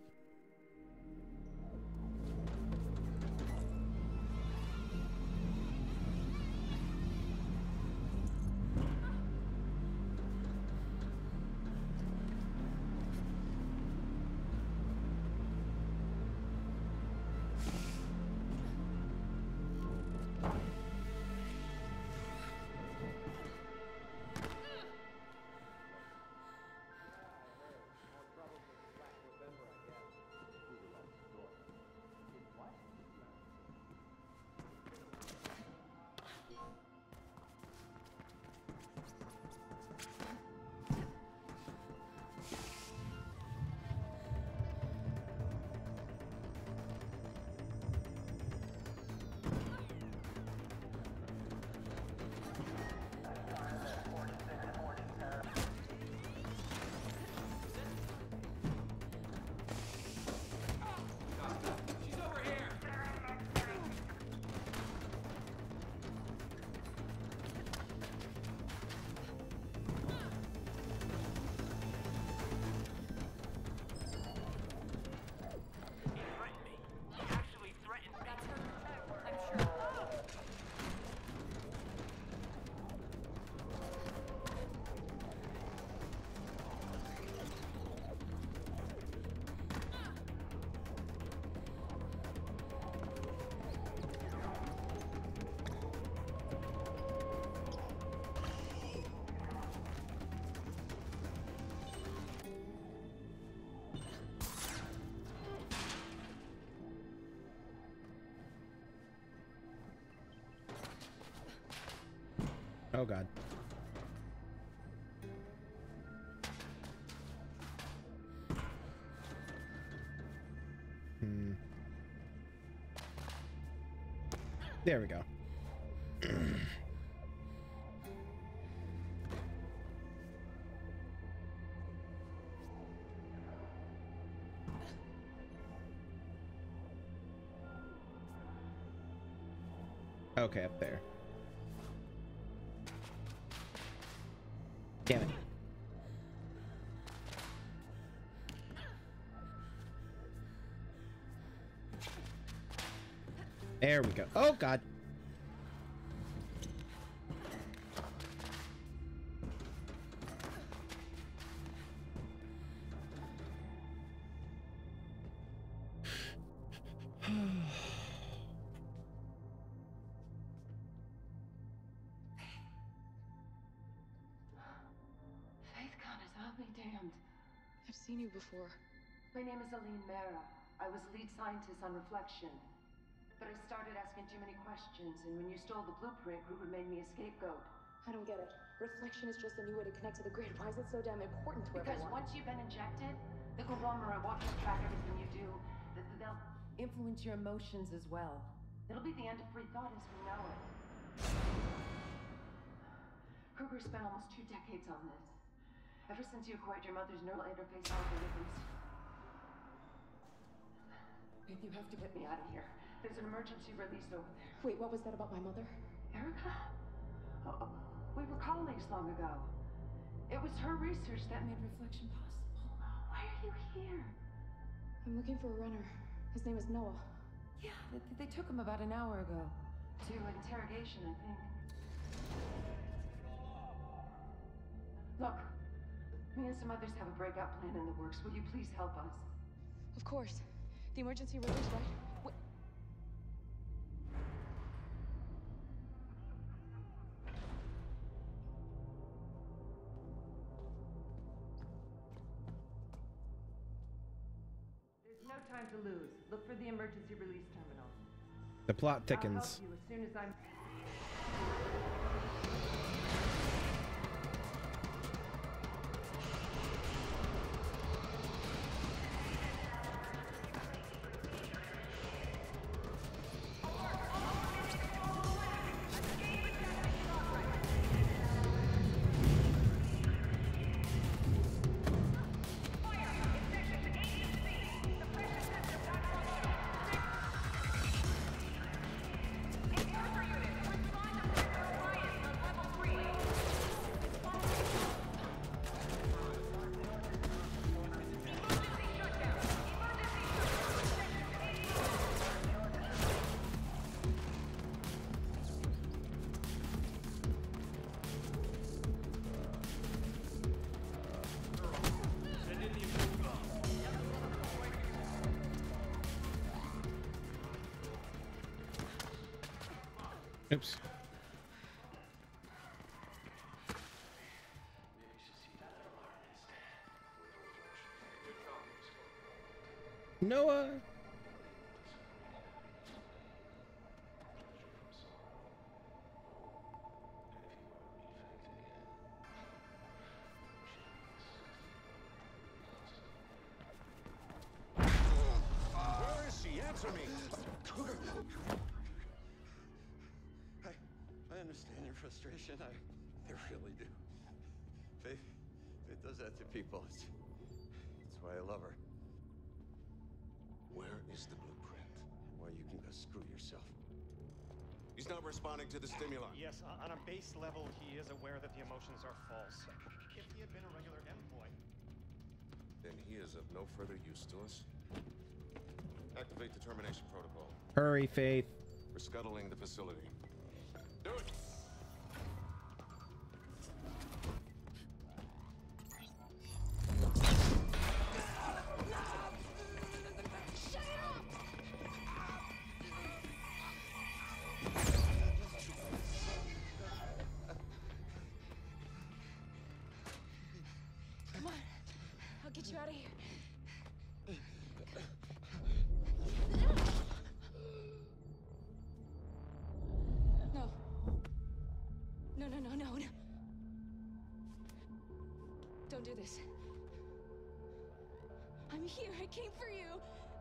Oh god. Hmm. There we go. Okay, up there. Damn it. There we go. Oh god. Damned. I've seen you before. My name is Aline Mera. I was lead scientist on Reflection. But I started asking too many questions, and when you stole the blueprint, Kruger made me a scapegoat. I I don't get it. Reflection is just a new way to connect to the grid. Why is it so damn important to Because everyone? once you've been injected, the conglomerate won't just track everything you do. Th- They'll influence your emotions as well. It'll be the end of free thought as we know it. Kruger spent almost two decades on this. Ever since you acquired your mother's neural interface algorithms. Babe, you have to get me out of here. There's an emergency release over there. Wait, what was that about my mother? Erica? Oh, we were colleagues long ago. It was her research that made reflection possible. Why are you here? I'm looking for a runner. His name is Noah. Yeah, they, they took him about an hour ago. To interrogation, I think. Look, me and some others have a breakout plan in the works. Will you please help us? Of course. The emergency release, right? Wait. There's no time to lose. Look for the emergency release terminal. The plot I'll thickens. help you as soon as I'm... Oops. Noah. Where is she? Answer me. I, I understand your frustration. I, I really do. Faith, Faith does that to people. It's, it's why I love her. Where is the blueprint? Well, you can go screw yourself. He's not responding to the stimuli. Yes, on a base level, he is aware that the emotions are false. If he had been a regular employee... Then he is of no further use to us. Activate the termination protocol. Hurry, Faith. We're scuttling the facility. Do it! Come on. I'll get you out of here. No. No, no, no, no, no. Don't do this. I'm here. I came for you.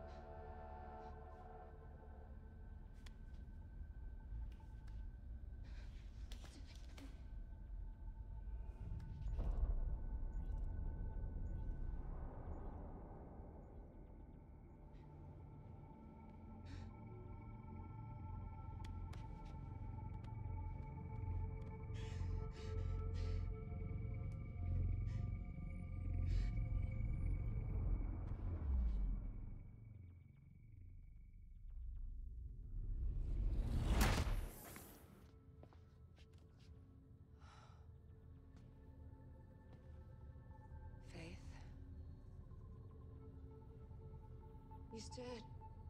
He's dead.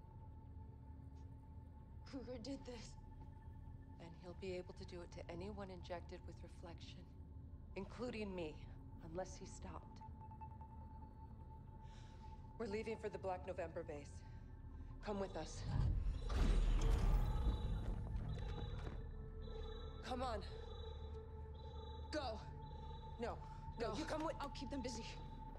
Kruger did this. And he'll be able to do it to anyone injected with reflection, including me, unless he's stopped. We're leaving for the Black November base. Come with us. Come on. Go. No, no, you come with. I'll keep them busy.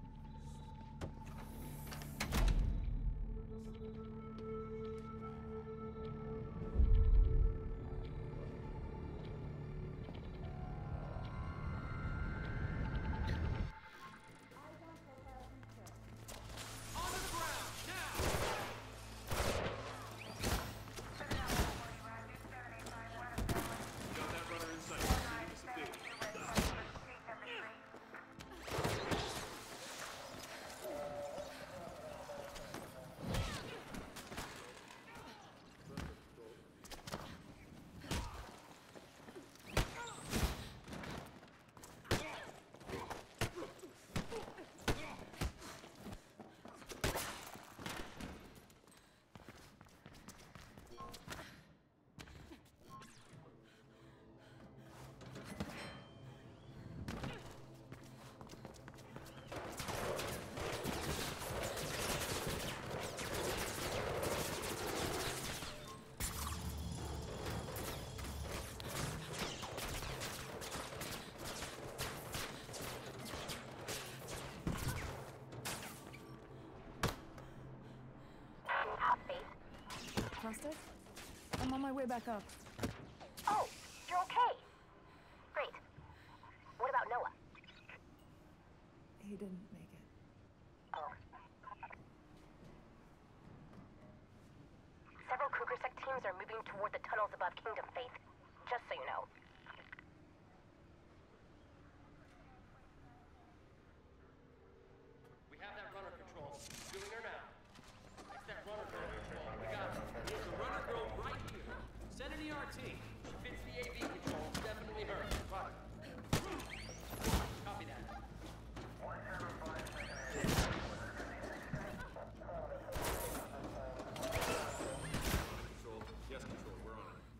Prostate? I'm on my way back up. Oh, you're okay. Great. What about Noah? He didn't make it. Oh. Several Kruger Sec teams are moving toward the tunnels above Kingdom, Faith. Just so you know. We have that runner control. Doing her now. It's that runner girl control. We got her. There's a runner girl right here. Send an E R T. She fits the A V control. It's definitely her. Right. Copy that. Control. Yes, control. We're on it.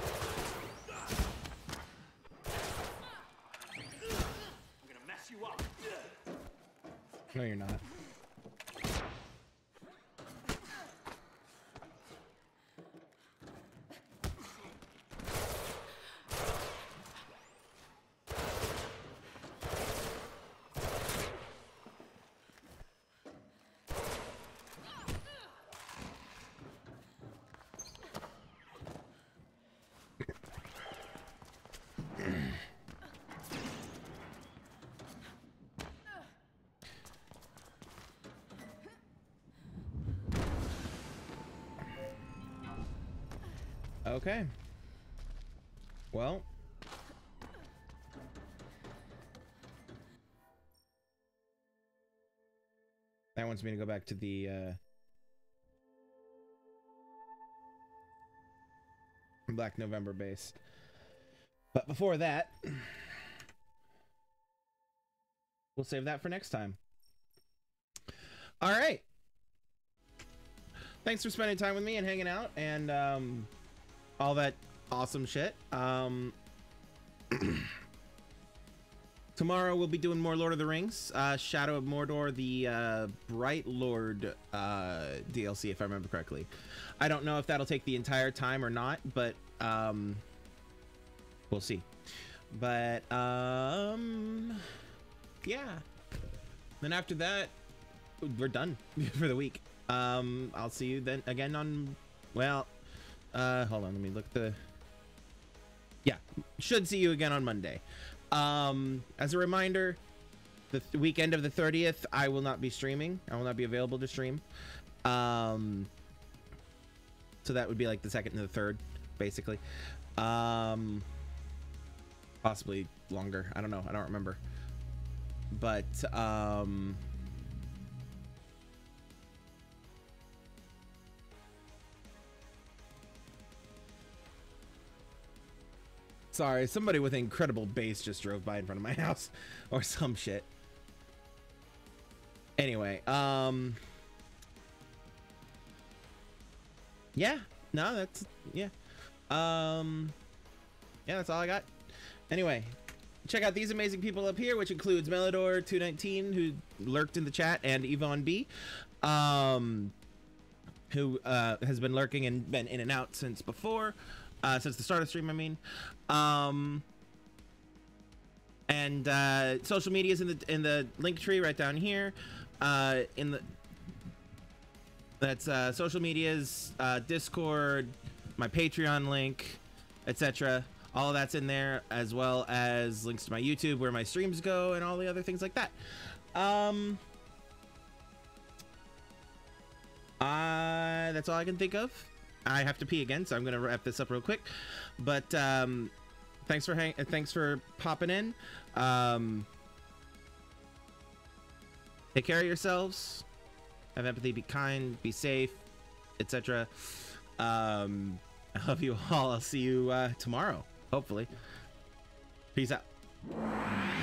I'm gonna mess you up. No, you're not. Okay. Well. That wants me to go back to the, uh... Black November base. But before that... We'll save that for next time. Alright. Thanks for spending time with me and hanging out and, um... all that awesome shit. Um, tomorrow we'll be doing more Lord of the Rings. Uh, Shadow of Mordor, the uh, Bright Lord uh, D L C, if I remember correctly. I don't know if that'll take the entire time or not, but um, we'll see. But um, yeah. Then after that, we're done for the week. Um, I'll see you then again on, well, Uh, hold on, let me look the... Yeah, should see you again on Monday. Um, as a reminder, the th weekend of the thirtieth, I will not be streaming. I will not be available to stream. Um, so that would be like the second and the third, basically. Um, possibly longer. I don't know. I don't remember. But, um... Sorry, somebody with incredible bass just drove by in front of my house or some shit. Anyway, um yeah, no, that's yeah. Um yeah, that's all I got. Anyway, check out these amazing people up here, which includes Melodor two nineteen, who lurked in the chat, and Yvonne B, um who uh has been lurking and been in and out since before. Uh, since the start of the stream, I mean. Um, And uh, social media is in the in the link tree right down here. Uh, in the that's uh, social medias, uh, Discord, my Patreon link, et cetera. All of that's in there, as well as links to my YouTube where my streams go and all the other things like that. Um, uh, that's all I can think of. I have to pee again, so I'm gonna wrap this up real quick. But um, thanks for hang thanks for popping in. Um, take care of yourselves. Have empathy. Be kind. Be safe, et cetera. Um, I love you all. I'll see you uh, tomorrow. Hopefully. Peace out.